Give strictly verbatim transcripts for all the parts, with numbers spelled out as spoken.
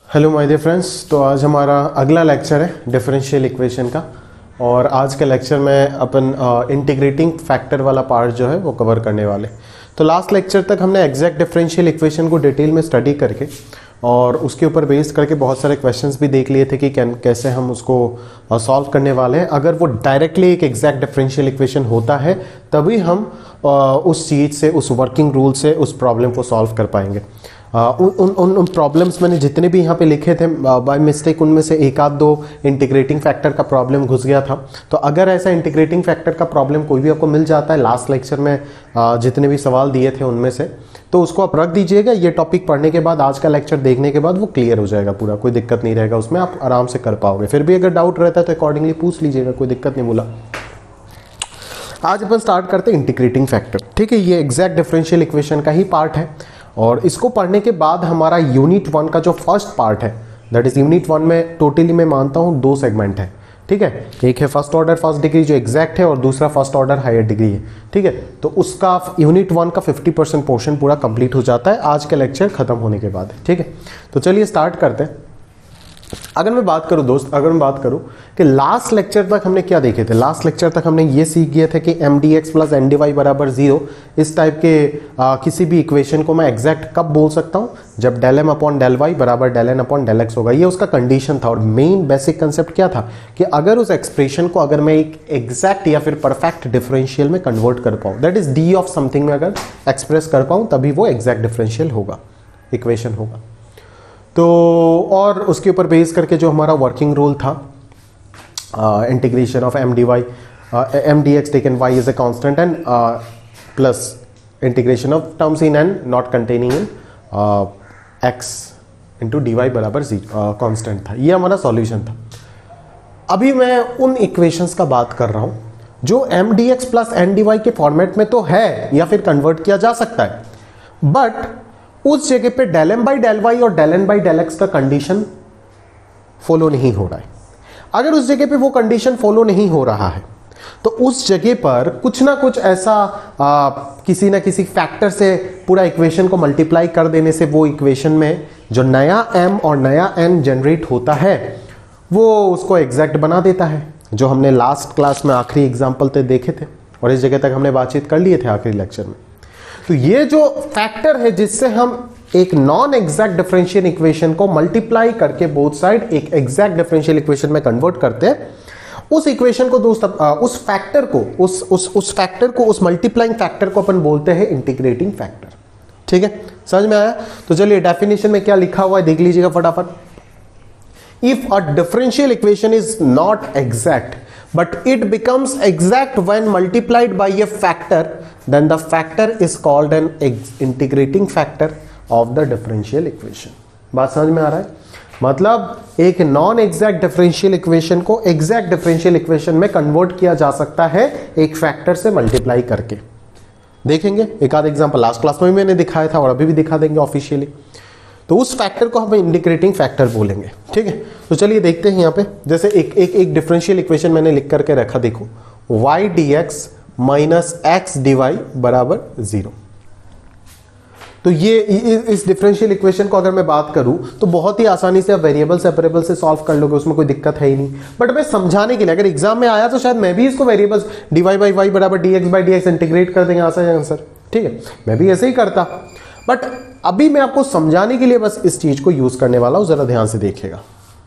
Hello my dear friends. तो आज हमारा अगला लेक्चर है डिफरेंशियल इक्वेशन का, और आज के लेक्चर में अपन इंटीग्रेटिंग फैक्टर वाला पार्ट जो है वो कवर करने वाले। तो लास्ट लेक्चर तक हमने एग्जैक्ट डिफरेंशियल इक्वेशन को डिटेल में स्टडी करके और उसके ऊपर बेस करके बहुत सारे क्वेश्चंस भी देख लिए थे कि कैसे हम उसको सॉल्व करने वाले हैं। अगर वो डायरेक्टली एक एग्जैक्ट डिफरेंशियल इक्वेशन होता है तभी हम उस चीज़ से, उस वर्किंग रूल से उस प्रॉब्लम को सॉल्व कर पाएंगे। Uh, उन उन उन प्रॉब्लम्स मैंने जितने भी यहाँ पे लिखे थे बाय मिस्टेक उनमें से एक आध दो इंटीग्रेटिंग फैक्टर का प्रॉब्लम घुस गया था। तो अगर ऐसा इंटीग्रेटिंग फैक्टर का प्रॉब्लम कोई भी आपको मिल जाता है लास्ट लेक्चर में uh, जितने भी सवाल दिए थे उनमें से, तो उसको आप रख दीजिएगा। ये टॉपिक पढ़ने के बाद, आज का लेक्चर देखने के बाद वो क्लियर हो जाएगा पूरा, कोई दिक्कत नहीं रहेगा उसमें, आप आराम से कर पाओगे। फिर भी अगर डाउट रहता है तो अकॉर्डिंगली पूछ लीजिएगा, कोई दिक्कत नहीं। बोला आज अपन स्टार्ट करते हैं इंटीग्रेटिंग फैक्टर। ठीक है, ये एग्जैक्ट डिफरेंशियल इक्वेशन का ही पार्ट है और इसको पढ़ने के बाद हमारा यूनिट वन का जो फर्स्ट पार्ट है, दैट इज यूनिट वन में टोटली मैं मानता हूं दो सेगमेंट है। ठीक है, एक है फर्स्ट ऑर्डर फर्स्ट डिग्री जो एग्जैक्ट है और दूसरा फर्स्ट ऑर्डर हायर डिग्री है। ठीक है, तो उसका यूनिट वन का फिफ्टी परसेंट पोर्शन पूरा कंप्लीट हो जाता है आज का लेक्चर खत्म होने के बाद। ठीक है, तो चलिए स्टार्ट करते हैं। अगर मैं बात करूं दोस्त, अगर मैं बात करूं कि लास्ट लेक्चर तक हमने क्या देखे थे, लास्ट लेक्चर तक हमने ये सीख गए थे कि M d x plus N d y बराबर जीरो, इस टाइप के आ, किसी भी इक्वेशन को मैं एग्जैक्ट कब बोल सकता हूं, जब del M upon del y बराबर del N upon del x होगा। ये उसका कंडीशन था और मेन बेसिक कंसेप्ट क्या था कि अगर उस एक्सप्रेशन को अगर मैं एक एग्जैक्ट या फिर परफेक्ट डिफरेंशियल में कन्वर्ट कर पाऊं, that is d of something में अगर एक्सप्रेस कर पाऊं तभी वो एग्जैक्ट डिफरेंशियल होगा, इक्वेशन होगा। तो और उसके ऊपर बेस करके जो हमारा वर्किंग रूल था, integration of M d y M d x taken y is a constant and plus integration of terms in and not containing in x into d y बराबर जीरो कांस्टेंट था। ये हमारा solution था। अभी मैं उन equations का बात कर रहा हूं जो M d x plus N d y के फॉर्मेट में तो है या फिर कन्वर्ट किया जा सकता है, बट उस जगह पे del M by del y और del N by del x का कंडीशन फॉलो नहीं हो रहा है। अगर उस जगह पे वो कंडीशन फॉलो नहीं हो रहा है तो उस जगह पर कुछ ना कुछ ऐसा आ, किसी ना किसी फैक्टर से पूरा इक्वेशन को मल्टीप्लाई कर देने से वो इक्वेशन में जो नया एम और नया एन जनरेट होता है वो उसको एग्जैक्ट बना देता है, जो हमने लास्ट क्लास में आखिरी एग्जाम्पल तो देखे थे और इस जगह तक हमने बातचीत कर लिए थे आखिरी लेक्चर में। तो ये जो फैक्टर है जिससे हम एक नॉन एग्जैक्ट डिफरेंशियल इक्वेशन को मल्टीप्लाई करके बोथ साइड एक एग्जैक्ट डिफरेंशियल इक्वेशन में कन्वर्ट करते हैं, उस इक्वेशन को दोस्त उस फैक्टर को उस उस उस फैक्टर को उस मल्टीप्लाइंग फैक्टर को अपन बोलते हैं इंटीग्रेटिंग फैक्टर। ठीक है, समझ में आया? तो चलिए डेफिनेशन में क्या लिखा हुआ है देख लीजिएगा फटाफट। If a differential equation is not exact but it becomes exact when multiplied by a factor, then the factor is called an integrating factor of the differential equation। बात समझ में आ रहा है? मतलब एक नॉन एग्जैक्ट डिफरेंशियल इक्वेशन को exact differential equation में convert किया जा सकता है एक फैक्टर से मल्टीप्लाई करके। देखेंगे एक आध एग्जांपल, लास्ट क्लास में भी मैंने दिखाया था और अभी भी दिखा देंगे ऑफिशियली। तो उस फैक्टर को हम इंटीग्रेटिंग फैक्टर बोलेंगे। ठीक है, तो चलिए देखते हैं यहाँ पे। जैसे एक एक एक डिफरेंशियल इक्वेशन मैंने लिख करके रखा, देखो y d x minus x d y बराबर जीरो। तो ये इस डिफरेंशियल इक्वेशन को अगर मैं बात करूं तो बहुत ही आसानी से आप वेरिएबल सेपरेबल से सॉल्व कर लोगे, उसमें कोई दिक्कत है ही नहीं। बट मैं समझाने के लिए, अगर एग्जाम में आया तो शायद मैं भी इसको variables d y by y बराबर d x by d x integrate कर देंगे आंसर। ठीक है, मैं भी ऐसे ही करता, बट अभी मैं आपको समझाने के लिए बस इस चीज को यूज करने वाला हूं, जरा ध्यान से देखिएगा।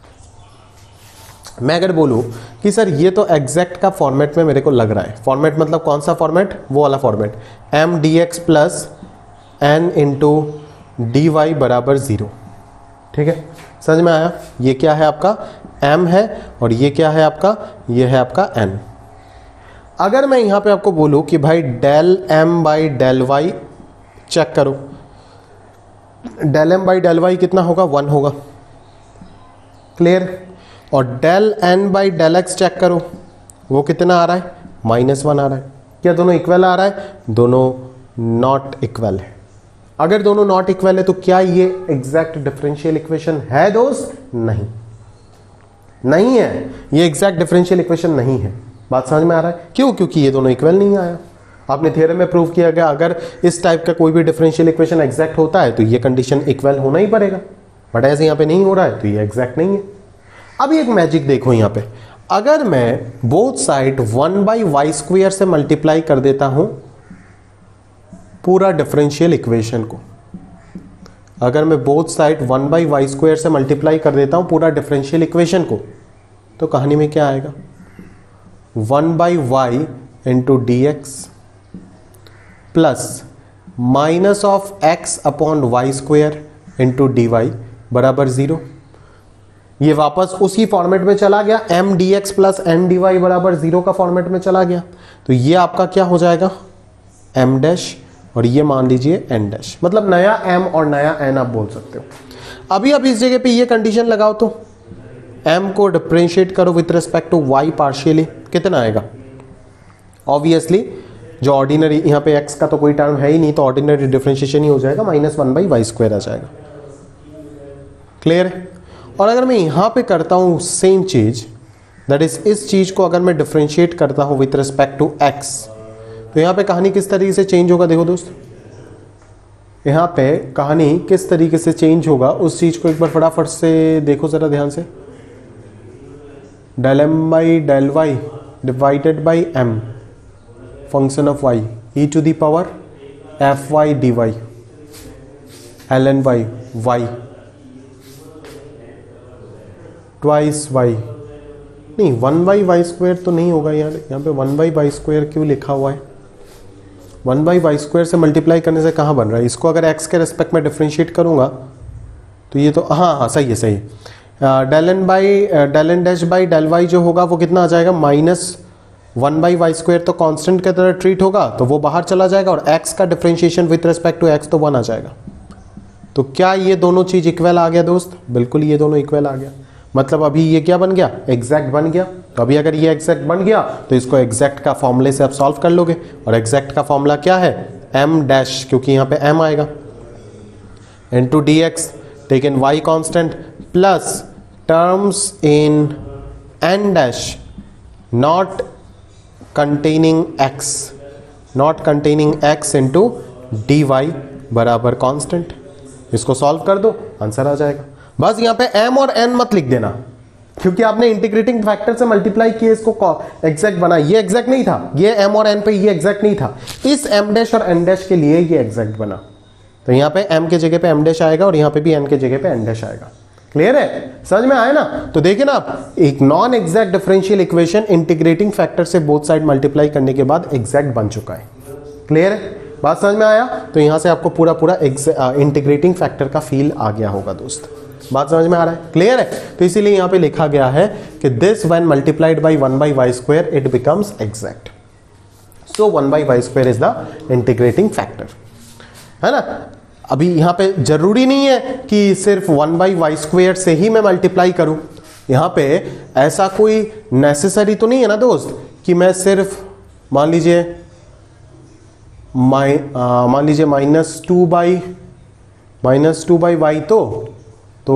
मैं अगर बोलूं कि सर ये तो एग्जैक्ट का फॉर्मेट में मेरे को लग रहा है, फॉर्मेट मतलब कौन सा फॉर्मेट, वो वाला format M d x plus N into d y बराबर जीरो। ठीक है, समझ में आया? ये क्या है आपका m है और ये क्या है आपका, ये है आपका n। अगर मैं यहां पे आपको बोलूं कि भाई del m by del y check करो, del M by del y कितना होगा, वन होगा, क्लियर। और del N by del x check करो, वो कितना आ रहा है, माइनस वन आ रहा है। क्या दोनों इक्वल आ रहा है? दोनों नॉट इक्वल है। अगर दोनों नॉट इक्वल है तो क्या ये एग्जैक्ट डिफरेंशियल इक्वेशन है दोस्त? नहीं, नहीं है, ये एग्जैक्ट डिफरेंशियल इक्वेशन नहीं है। बात समझ में आ रहा है? क्यों? क्योंकि ये दोनों इक्वल नहीं आया। आपने थ्योरम में प्रूव किया गया अगर इस टाइप का कोई भी डिफरेंशियल इक्वेशन एग्जैक्ट होता है तो ये कंडीशन इक्वल होना ही पड़ेगा। बट ऐसे यहाँ पे नहीं हो रहा है तो ये एग्जैक्ट नहीं है। अभी एक मैजिक देखो यहाँ पे, अगर मैं both side one by y square से मल्टीप्लाई कर देता हूं पूरा डिफरेंशियल इक्वेशन को, अगर मैं both side one by y square से मल्टीप्लाई कर देता हूं पूरा डिफरेंशियल इक्वेशन को, तो कहानी में क्या आएगा, one by y into d x plus minus of x upon y square into d y बराबर जीरो। ये वापस उसी फॉर्मेट में चला गया, M d x plus N d y बराबर जीरो का फॉर्मेट में चला गया। तो ये आपका क्या हो जाएगा, एम डैश, और ये मान लीजिए एन डैश, मतलब नया एम और नया एन आप बोल सकते हो। अभी अब इस जगह पे ये कंडीशन लगाओ तो एम को डिफरेंशिएट करो with respect to y partially, कितना आएगा, ऑब्वियसली जो ऑर्डिनरी यहाँ पे एक्स का तो कोई टर्म है ही नहीं, तो ऑर्डिनरी डिफरेंशिएशन ही हो जाएगा, minus one by y square आ जाएगा। क्लियर है। और अगर मैं यहां पे करता हूं सेम चीज, दैट इज इस चीज को अगर मैं डिफरेंशिएट करता हूं विथ रिस्पेक्ट टू एक्स, तो यहां पे कहानी किस तरीके से चेंज होगा, देखो दोस्त यहां पे कहानी किस तरीके से चेंज होगा उस चीज को एक बार फटाफट से देखो जरा ध्यान से। Del M by del y divided by M function of y e to the power f y d y l n y y twice y, नहीं वन बाई वाई स्क्वायर तो नहीं होगा यार, यहाँ पे वन बाई वाई स्क्वायर क्यों लिखा हुआ है, वन बाई वाई स्क्वायर से मल्टीप्लाई करने से कहाँ बन रहा है, इसको अगर एक्स के रेस्पेक्ट में डिफरेंशिएट करूंगा तो ये तो हाँ हाँ सही है सही है। Del N by del N dash by del y जो होगा वो कितना आ जाएगा, minus one by y square तो कांस्टेंट की तरह ट्रीट होगा तो वो बाहर चला जाएगा, और एक्स का differentiation with respect to x तो वन आ जाएगा। तो क्या ये दोनों चीज इक्वल आ गया दोस्त, बिल्कुल ये दोनों इक्वल आ गया, मतलब अभी ये क्या बन गया, एग्जैक्ट बन गया। तो अभी अगर ये एग्जैक्ट बन गया तो इसको एग्जैक्ट का फॉर्मूले से आप सॉल्व कर लोगे, और एग्जैक्ट का फॉर्मूला क्या है, एम डैश, क्योंकि यहाँ पे एम आएगा, into d x taken y constant plus terms in N dash not containing x not containing x into d y बराबर कांस्टेंट। इसको सॉल्व कर दो, आंसर आ जाएगा। बस यहाँ पे m और n मत लिख देना, क्योंकि आपने इंटीग्रेटिंग फैक्टर से मल्टीप्लाई किया, इसको एग्जैक्ट बना, ये एग्जैक्ट नहीं था, ये m और n पे ये एग्जैक्ट नहीं था, इस m डैश और n डैश के लिए ये एग्जैक्ट बना। तो यहाँ पे m के जगह पे m डैश आएगा और यहाँ पे भी n के जगह पे n डैश आएगा। क्लियर है, समझ में आया ना। तो देखिए ना आप, एक non exact differential equation integrating factor से बोथ साइड मल्टीप्लाई करने के बाद एग्जैक्ट बन चुका है। क्लियर है, बात समझ में आया। तो यहां से आपको पूरा पूरा इंटीग्रेटिंग फैक्टर का फील आ गया होगा दोस्त, बात समझ में आ रहा है, क्लियर है। तो इसीलिए यहां पे लिखा गया है कि this when multiplied by one by y square it becomes exact, so one by y square is the integrating factor, है ना। अभी यहां पे जरूरी नहीं है कि सिर्फ वन बाई वाई स्क्वायर से ही मैं मल्टीप्लाई करूं, यहां पे ऐसा कोई नेसेसरी तो नहीं है ना दोस्त कि मैं सिर्फ मान लीजिए माइ मान लीजिए minus two by minus two by y तो तो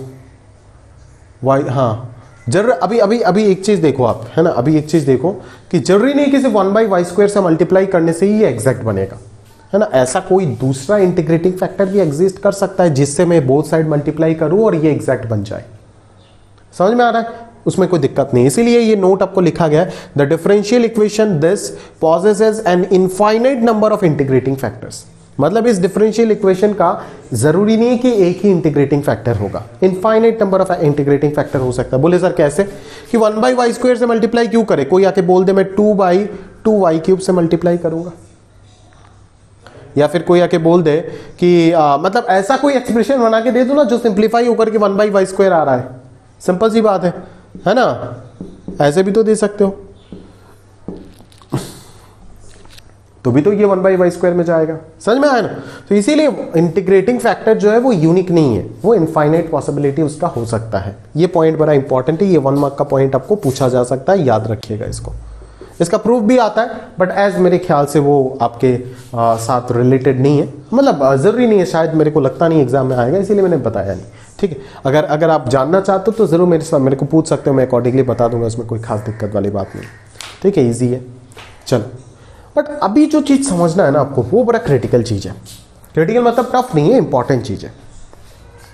वाई, हाँ जरूर। अभी अभी अभी एक चीज देखो आप, है ना, अभी एक चीज देखो कि जरूरी नहीं कि सिर्फ वन बाई वाई स्क्वायर से मल्टीप्लाई करने से ही ये एग्जैक्ट बनेगा, है ना। ऐसा कोई दूसरा इंटीग्रेटिंग फैक्टर भी एग्जिस्ट कर सकता है जिससे मैं बोथ साइड मल्टीप्लाई करूं और ये एग्जैक्ट बन जाए, समझ में आ रहा है, उसमें कोई दिक्कत नहीं। इसीलिए ये नोट आपको लिखा गया है, the differential equation this possesses an infinite number of integrating factors. मतलब इस डिफरेंशियल इक्वेशन का जरूरी नहीं है कि एक ही इंटीग्रेटिंग फैक्टर होगा, infinite number of integrating factor हो सकता है। बोले सर कैसे, कि वन बाई वाई स्क्वायर से मल्टीप्लाई क्यों करे, कोई आके बोल दे मैं two by two y cube से मल्टीप्लाई करूंगा, या फिर कोई आके बोल दे कि आ, मतलब ऐसा कोई एक्सप्रेशन बना के दे दो ना जो सिंप्लीफाई होकर के वन बाई वाई स्क्वायर आ रहा है, सिंपल सी बात है, है ना। ऐसे भी तो दे सकते हो, तो भी तो ये वन बाई वाई स्क्वायर में जाएगा, समझ में आया ना। तो इसीलिए इंटीग्रेटिंग फैक्टर जो है वो यूनिक नहीं है, वो इनफाइनाइट पॉसिबिलिटी उसका हो सकता है। ये पॉइंट बड़ा इंपॉर्टेंट है, ये वन मार्क का पॉइंट आपको पूछा जा सकता है, याद रखिएगा इसको। इसका प्रूफ भी आता है, बट एज मेरे ख्याल से वो आपके आ, साथ रिलेटेड नहीं है, मतलब जरूरी नहीं है, शायद मेरे को लगता नहीं एग्जाम में आएगा, इसीलिए मैंने बताया नहीं, ठीक है। अगर अगर आप जानना चाहते हो तो जरूर मेरे साथ मेरे को पूछ सकते हो, मैं अकॉर्डिंगली बता दूंगा, उसमें कोई खास दिक्कत वाली बात नहीं, ठीक है, ईजी है। चलो, बट अभी जो चीज समझना है ना आपको, वो बड़ा क्रिटिकल चीज है। क्रिटिकल मतलब टफ नहीं है, इंपॉर्टेंट चीज है।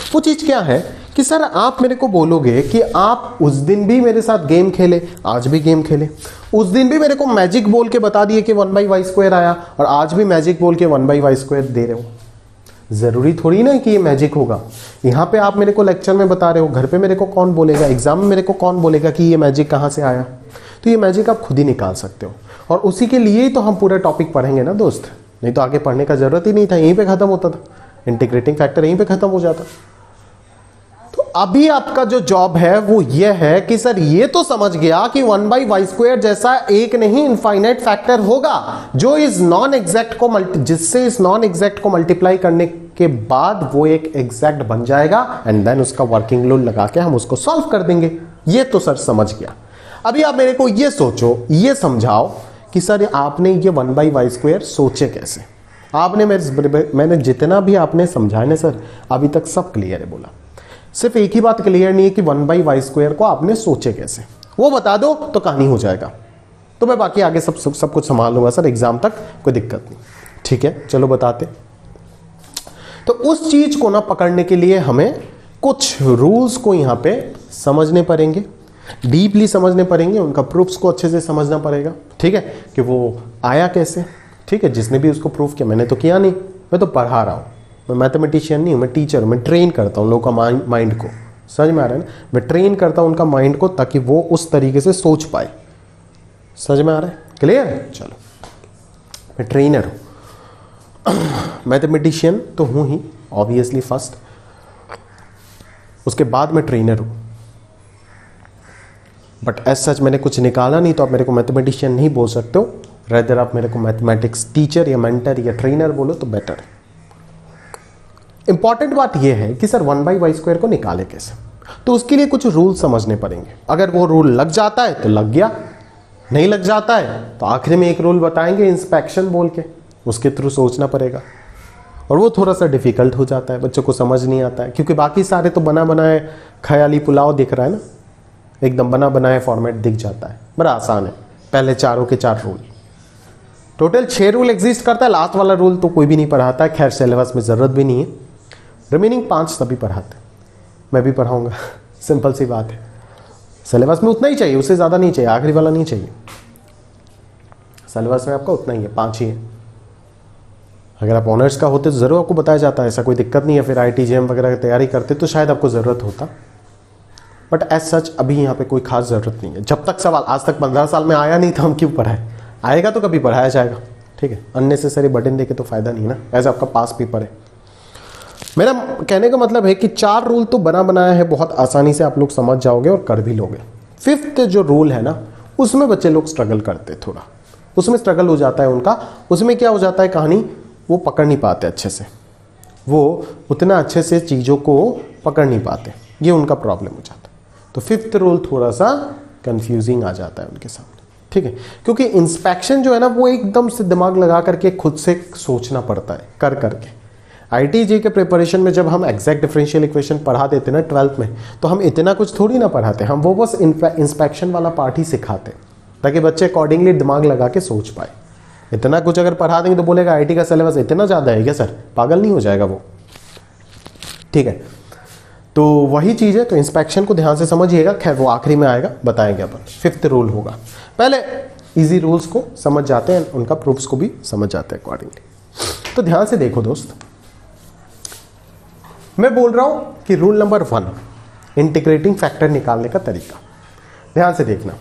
वो चीज क्या है कि सर आप मेरे को बोलोगे कि आप उस दिन भी मेरे साथ गेम खेले, आज भी गेम खेले, उस दिन भी मेरे को मैजिक बोल के बता दिए कि वन बाई वाई स्क्वायर आया और आज भी मैजिक बोल के वन बाई वाई स्क्वायर दे रहे हो। जरूरी थोड़ी ना कि ये मैजिक होगा। यहाँ पे आप मेरे को लेक्चर में बता रहे हो, घर पे मेरे को कौन बोलेगा, एग्जाम में मेरे को कौन बोलेगा कि ये मैजिक कहाँ से आया। तो ये मैजिक आप खुद ही निकाल सकते हो और उसी के लिए ही तो हम पूरा टॉपिक पढ़ेंगे ना दोस्त, नहीं तो आगे पढ़ने का जरूरत ही नहीं था, यहीं पे खत्म होता था, इंटीग्रेटिंग फैक्टर यहीं पे खत्म हो जाता। तो अभी आपका जो जॉब है वो ये है कि सर ये तो समझ गया कि वन बाई वाई स्क्वायर जैसा एक नहीं इनफाइनाइट फैक्टर होगा जो इस नॉन एग्जैक्ट को मल्टी जिससे इस नॉन एग्जैक्ट को मल्टीप्लाई करने के बाद वो एक एग्जैक्ट बन जाएगा एंड देन उसका वर्किंग लोड लगा के हम उसको सॉल्व कर देंगे। ये तो सर समझ गया। अभी आप मेरे को ये सोचो, ये समझाओ कि सर आपने ये वन बाई वाई स्क्वायर सोचे कैसे। आपने मेरे मैंने जितना भी आपने समझाया ना सर अभी तक सब क्लियर है। बोला सिर्फ एक ही बात क्लियर नहीं है कि वन बाई वाई स्क्वायर को आपने सोचे कैसे, वो बता दो तो कहानी हो जाएगा। तो मैं बाकी आगे सब सब, सब कुछ संभाल लूंगा सर, एग्जाम तक कोई दिक्कत नहीं। ठीक है चलो बताते। तो उस चीज को ना पकड़ने के लिए हमें कुछ रूल्स को यहां पे समझने पड़ेंगे, डीपली समझने पड़ेंगे, उनका प्रूफ्स को अच्छे से समझना पड़ेगा। ठीक है कि वो आया कैसे। ठीक है जिसने भी उसको प्रूफ किया, मैंने तो किया नहीं, मैं तो पढ़ा रहा हूं, मैं मैथमेटिशियन नहीं हूं, मैं टीचर हूं, मैं ट्रेन करता हूं लोगों का माइंड को। समझ में आ रहा है ना, मैं ट्रेन करता हूं उनका माइंड को ताकि वो उस तरीके से सोच पाए। समझ में आ रहा है, क्लियर है। चलो मैं ट्रेनर हूं, मैथमेटिशियन तो हूं ही ऑब्वियसली फर्स्ट, उसके बाद मैं ट्रेनर हूं, बट एज सच मैंने कुछ निकाला नहीं तो आप मेरे को मैथमेटिशियन नहीं बोल सकते हो, रेदर आप मेरे को मैथमेटिक्स टीचर या मेंटर या ट्रेनर बोलो तो बेटर है। इंपॉर्टेंट बात यह है कि sir one by y square को निकाले कैसे, तो उसके लिए कुछ रूल समझने पड़ेंगे। अगर वो रूल लग जाता है तो लग गया, नहीं लग जाता है तो आखिरी में एक रूल बताएंगे इंस्पेक्शन बोल के, उसके थ्रू सोचना पड़ेगा और वो थोड़ा सा डिफिकल्ट हो जाता है, बच्चों को समझ नहीं आता है क्योंकि बाकी सारे तो बना बनाए ख्याली पुलाव दिख रहा है ना, एकदम बना बनाया फॉर्मेट दिख जाता है, बड़ा आसान है। पहले चारों के चार रूल, टोटल छह रूल एग्जिस्ट करता है, लास्ट वाला रूल तो कोई भी नहीं पढ़ाता है, खैर सिलेबस में जरूरत भी नहीं है, रिमेनिंग पांच सभी पढ़ाते हैं, मैं भी पढ़ाऊंगा सिंपल सी बात है। सिलेबस में उतना ही चाहिए, उससे ज्यादा नहीं चाहिए, आखिरी वाला नहीं चाहिए, सिलेबस में आपका उतना ही है, पांच ही है। अगर आप ऑनर्स का होते तो जरूर आपको बताया जाता है, ऐसा कोई दिक्कत नहीं है, फिर आई टी जे एम वगैरह की तैयारी करते तो शायद आपको जरूरत होता, बट एज सच अभी यहाँ पे कोई खास जरूरत नहीं है। जब तक सवाल आज तक पंद्रह साल में आया नहीं था हम क्यों पढ़ाए, आएगा तो कभी पढ़ाया जाएगा। ठीक है अननेसेसरी बर्डन देके तो फायदा नहीं ना, ऐसा आपका पास पेपर है। मेरा कहने का मतलब है कि चार रूल तो बना बनाया है, बहुत आसानी से आप लोग समझ जाओगे और कर भी लोगे। फिफ्थ जो रूल है ना उसमें बच्चे लोग स्ट्रगल करते हैं, थोड़ा उसमें स्ट्रगल हो जाता है उनका। उसमें क्या हो जाता है कहानी, वो पकड़ नहीं पाते अच्छे से, वो उतना अच्छे से चीज़ों को पकड़ नहीं पाते, ये उनका प्रॉब्लम हो जाता है। तो फिफ्थ रूल थोड़ा सा कंफ्यूजिंग आ जाता है उनके सामने। ठीक है क्योंकि इंस्पेक्शन जो है ना वो एकदम से दिमाग लगा करके खुद से सोचना पड़ता है कर करके। आईटीजे के प्रिपरेशन में जब हम एग्जैक्ट डिफरेंशियल इक्वेशन पढ़ा देते ना ट्वेल्थ में, तो हम इतना कुछ थोड़ी ना पढ़ाते, हम वो बस इंस्पेक्शन वाला पार्ट ही सिखाते ताकि बच्चे अकॉर्डिंगली दिमाग लगा के सोच पाए। इतना कुछ अगर पढ़ा देंगे तो बोलेगा आईटी का सिलेबस इतना ज़्यादा है क्या सर, पागल नहीं हो जाएगा वो। ठीक है तो वही चीज़ है, तो इंस्पेक्शन को ध्यान से समझिएगा, खैर वो आखिरी में आएगा बताएंगे अपन। फिफ्थ रूल होगा, पहले इजी रूल्स को समझ जाते हैं, उनका प्रूफ्स को भी समझ जाते हैं अकॉर्डिंगली। तो ध्यान से देखो दोस्त, मैं बोल रहा हूं कि rule number one integrating factor निकालने का तरीका। ध्यान से देखना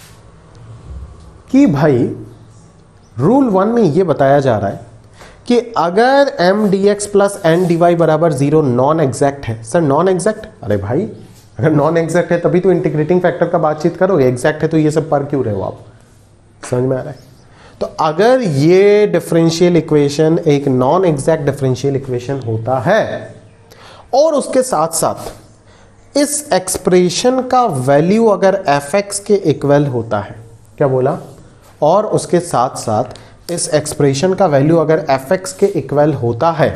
कि भाई रूल वन में यह बताया जा रहा है कि अगर M d x plus N d y बराबर जीरो नॉन एग्जैक्ट है। सर नॉन एग्जैक्ट, अरे भाई अगर नॉन एग्जैक्ट है तभी तो इंटीग्रेटिंग फैक्टर का बातचीत करोगे, एग्जैक्ट है तो ये सब पर क्यों रहे हो आप, समझ में आ रहा है। तो अगर ये डिफरेंशियल इक्वेशन एक नॉन एग्जैक्ट डिफरेंशियल इक्वेशन होता है और उसके साथ साथ इस एक्सप्रेशन का वैल्यू अगर एफ एक्स के इक्वल होता है, क्या बोला, और उसके साथ साथ इस एक्सप्रेशन का वैल्यू अगर एफ एक्स के इक्वल होता है,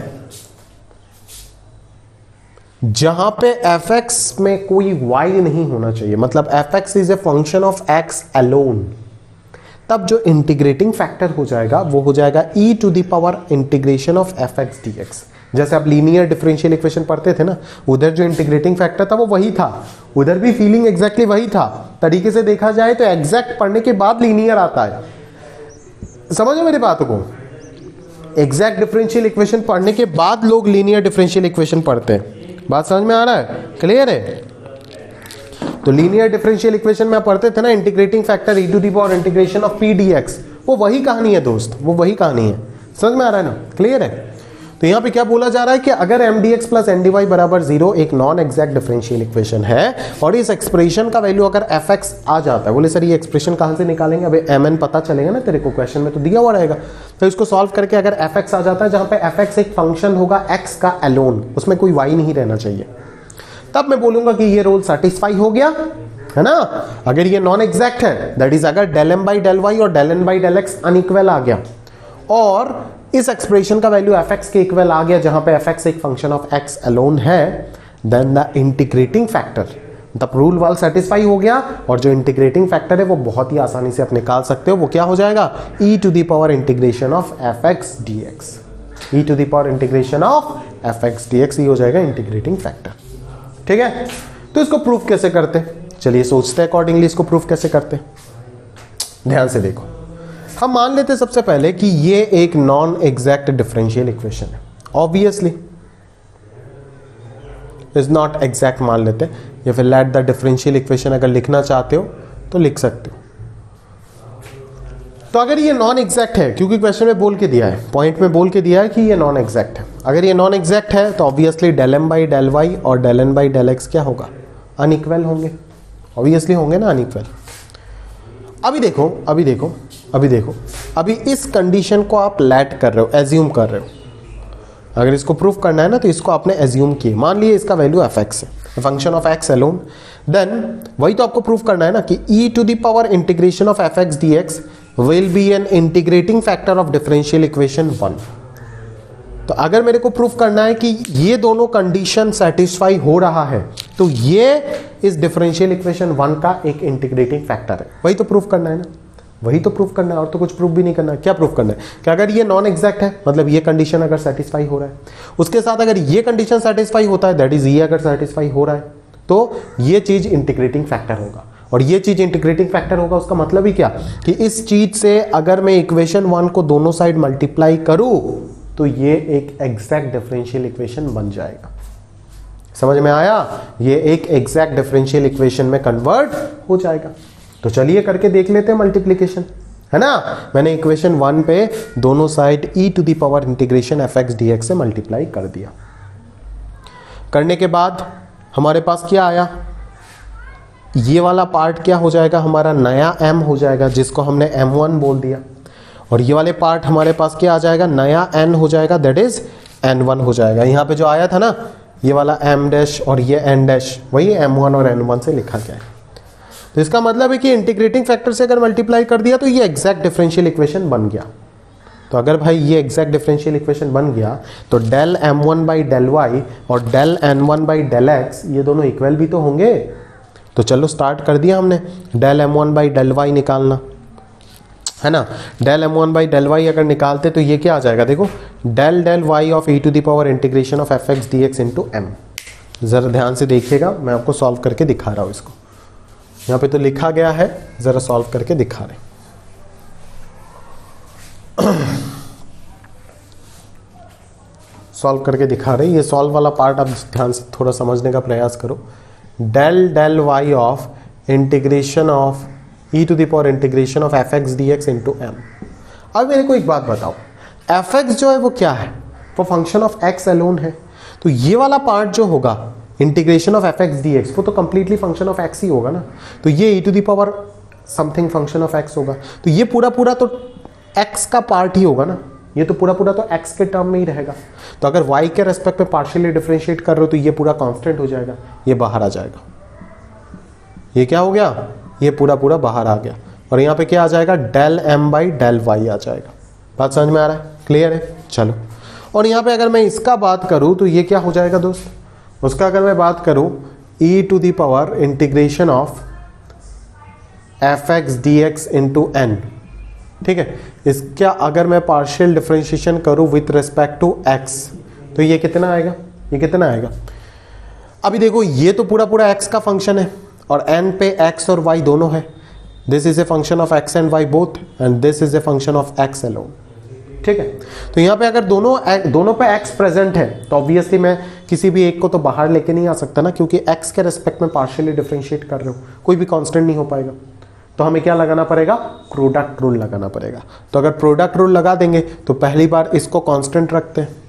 जहां पे एफ एक्स में कोई y नहीं होना चाहिए, मतलब f x is a function of x alone, तब जो इंटीग्रेटिंग फैक्टर हो जाएगा वो हो जाएगा e to the power integration of f x d x. जैसे आप लीनियर डिफरेंशियल इक्वेशन पढ़ते थे ना, उधर जो इंटीग्रेटिंग फैक्टर था वो वही था, उधर भी फीलिंग एग्जैक्टली वही था। तरीके से देखा जाए तो एग्जैक्ट पढ़ने के बाद लीनियर आता है। समझो मेरी बात को, एग्जैक्ट डिफरेंशियल इक्वेशन पढ़ने के बाद लोग लीनियर डिफरेंशियल इक्वेशन पढ़ते हैं। बात समझ में आ रहा है? क्लियर है? तो लीनियर डिफरेंशियल इक्वेशन में आप पढ़ते थे ना integrating factor e to the power integration of p d x, वो वही कहानी है दोस्त, वो वही कहानी है। समझ में आ रहा है ना? क्लियर है? तो यहां पे क्या बोला जा रहा है कि अगर M d x plus N d y बराबर जीरो एक नॉन एग्जैक्ट डिफरेंशियल इक्वेशन है और इस एक्सप्रेशन का वैल्यू अगर एफ एक्स आ जाता है, बोले सर ये एक्सप्रेशन कहां से निकालेंगे? अबे एम एन पता चलेगा ना तेरे को, क्वेश्चन में तो दिया हुआ रहेगा। तो इसको सॉल्व करके अगर एफ एक्स आ जाता है, जहां पे एफ एक्स एक फंक्शन होगा एक्स का एलोन, उसमें कोई वाई नहीं रहना चाहिए, तब मैं बोलूंगा कि ये रोल सेटिस्फाई हो गया, है ना। अगर ये नॉन एग्जैक्ट है, दैट इज अगर del M by del y और del N by del x unequal आ गया और इस एक्सप्रेशन का वैल्यू एफ एक्स के इक्वल आ गया, जहां पे एफ एक्स एक फंक्शन ऑफ एक्स अलोन है, then the integrating factor, the rule वाल सेटिस्फाई हो गया और जो इंटीग्रेटिंग फैक्टर है वो बहुत ही आसानी से आप निकाल सकते हो। वो क्या हो जाएगा? E to the power integration of f x d x, e to the power integration of f x d x, ये हो जाएगा इंटीग्रेटिंग फैक्टर। ठीक है? तो इसको प्रूफ कैसे करते? चलिए सोचते हैं अकॉर्डिंगली इसको प्रूफ कैसे करते। ध्यान से देखो, हम मान लेते हैं सबसे पहले कि ये एक नॉन एग्जैक्ट डिफरेंशियल इक्वेशन है। ऑब्वियसली इज नॉट एग्जैक्ट मान लेते हैं, या फिर लेट द डिफरेंशियल इक्वेशन अगर लिखना चाहते हो तो लिख सकते हो। तो अगर ये नॉन एग्जैक्ट है, क्योंकि क्वेश्चन में बोल के दिया है, पॉइंट में बोल के दिया है कि ये नॉन एग्जैक्ट है, अगर ये नॉन एग्जैक्ट है तो obviously del M by del y और del N by del x क्या होगा? अनइक्वल होंगे, ऑब्वियसली होंगे ना अनइक्वल। अभी देखो अभी देखो अभी देखो अभी इस कंडीशन को आप लेट कर रहे हो, एज्यूम कर रहे हो। अगर इसको प्रूफ करना है ना तो इसको आपने एज्यूम किया, मान लिए इसका वैल्यू एफ एक्स है, function of x alone, then वही तो आपको प्रूफ करना है ना कि e to the power integration of f x d x will be an integrating factor of differential equation one. तो अगर मेरे को प्रूफ करना है कि ये दोनों कंडीशन सेटिस्फाई हो रहा है तो ये इस डिफरेंशियल इक्वेशन वन का एक इंटीग्रेटिंग फैक्टर है, वही तो प्रूफ करना है ना, वही तो प्रूफ करना है, और तो कुछ प्रूफ भी नहीं करना है। क्या प्रूफ करना है? कि अगर ये नॉन एग्जैक्ट है, मतलब ये कंडीशन अगर सेटिस्फाई हो रहा है, उसके साथ अगर ये कंडीशन सेटिस्फाई होता है, दैट इज ये अगर सेटिस्फाई हो रहा है, तो ये चीज इंटीग्रेटिंग फैक्टर होगा। और ये चीज इंटीग्रेटिंग फैक्टर होगा, उसका मतलब ही क्या कि इस चीज से अगर मैं इक्वेशन वन को दोनों साइड मल्टीप्लाई करूं तो ये एक एग्जैक्ट डिफरेंशियल इक्वेशन बन जाएगा। समझ में आया? ये एक एग्जैक्ट डिफरेंशियल इक्वेशन में कन्वर्ट हो जाएगा। तो चलिए करके देख लेते हैं मल्टीप्लीकेशन, है ना। मैंने इक्वेशन वन पे दोनों side e to the power integration f x d x से मल्टीप्लाई कर दिया। करने के बाद हमारे पास क्या आया? ये वाला पार्ट क्या हो जाएगा? हमारा नया m हो जाएगा, जिसको हमने एम वन बोल दिया, और ये वाले पार्ट हमारे पास क्या आ जाएगा? नया n हो जाएगा, दैट इज एन वन हो जाएगा। यहाँ पे जो आया था ना ये वाला m डैश और ये n डैश, वही एम वन और एन वन से लिखा गया है। तो इसका मतलब है कि इंटीग्रेटिंग फैक्टर से अगर मल्टीप्लाई कर दिया तो ये एग्जैक्ट डिफरेंशियल इक्वेशन बन गया। तो अगर भाई ये एग्जैक्ट डिफरेंशियल इक्वेशन बन गया तो del m one by del y और del n one by del x ये दोनों इक्वल भी तो होंगे। तो चलो स्टार्ट कर दिया हमने, del m one by del y निकालना, है ना। Del m one by del y अगर निकालते तो ये क्या आ जाएगा? देखो, del del y of e to the power integration of f x d x into m. जरा ध्यान से देखिएगा, मैं आपको सॉल्व करके दिखा रहा हूँ इसको। यहाँ पे तो लिखा गया है, जरा सॉल्व करके दिखा रहे। सॉल्व करके दिखा रहे। ये सॉल्व वाला पार्ट आप ध्यान से थोड़ा समझने का प्रयास करो। Del del y of integration of e to the power integration of f x d x into m. अब मेरे को एक बात बताओ, एफ एक्स जो है वो क्या है? वो फंक्शन ऑफ एक्स अलोन है। तो ये वाला पार्ट जो होगा integration of f x d x, वो तो कंप्लीटली फंक्शन ऑफ एक्स ही होगा ना। तो ये e to the power something function of x होगा। तो ये पूरा पूरा तो एक्स का पार्ट ही होगा ना, ये तो पूरा पूरा तो एक्स के टर्म में ही रहेगा। तो अगर वाई के रेस्पेक्ट में पार्शियली डिफरेंशिएट कर रहे हो तो ये पूरा कांस्टेंट हो जाएगा, ये बाहर आ जाएगा। ये क्या हो गया? ये पूरा पूरा बाहर आ गया। और यहाँ पे क्या आ जाएगा? Del M by del y आ जाएगा। बात समझ में आ रहा है? क्लियर है? चलो, और यहाँ पे अगर मैं इसका बात करूँ तो ये क्या हो जाएगा दोस्त? उसका अगर मैं बात करूँ e to the power integration of f x d x into n, ठीक है। इसका अगर मैं पार्शियल डिफरेंशिएशन करूँ विथ रिस्पेक्ट टू एक्स तो ये कितना आएगा, ये कितना आएगा। अभी देखो ये तो पूरा पूरा x का फंक्शन है और n पे x और y दोनों है। This is a function of x and y both and this is a function of x alone. ठीक है, तो यहाँ पे अगर दोनों दोनों पे x प्रेजेंट है तो ऑब्वियसली मैं किसी भी एक को तो बाहर लेके नहीं आ सकता ना, क्योंकि x के रेस्पेक्ट में पार्शियली डिफरेंशिएट कर रहे हो, कोई भी कांस्टेंट नहीं हो पाएगा। तो हमें क्या लगाना पड़ेगा, प्रोडक्ट रूल लगाना पड़ेगा। तो अगर प्रोडक्ट रूल लगा देंगे तो पहली बार इसको कांस्टेंट रखते हैं,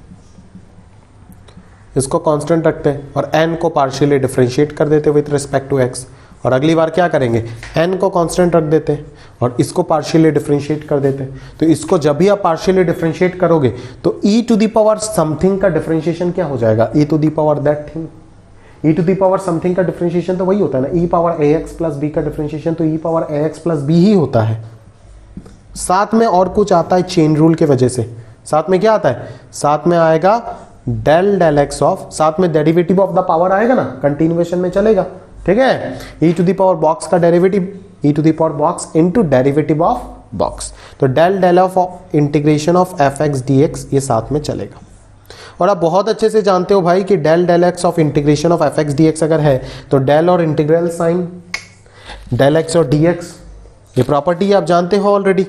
इसको कांस्टेंट रखते हैं और n को पार्शियली डिफरेंशिएट कर देते विद रिस्पेक्ट टू x, और अगली बार क्या करेंगे, n को कांस्टेंट रख देते हैं और इसको पार्शियली डिफरेंशिएट कर देते हैं। तो इसको जब भी आप पार्शियली डिफरेंशिएट करोगे तो e to the power something का डिफरेंशिएशन क्या हो जाएगा, e to the power that thing. e to the power something का डिफरेंशिएशन तो वही होता है ना, e power ax plus b का डिफरेंशिएशन तो e power ax plus b ही होता है। साथ में और कुछ आता है चेन रूल के वजह से, साथ में क्या आता है, साथ में आएगा डेल डेल एक्स ऑफ, साथ में डेरिवेटिव ऑफ द पावर आएगा ना, कंटिन्यूएशन में चलेगा। ठीक है, e to the power box का derivative, e to the power box into derivative of box, तो del del of integration of f x d x ये साथ में चलेगा। और आप बहुत अच्छे से जानते हो भाई कि del del x of integration of f x d x अगर है तो डेल और इंटीग्रल साइन डेल एक्स और डी एक्स ये प्रॉपर्टी आप जानते हो ऑलरेडी,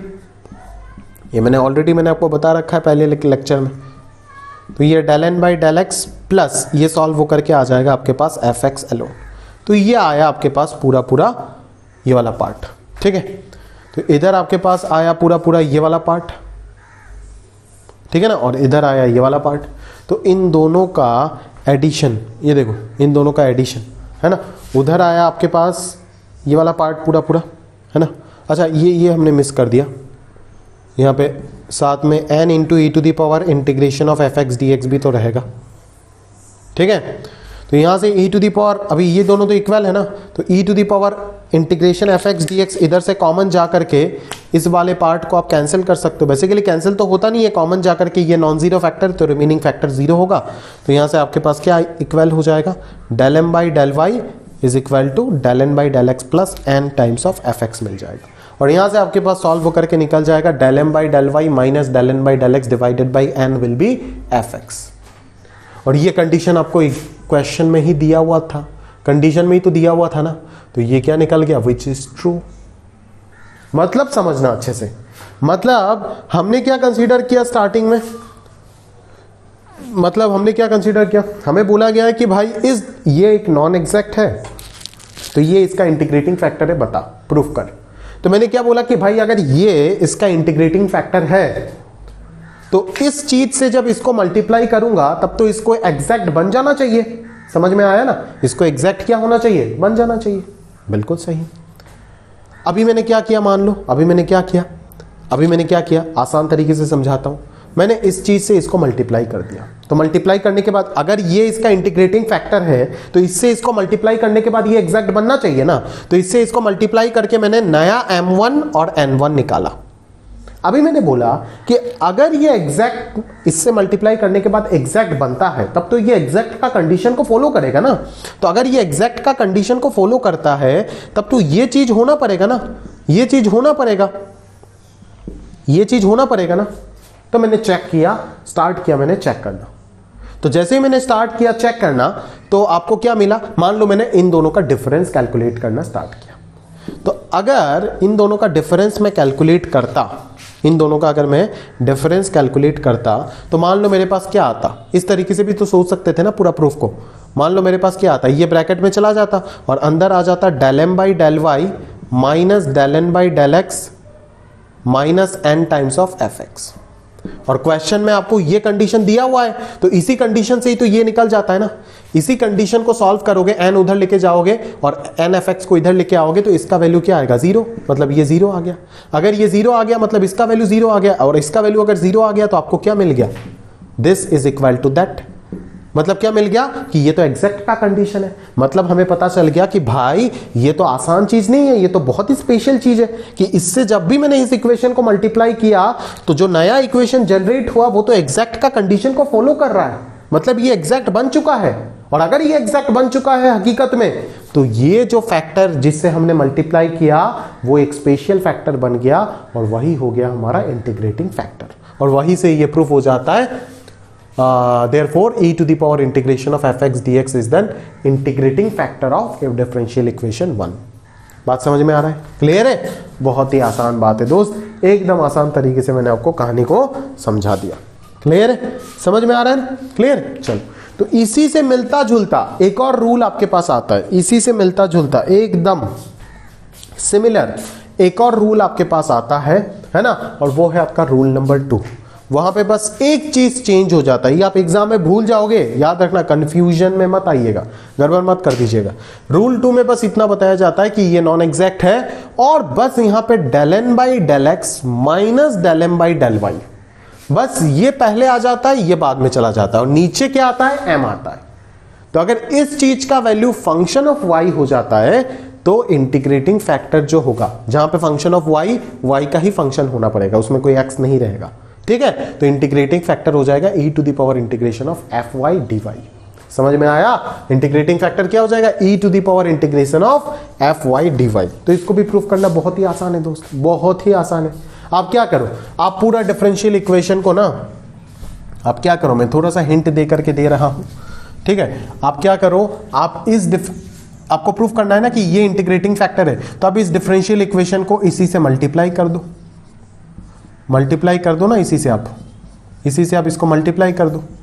ये मैंने ऑलरेडी मैंने आपको बता रखा है पहले लेक्चर में। तो ये del N by del x plus ये सॉल्व होकर के आ जाएगा आपके पास एफ एक्स एलोन। तो ये आया आपके पास पूरा पूरा ये वाला पार्ट। ठीक है, तो इधर आपके पास आया पूरा पूरा ये वाला पार्ट, ठीक है ना, और इधर आया ये वाला पार्ट। तो इन दोनों का एडिशन, ये देखो इन दोनों का एडिशन है ना, उधर आया आपके पास ये वाला पार्ट पूरा पूरा है ना। अच्छा ये ये हमने मिस कर दिया, यहाँ पे साथ में n into e to the power integration of f x d x भी तो रहेगा। ठीक है, तो यहाँ से e टू दी पावर, अभी ये दोनों तो इक्वल है ना, तो e to the power integration f x d x इधर से कॉमन जा करके इस वाले पार्ट को आप कैंसिल कर सकते हो। बेसिकली कैंसिल तो होता नहीं है, कॉमन जा करके ये नॉन जीरो फैक्टर तो रिमेनिंग फैक्टर जीरो होगा। तो यहाँ से आपके पास क्या इक्वल हो जाएगा, del M by del y is equal to del N by del x plus n times of f x मिल जाएगा। और यहाँ से आपके पास सॉल्व होकर के निकल जाएगा del M by del y minus del N by del x divided by n will be f x. और ये कंडीशन आपको क्वेश्चन में ही दिया हुआ था, कंडीशन में ही तो दिया हुआ था ना, तो ये क्या निकल गया, विच इज ट्रू। मतलब समझना अच्छे से, मतलब हमने क्या कंसीडर किया स्टार्टिंग में, मतलब हमने क्या कंसीडर किया, हमें बोला गया है कि भाई इस ये एक नॉन एग्जैक्ट है तो ये इसका इंटीग्रेटिंग फैक्टर है, बता प्रूफ कर। तो मैंने क्या बोला कि भाई अगर ये इसका इंटीग्रेटिंग फैक्टर है तो इस चीज से जब इसको मल्टीप्लाई करूंगा तब तो इसको एग्जैक्ट बन जाना चाहिए। समझ में आया ना, इसको एग्जैक्ट क्या होना चाहिए, बन जाना चाहिए। बिल्कुल सही। अभी मैंने क्या किया, मान लो अभी मैंने क्या किया, अभी मैंने क्या किया, आसान तरीके से समझाता हूं। मैंने इस चीज से इसको मल्टीप्लाई कर दिया, तो मल्टीप्लाई करने के बाद अगर ये इसका इंटीग्रेटिंग फैक्टर है तो इससे इसको मल्टीप्लाई करने के बाद ये एग्जैक्ट बनना चाहिए ना। तो इससे इसको मल्टीप्लाई करके मैंने नया एम वन और एन वन निकाला। अभी मैंने बोला कि अगर ये एग्जैक्ट इससे मल्टीप्लाई करने के बाद एग्जैक्ट बनता है तब तो ये एग्जैक्ट का कंडीशन को फॉलो करेगा ना। तो अगर ये एग्जैक्ट का कंडीशन को फॉलो करता है तब तो ये चीज होना पड़ेगा ना, ये चीज होना पड़ेगा, ये चीज होना पड़ेगा ना। तो मैंने चेक किया, स्टार्ट किया मैंने चेक करना। तो जैसे ही मैंने स्टार्ट किया चेक करना तो आपको क्या मिला, मान लो मैंने इन दोनों का डिफरेंस कैलकुलेट करना स्टार्ट किया। तो अगर इन दोनों का डिफरेंस मैं कैलकुलेट करता, इन दोनों का अगर मैं डिफरेंस कैलकुलेट करता तो मान लो मेरे पास क्या आता, इस तरीके से भी तो सोच सकते थे ना पूरा प्रूफ को। मान लो मेरे पास क्या आता, ये ब्रैकेट में चला जाता और अंदर आ जाता del M by del y minus del N by del x minus n times of f x. और क्वेश्चन में आपको ये कंडीशन दिया हुआ है तो इसी कंडीशन से ही तो ये निकल जाता है ना। इसी कंडीशन को सॉल्व करोगे, एन उधर लेके जाओगे और एन एफ एक्स को इधर लेके आओगे तो इसका वैल्यू क्या आएगा, जीरो। मतलब ये जीरो आ गया। अगर ये जीरो आ गया मतलब इसका वैल्यू जीरो आ गया, और इसका वैल्यू अगर जीरो आ गया तो आपको क्या मिल गया, this is equal to that. मतलब क्या मिल गया कि ये तो एग्जैक्ट का कंडीशन है। मतलब हमें पता चल गया कि भाई ये तो आसान चीज नहीं है, ये तो बहुत ही स्पेशल चीज है कि इससे जब भी मैंने इस इक्वेशन को मल्टीप्लाई किया तो जो नया इक्वेशन जनरेट हुआ वो तो एग्जैक्ट का कंडीशन को फॉलो कर रहा है। मतलब ये एग्जैक्ट बन चुका है। और अगर ये एग्जैक्ट बन चुका है हकीकत में तो ये जो फैक्टर जिससे हमने मल्टीप्लाई किया वो एक स्पेशल फैक्टर बन गया और वही हो गया हमारा इंटीग्रेटिंग फैक्टर। और वही से ये प्रूफ हो जाता है therefore e to the power integration of fx dx is the integrating factor of differential equation one. बात समझ में आ रहा है? क्लियर है? बहुत ही आसान बात है दोस्त, एकदम आसान तरीके से मैंने आपको कहानी को समझा दिया। क्लियर है? समझ में आ रहा है? क्लियर? चलो, तो इसी से मिलता जुलता एक और रूल आपके पास आता है, इसी से मिलता जुलता एकदम सिमिलर एक और रूल आपके पास आता है, है ना, और वो है आपका रूल नंबर टू। वहां पे बस एक चीज चेंज हो जाता है, ये आप एग्जाम में भूल जाओगे, याद रखना, कंफ्यूजन में मत आइएगा, गड़बड़ मत कर दीजिएगा। रूल टू में बस इतना बताया जाता है कि ये नॉन एग्जैक्ट है और बस यहां पे del N by del x minus del M by del y, बस ये पहले आ जाता है, ये बाद में चला जाता है, और नीचे क्या आता है? एम आता है। तो अगर इस चीज का वैल्यू फंक्शन ऑफ वाई हो जाता है तो इंटीग्रेटिंग फैक्टर जो होगा, जहां पे फंक्शन ऑफ वाई वाई का ही फंक्शन होना पड़ेगा, उसमें कोई एक्स नहीं रहेगा, ठीक है, तो इंटीग्रेटिंग फैक्टर हो जाएगा e to the power integration of f y d y. समझ में आया? इंटीग्रेटिंग फैक्टर क्या हो जाएगा? e to the power integration of f y d y. तो इसको भी प्रूफ करना बहुत ही आसान है दोस्त, बहुत ही आसान है। आप क्या करो, आप पूरा डिफरेंशियल इक्वेशन को ना, आप क्या करो, मैं थोड़ा सा हिंट दे करके दे रहा हूं, ठीक है, आप क्या करो, आप इस आपको प्रूफ करना है ना कि ये इंटीग्रेटिंग फैक्टर है, तो आप इस डिफरेंशियल इक्वेशन को इसी से मल्टीप्लाई कर दो, मल्टीप्लाई कर दो ना इसी से, आप इसी से आप इसको मल्टीप्लाई कर दो,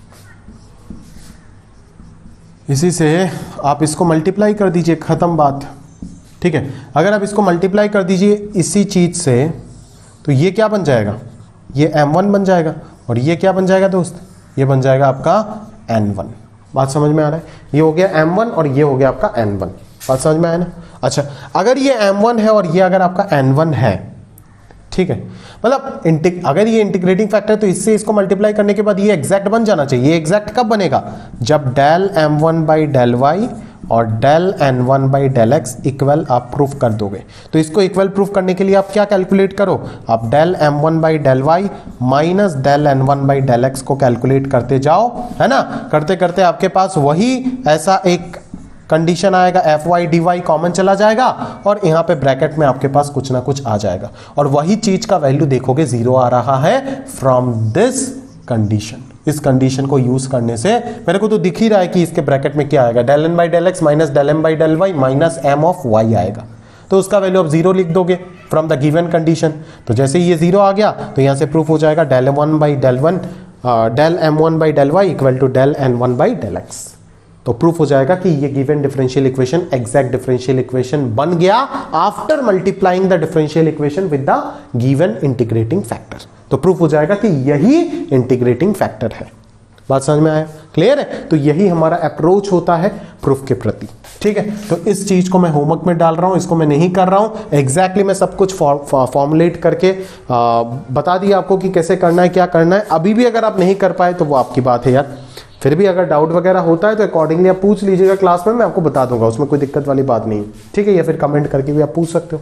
इसी से आप इसको मल्टीप्लाई कर दीजिए, खत्म बात, ठीक है। अगर आप इसको मल्टीप्लाई कर दीजिए इसी चीज से, तो ये क्या बन जाएगा? ये एम वन बन जाएगा, और ये क्या बन जाएगा दोस्त? ये बन जाएगा आपका एन वन। बात समझ में आ रहा है? ये हो गया एम वन और ये हो गया आपका एन वन। बात समझ में आया ना? अच्छा, अगर ये एम वन है और ये अगर आपका एन वन है, ठीक है, मतलब अगर ये इंटीग्रेटिंग फैक्टर, तो इससे इसको मल्टीप्लाई करने के बाद ये एग्जैक्ट बन जाना चाहिए। ये एग्जैक्ट कब बनेगा? जब del m one by del y और del n one by del x equal आप प्रूफ कर दोगे। तो इसको इक्वल प्रूफ करने के लिए आप क्या कैलकुलेट करो, आप del m one by del y minus del n one by del x को कैलकुलेट करते जाओ, है ना। करते करते आपके पास वही ऐसा एक कंडीशन आएगा, f y d y common चला जाएगा और यहाँ पे ब्रैकेट में आपके पास कुछ ना कुछ आ जाएगा, और वही चीज का वैल्यू देखोगे जीरो आ रहा है फ्रॉम दिस कंडीशन। इस कंडीशन को यूज करने से मेरे को तो दिख ही रहा है कि इसके ब्रैकेट में क्या आएगा, del N by del x minus del M by del y minus m of y आएगा। तो उसका वैल्यू आप जीरो लिख दोगे फ्रॉम द गिवन कंडीशन। तो जैसे ही ये जीरो आ गया तो यहाँ से प्रूफ हो जाएगा del m one by del one del m one by del y equal to del n one by del x. तो प्रूफ हो जाएगा कि ये given differential equation exact differential equation बन गया after multiplying the differential equation with the given integrating factor. तो proof हो जाएगा कि यही इंटीग्रेटिंग फैक्टर है। बात समझ में आया? क्लियर है? तो यही हमारा अप्रोच होता है प्रूफ के प्रति, ठीक है। तो इस चीज को मैं होमवर्क में डाल रहा हूं, इसको मैं नहीं कर रहा हूं, एग्जैक्टली exactly मैं सब कुछ फॉर्मुलेट करके आ, बता दिया आपको कि कैसे करना है, क्या करना है। अभी भी अगर आप नहीं कर पाए तो वो आपकी बात है यार, फिर भी अगर डाउट वगैरह होता है तो अकॉर्डिंगली आप पूछ लीजिएगा क्लास में, मैं आपको बता दूंगा, उसमें कोई दिक्कत वाली बात नहीं, ठीक है। या फिर कमेंट करके भी आप पूछ सकते हो,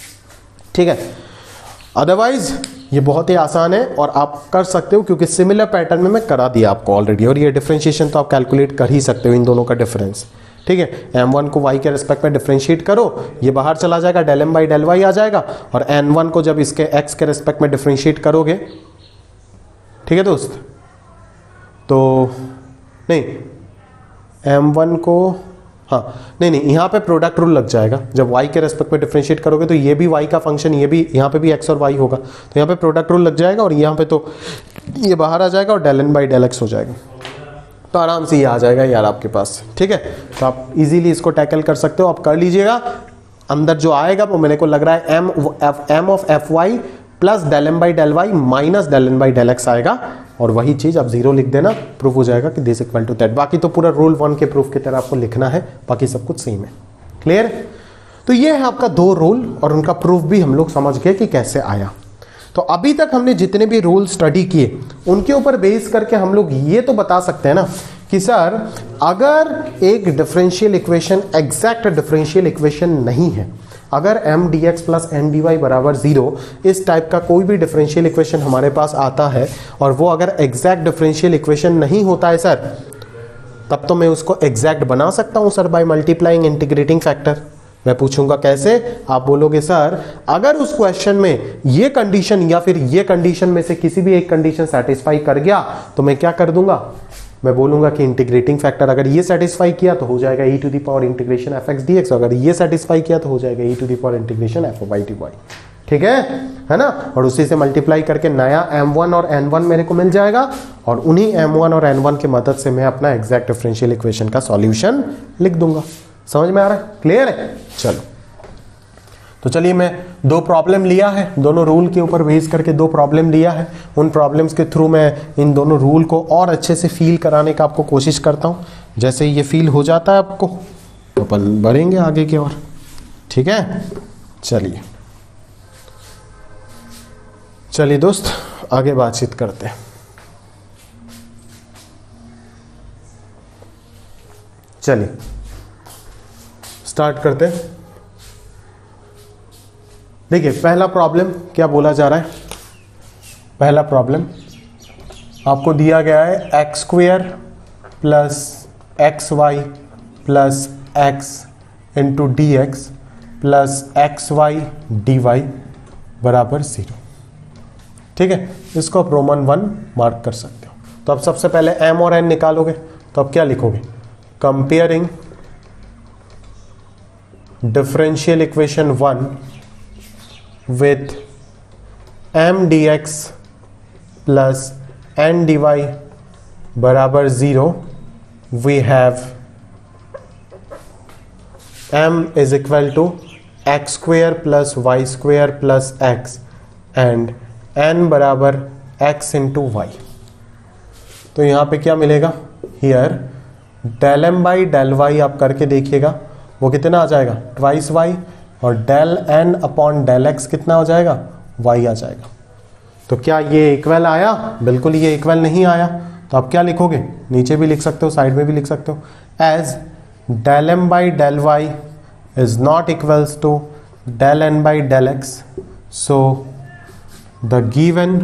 ठीक है। अदरवाइज ये बहुत ही आसान है और आप कर सकते हो, क्योंकि सिमिलर पैटर्न में मैं करा दिया आपको ऑलरेडी, और ये डिफरेंशिएशन तो आप कैलकुलेट कर ही सकते हो इन दोनों का डिफरेंस, ठीक है। एम वन को वाई के रिस्पेक्ट में डिफरेंशिएट करो, ये बाहर चला जाएगा, del M by del y आ जाएगा, और एन वन को जब इसके एक्स के रिस्पेक्ट में डिफरेंशिएट करोगे, ठीक है दोस्त, तो नहीं एम वन को, हाँ नहीं नहीं यहाँ पे प्रोडक्ट रूल लग जाएगा। जब y के रेस्पेक्ट में डिफरेंशिएट करोगे तो ये भी y का फंक्शन, ये भी यहाँ पे भी x और y होगा, तो यहाँ पे प्रोडक्ट रूल लग जाएगा, और यहाँ पे तो ये बाहर आ जाएगा और del N by del x हो जाएगा। तो आराम से ये आ जाएगा यार आपके पास, ठीक है। तो आप इजीली इसको टैकल कर सकते हो, आप कर लीजिएगा। अंदर जो आएगा वो मेरे को लग रहा है m m of f y plus del M by del y minus del N by del x आएगा, और वही चीज आप जीरो लिख देना, प्रूफ हो जाएगा कि दिस इक्वल टू दैट। बाकी तो पूरा रूल वन के प्रूफ की तरह आपको लिखना है, बाकी सब कुछ सेम है। क्लियर? तो ये है आपका दो रूल, और उनका प्रूफ भी हम लोग समझ गए कि कैसे आया। तो अभी तक हमने जितने भी रूल स्टडी किए उनके ऊपर बेस करके हम लोग ये तो बता सकते हैं ना कि सर अगर एक differential equation exact differential equation नहीं है, अगर M d x plus N d y बराबर जीरो, इस टाइप का कोई भी डिफरेंशियल इक्वेशन हमारे पास आता है और वो अगर एग्जैक्ट डिफरेंशियल इक्वेशन नहीं होता है सर, तब तो मैं उसको एग्जैक्ट बना सकता हूं sir by multiplying integrating factor. मैं पूछूंगा कैसे, आप बोलोगे सर अगर उस क्वेश्चन में ये कंडीशन या फिर ये कंडीशन में से किसी भी एक कंडीशन सेटिस्फाई कर गया तो मैं क्या कर दूंगा, मैं बोलूंगा कि इंटीग्रेटिंग फैक्टर अगर ये सेटिस्फाई किया तो हो जाएगा e to the power integration f x d x, अगर ये सेटिस्फाई किया तो हो जाएगा e to the power integration f y d y. ठीक है है ना, और उसी से मल्टीप्लाई करके नया एम वन और एन वन मेरे को मिल जाएगा और उन्हीं एम वन और एन वन की मदद से मैं अपना एग्जैक्ट डिफरेंशियल इक्वेशन का सॉल्यूशन लिख दूंगा। समझ में आ रहा है, क्लियर है? चलो तो चलिए मैं दो प्रॉब्लम लिया है, दोनों रूल के ऊपर बेस करके दो प्रॉब्लम लिया है, उन प्रॉब्लम्स के थ्रू मैं इन दोनों रूल को और अच्छे से फील कराने का आपको कोशिश करता हूँ। जैसे ये फील हो जाता है आपको तो अपन बढ़ेंगे आगे की ओर। ठीक है, चलिए चलिए दोस्त आगे बातचीत करते हैं। चलिए स्टार्ट करते हैं। देखिए पहला प्रॉब्लम क्या बोला जा रहा है, पहला प्रॉब्लम आपको दिया गया है x square plus x y plus x into d x plus x y d y बराबर जीरो। ठीक है, इसको आप रोमन वन मार्क कर सकते हो। तो अब सबसे पहले एम और एन निकालोगे तो अब क्या लिखोगे, comparing differential equation one with m dx plus n dy बराबर zero, we have m is equal to x square plus y square plus x and n बराबर x into y। तो यहाँ पे क्या मिलेगा, here del m by del y आप करके देखिएगा वो कितना आ जाएगा, ट्वाइस y, और del N upon del x कितना हो जाएगा, y आ जाएगा। तो क्या ये इक्वल आया, बिल्कुल ये इक्वल नहीं आया। तो आप क्या लिखोगे, नीचे भी लिख सकते हो साइड में भी लिख सकते हो, as del M by del y is not equals to del N by del x, so the given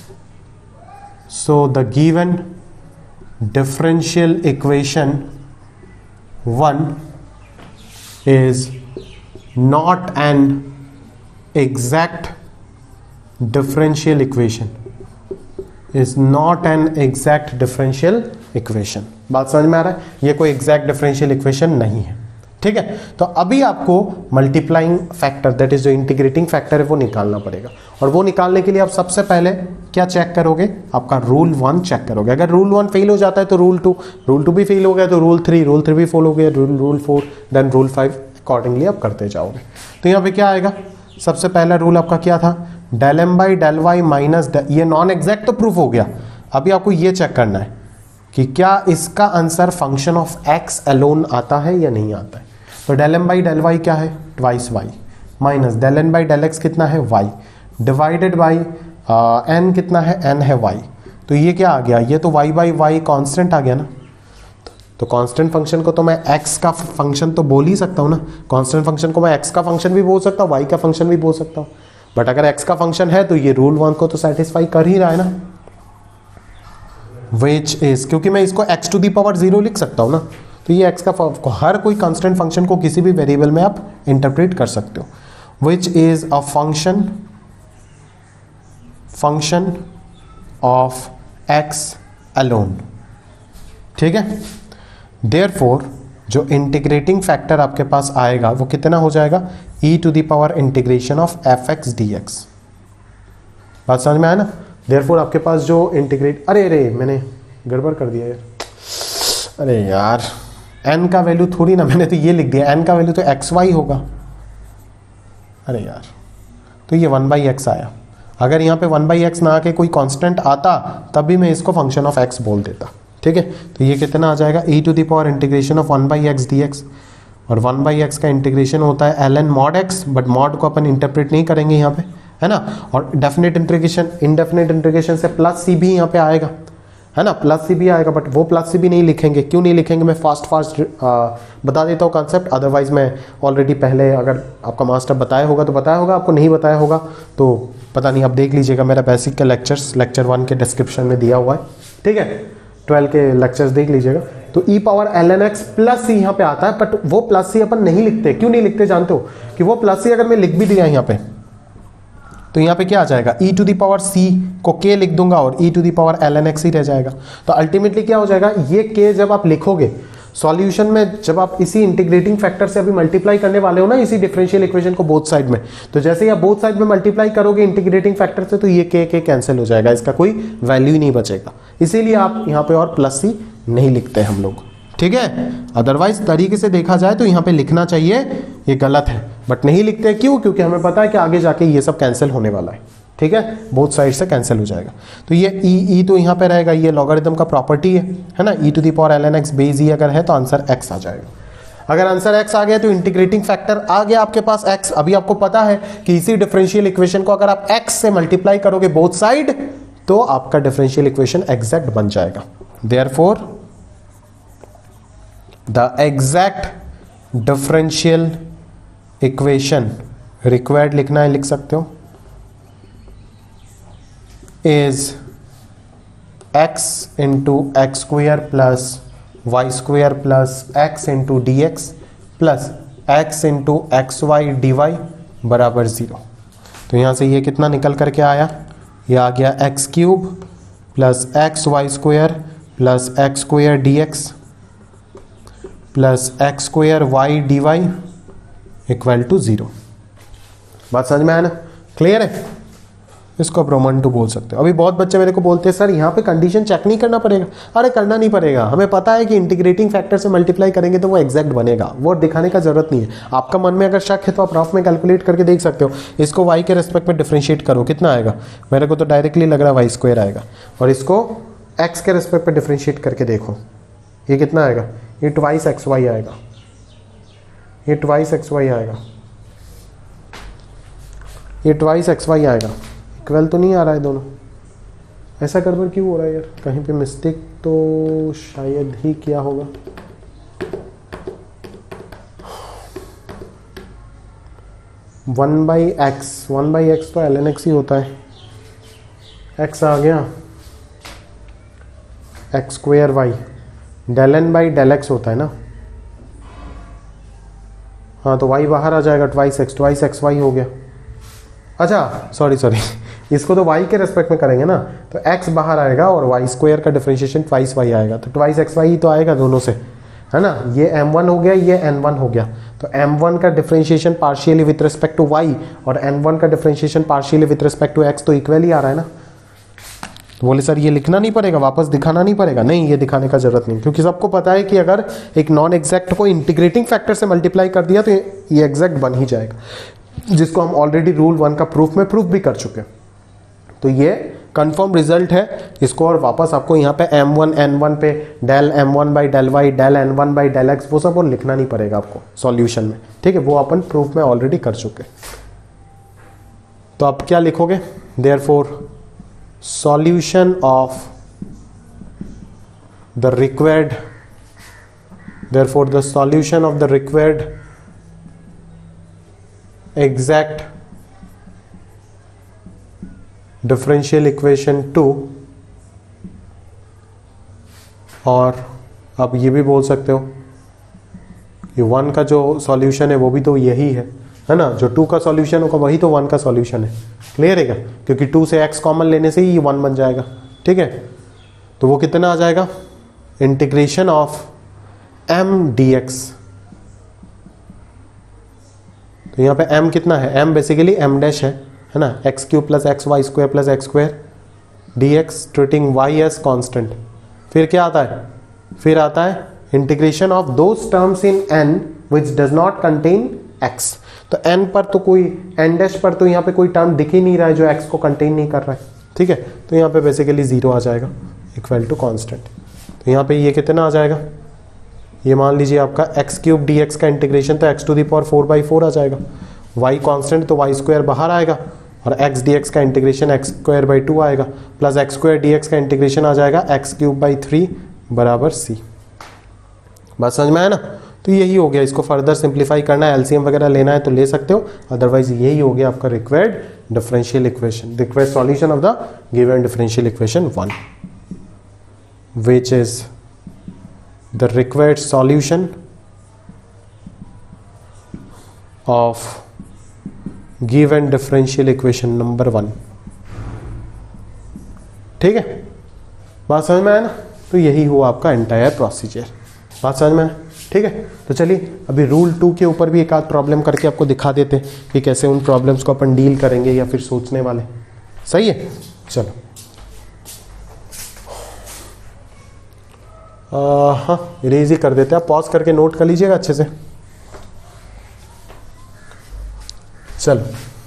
so the given differential equation one is not an exact differential equation is not an exact differential equation। बात समझ में आ रहा है, ये कोई exact differential equation नहीं है। ठीक है, तो अभी आपको मल्टीप्लाइंग फैक्टर दैट इज जो इंटीग्रेटिंग फैक्टर है वो निकालना पड़ेगा, और वो निकालने के लिए आप सबसे पहले क्या चेक करोगे, आपका रूल वन चेक करोगे। अगर रूल वन फेल हो जाता है तो रूल टू, रूल टू भी फेल हो गया तो रूल थ्री, रूल थ्री भी फेल हो गया rule rule four, then rule five, accordingly आप करते जाओगे। तो यहाँ पे क्या आएगा, सबसे पहला रूल आपका क्या था, del M by del y minus, ये नॉन एग्जैक्ट तो प्रूफ हो गया। अभी आपको ये चेक करना है कि क्या इसका answer function of x alone आता है या नहीं आता है। तो del M by del y क्या है, twice y, minus del N by del x कितना है, वाई, डिवाइडेड बाई एन कितना है, एन है वाई। तो ये क्या आ गया, ये तो वाई बाई वाई कॉन्स्टेंट आ गया ना। तो कांस्टेंट फंक्शन को तो मैं x का फंक्शन तो बोल ही सकता हूँ ना, कांस्टेंट फंक्शन को मैं x का फंक्शन भी बोल सकता हूँ, y का फंक्शन भी बोल सकता हूँ। बट अगर x का फंक्शन है तो ये रूल वन को तो सेटिस्फाई कर ही रहा है ना, विच इज, क्योंकि मैं इसको x to the power zero लिख सकता हूँ ना। तो ये x का हर कोई कांस्टेंट फंक्शन को किसी भी वेरिएबल में आप इंटरप्रेट कर सकते हो। Which is a function function of x alone. ठीक है, देयरफॉर जो इंटीग्रेटिंग फैक्टर आपके पास आएगा वो कितना हो जाएगा, e to the power integration of f x d x. बात समझ में आया ना। देयरफॉर आपके पास जो इंटीग्रेट, अरे अरे मैंने गड़बड़ कर दिया यार, अरे यार n का वैल्यू थोड़ी ना, मैंने तो ये लिख दिया, n का वैल्यू तो एक्स वाई होगा। अरे यार, तो ये वन बाई एक्स आया। अगर यहाँ पे वन बाई एक्स ना आके कोई कांस्टेंट आता तब भी मैं इसको फंक्शन ऑफ x बोल देता। ठीक है, तो ये कितना आ जाएगा, e to the power integration of one by x d x, और वन बाई एक्स का इंटीग्रेशन होता है l n mod x, but mod को अपन इंटरप्रेट नहीं करेंगे यहाँ पे, है ना। और डेफिनेट इंटीग्रेशन, इनडेफिनेट इंटीग्रेशन से प्लस सी भी यहाँ पे आएगा, है ना, प्लस सी भी आएगा, बट वो प्लस सी भी नहीं लिखेंगे। क्यों नहीं लिखेंगे, मैं फास्ट फास्ट बता देता हूँ कॉन्सेप्ट, अदरवाइज मैं ऑलरेडी पहले अगर आपका मास्टर बताया होगा तो बताया होगा, आपको नहीं बताया होगा तो पता नहीं, आप देख लीजिएगा मेरा बेसिक के लेक्चर्स लेक्चर वन के डिस्क्रिप्शन में दिया हुआ है। ठीक है, ट्वेल्व के लेक्चर्स देख लीजिएगा, तो e power l n x plus c यहाँ पे आता है, बट वो प्लस सी अपन नहीं लिखते। क्यों नहीं लिखते जानते हो? कि वो प्लस सी अगर मैं लिख भी दिया यहाँ पे तो यहाँ पे क्या आ जाएगा, e to the power c को k लिख दूंगा और e to the power l n x ही रह जाएगा। तो अल्टीमेटली क्या हो जाएगा, ये k जब आप लिखोगे सॉल्यूशन में, जब आप इसी इंटीग्रेटिंग फैक्टर से अभी मल्टीप्लाई करने वाले हो ना इसी डिफरेंशियल इक्वेशन को बोथ साइड में, तो जैसे ही आप बोथ साइड में मल्टीप्लाई करोगे इंटीग्रेटिंग फैक्टर से तो ये k k कैंसिल हो जाएगा, इसका कोई वैल्यू ही नहीं बचेगा। इसीलिए आप यहाँ पे और प्लस सी नहीं लिखते हम लोग, ठीक है। अदरवाइज तरीके से देखा जाए तो यहाँ पे लिखना चाहिए, ये गलत है, बट नहीं लिखते। क्यों? क्योंकि हमें पता है कि आगे जाके ये सब कैंसिल होने वाला है, ठीक है, बोथ साइड से कैंसिल हो जाएगा। तो ये ई ई तो यहाँ पे रहेगा, ये लॉगरिथम का प्रॉपर्टी है है ना, e to the power l n x base e अगर है तो आंसर एक्स आ जाएगा। अगर आंसर एक्स आ गया तो इंटीग्रेटिंग फैक्टर आ गया आपके पास एक्स। अभी आपको पता है कि इसी डिफरेंशियल इक्वेशन को अगर आप एक्स से मल्टीप्लाई करोगे बोथ साइड तो आपका डिफरेंशियल इक्वेशन एग्जैक्ट बन जाएगा। Therefore the exact differential equation required लिखना है, लिख सकते हो, is x into x square plus y square plus x into dx plus x into xy dy बराबर जीरो। तो यहां से ये कितना निकल करके आया, ये आ गया x cube plus x y square plus x square d x plus x square y d y equal to zero. बात समझ में आया ना, क्लियर है? इसको आप रोमन टू बोल सकते हो। अभी बहुत बच्चे मेरे को बोलते हैं सर यहाँ पे कंडीशन चेक नहीं करना पड़ेगा। अरे करना नहीं पड़ेगा, हमें पता है कि इंटीग्रेटिंग फैक्टर से मल्टीप्लाई करेंगे तो वो एग्जैक्ट बनेगा, वो दिखाने का जरूरत नहीं है। आपका मन में अगर शक है तो आप रफ में कैलकुलेट करके देख सकते हो। इसको वाई के रेस्पेक्ट में डिफरेंशिएट करो, कितना आएगा? मेरे को तो डायरेक्टली लग रहा है वाई स्क्वायर आएगा। और इसको एक्स के रेस्पेक्ट में डिफरेंशिएट करके देखो, ये कितना आएगा? ये ट्वाइस एक्स वाई आएगा, ये ट्वाइस एक्स वाई आएगा, ये ट्वाइस एक्स वाई आएगा। इक्वल तो नहीं आ रहा है दोनों, ऐसा गड़बड़ क्यों हो रहा है यार? कहीं पे मिस्टेक तो शायद ही किया होगा। One by x, one by x तो एल एन एक्स ही होता है। एक्स आ गया, x square y, del N by del x होता है ना। हाँ तो वाई बाहर आ जाएगा, twice x, twice x y हो गया। अच्छा सॉरी सॉरी इसको तो y के रेस्पेक्ट में करेंगे ना, तो x बाहर आएगा और y स्क्वायर का डिफरेंशिएशन ट्वाइस y आएगा, तो ट्वाइस एक्स वाई तो आएगा दोनों से, है ना। ये एम वन हो गया, ये एन वन हो गया, तो एम वन का differentiation partially with respect to y और एन वन का differentiation partially with respect to x, तो इक्वल ही आ रहा है ना। तो बोले सर ये लिखना नहीं पड़ेगा, वापस दिखाना नहीं पड़ेगा? नहीं, ये दिखाने का जरूरत नहीं, क्योंकि सबको पता है कि अगर एक नॉन एग्जैक्ट को इंटीग्रेटिंग फैक्टर से मल्टीप्लाई कर दिया तो ये एग्जैक्ट बन ही जाएगा, जिसको हम ऑलरेडी रूल वन का प्रूफ में प्रूफ भी कर चुके हैं। तो ये कंफर्म रिजल्ट है। इसको और वापस आपको यहाँ पे एम वन एन वन पे del m one by del y del n one by del x वो सब और लिखना नहीं पड़ेगा आपको सॉल्यूशन में, ठीक है, वो अपन प्रूफ में ऑलरेडी कर चुके। तो आप क्या लिखोगे? Therefore solution of the required therefore the solution of the required exact differential equation two, और आप ये भी बोल सकते हो कि वन का जो सॉल्यूशन है वो भी तो यही है, है ना। जो टू का सॉल्यूशन होगा वही तो वन का सॉल्यूशन है। क्लियर है क्या? क्योंकि टू से एक्स कॉमन लेने से ही वन बन जाएगा, ठीक है। तो वो कितना आ जाएगा? Integration of M d x. तो यहाँ पे m कितना है? m बेसिकली m डैश है, है ना। X cube plus x y square plus x square d x treating y as constant. फिर क्या आता है? फिर आता है integration of those terms in n which does not contain x। तो n पर तो कोई n डैश पर तो यहाँ पे कोई टर्म दिख ही नहीं रहा है जो x को कंटेन नहीं कर रहा है, ठीक है। तो यहाँ पे बेसिकली जीरो आ जाएगा इक्वल टू कॉन्स्टेंट। तो यहाँ पे ये कितना आ जाएगा? ये मान लीजिए आपका एक्स क्यूब डी एक्स का इंटीग्रेशन तो x to the power four by four आ जाएगा, वाई कांस्टेंट तो वाई स्क्वायर बाहर आएगा, और एक्स डी एक्स का integration x square by two आएगा, plus x square d x का इंटीग्रेशन आ जाएगा एक्स क्यूब बाई थ्री बराबर सी। बात समझ में आया ना? तो यही हो गया। इसको फर्दर सिंप्लीफाई करना है, एलसीएम वगैरह लेना है तो ले सकते हो, अदरवाइज यही हो गया आपका required differential equation, required solution of the given differential equation one, which is the required solution of given differential equation number one. ठीक है, बात समझ में आया ना? तो यही हुआ आपका एंटायर प्रोसीजर। बात समझ में आया? ठीक है, तो चलिए अभी रूल टू के ऊपर भी एक आध प्रॉब्लम करके आपको दिखा देते कि कैसे उन प्रॉब्लम्स को अपन डील करेंगे या फिर सोचने वाले। सही है, चलो। आ, हाँ इरेज ही कर देते हैं, आप पॉज करके नोट कर लीजिएगा अच्छे से। चलो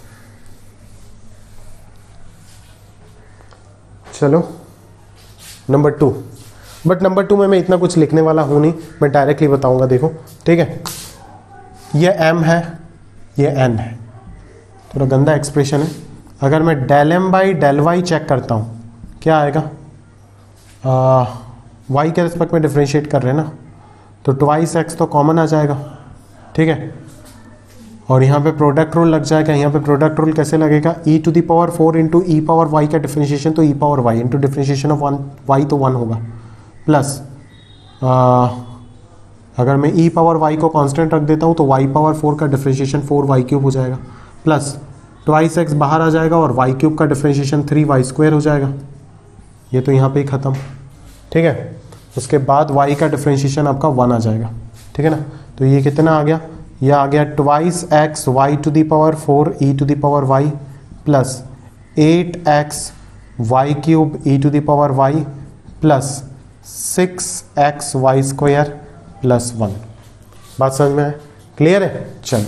चलो number two. But number two में मैं इतना कुछ लिखने वाला हूं नहीं, मैं डायरेक्टली बताऊंगा। देखो ठीक है, ये m है, ये n है, थोड़ा गंदा एक्सप्रेशन है। अगर मैं del M by del y check करता हूं, क्या आएगा? आ, y के रिस्पेक्ट में डिफ्रेंशिएट कर रहे हैं ना, तो ट्वाइस एक्स तो कॉमन आ जाएगा। ठीक है, और यहाँ पे प्रोडक्ट रूल लग जाएगा। यहाँ पे प्रोडक्ट रूल कैसे लगेगा? e to the power four into e power y का डिफ्रेंशिएशन तो e power y into differentiation of one y तो वन होगा, प्लस अगर मैं e पावर y को कांस्टेंट रख देता हूँ तो y पावर फोर का डिफ्रेंशिएशन फोर वाई क्यूब हो जाएगा, प्लस ट्वाइस एक्स बाहर आ जाएगा और y क्यूब का डिफ्रेंशिएशन थ्री वाई स्क्वायर हो जाएगा। ये तो यहाँ पे ही ख़त्म। ठीक है, उसके बाद y का डिफ्रेंशिएशन आपका वन आ जाएगा। ठीक है ना, तो ये कितना आ गया? ये आ गया twice x y to the power four e to the power y plus eight x y cube e to the power y plus six x y square plus one. बात समझ में आए? क्लियर है? चलो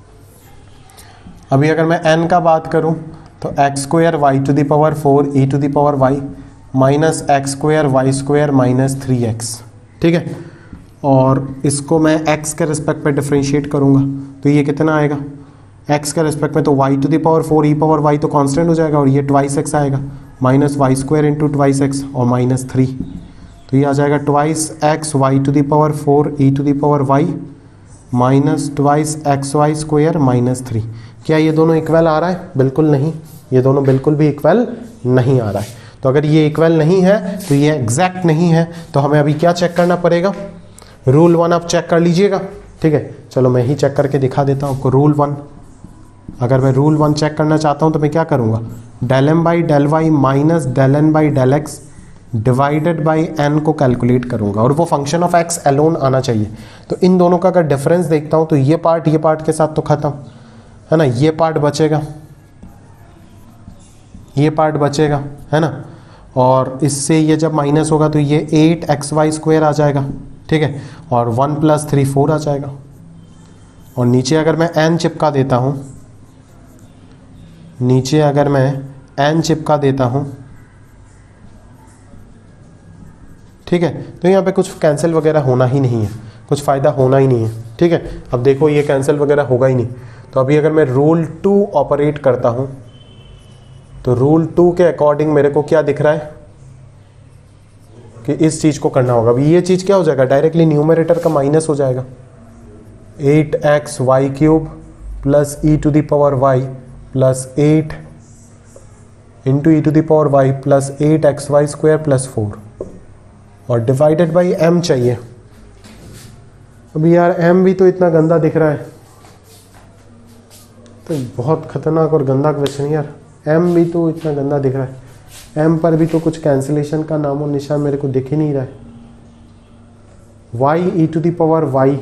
अभी अगर मैं n का बात करूं तो x square y to the power four e to the power y minus x square y square minus three x. ठीक है, और इसको मैं x के रिस्पेक्ट पे डिफरेंशिएट करूंगा तो ये कितना आएगा? x के रिस्पेक्ट में तो y to the power four e power y तो कांस्टेंट हो जाएगा और ये ट्वाइस एक्स आएगा, minus y square into twice x और माइनस थ्री, तो ये आ जाएगा twice x y to the power four e to the power y minus twice x y square minus three. क्या ये दोनों इक्वल आ रहा है? बिल्कुल नहीं, ये दोनों बिल्कुल भी इक्वल नहीं आ रहा है। तो अगर ये इक्वल नहीं है तो ये एग्जैक्ट नहीं है, तो हमें अभी क्या चेक करना पड़ेगा? रूल वन आप चेक कर लीजिएगा। ठीक है, चलो मैं ही चेक करके दिखा देता हूँ आपको। रूल वन, अगर मैं रूल वन चेक करना चाहता हूँ तो मैं क्या करूँगा? Del M by del y minus del N by del x divided by n को कैलकुलेट करूँगा, और वो फंक्शन ऑफ एक्स एलोन आना चाहिए। तो इन दोनों का अगर डिफरेंस देखता हूँ तो ये पार्ट ये पार्ट के साथ तो ख़त्म है ना, ये पार्ट बचेगा, ये पार्ट बचेगा है ना, और इससे ये जब माइनस होगा तो ये एट एक्स वाई स्क्वायर आ जाएगा। ठीक है, और वन प्लस थ्री फोर आ जाएगा, और नीचे अगर मैं n चिपका देता हूँ, नीचे अगर मैं n चिपका देता हूँ, ठीक है, तो यहाँ पे कुछ कैंसिल वगैरह होना ही नहीं है, कुछ फ़ायदा होना ही नहीं है। ठीक है, अब देखो ये कैंसिल वगैरह होगा ही नहीं। तो अभी अगर मैं रूल टू ऑपरेट करता हूँ तो रूल टू के अकॉर्डिंग मेरे को क्या दिख रहा है कि इस चीज़ को करना होगा। अभी ये चीज़ क्या हो जाएगा? डायरेक्टली न्यूमरेटर का माइनस हो जाएगा, eight x y cube plus e to the power y plus eight into e to the power y plus eight x y square plus four, और डिवाइडेड बाई एम चाहिए। अभी यार M भी तो इतना गंदा दिख रहा है, तो बहुत खतरनाक और गंदा क्वेश्चन यार। एम भी तो इतना गंदा दिख रहा है, एम पर भी तो कुछ कैंसिलेशन का नामो निशान मेरे को दिख ही नहीं रहा है। Y e to the power y,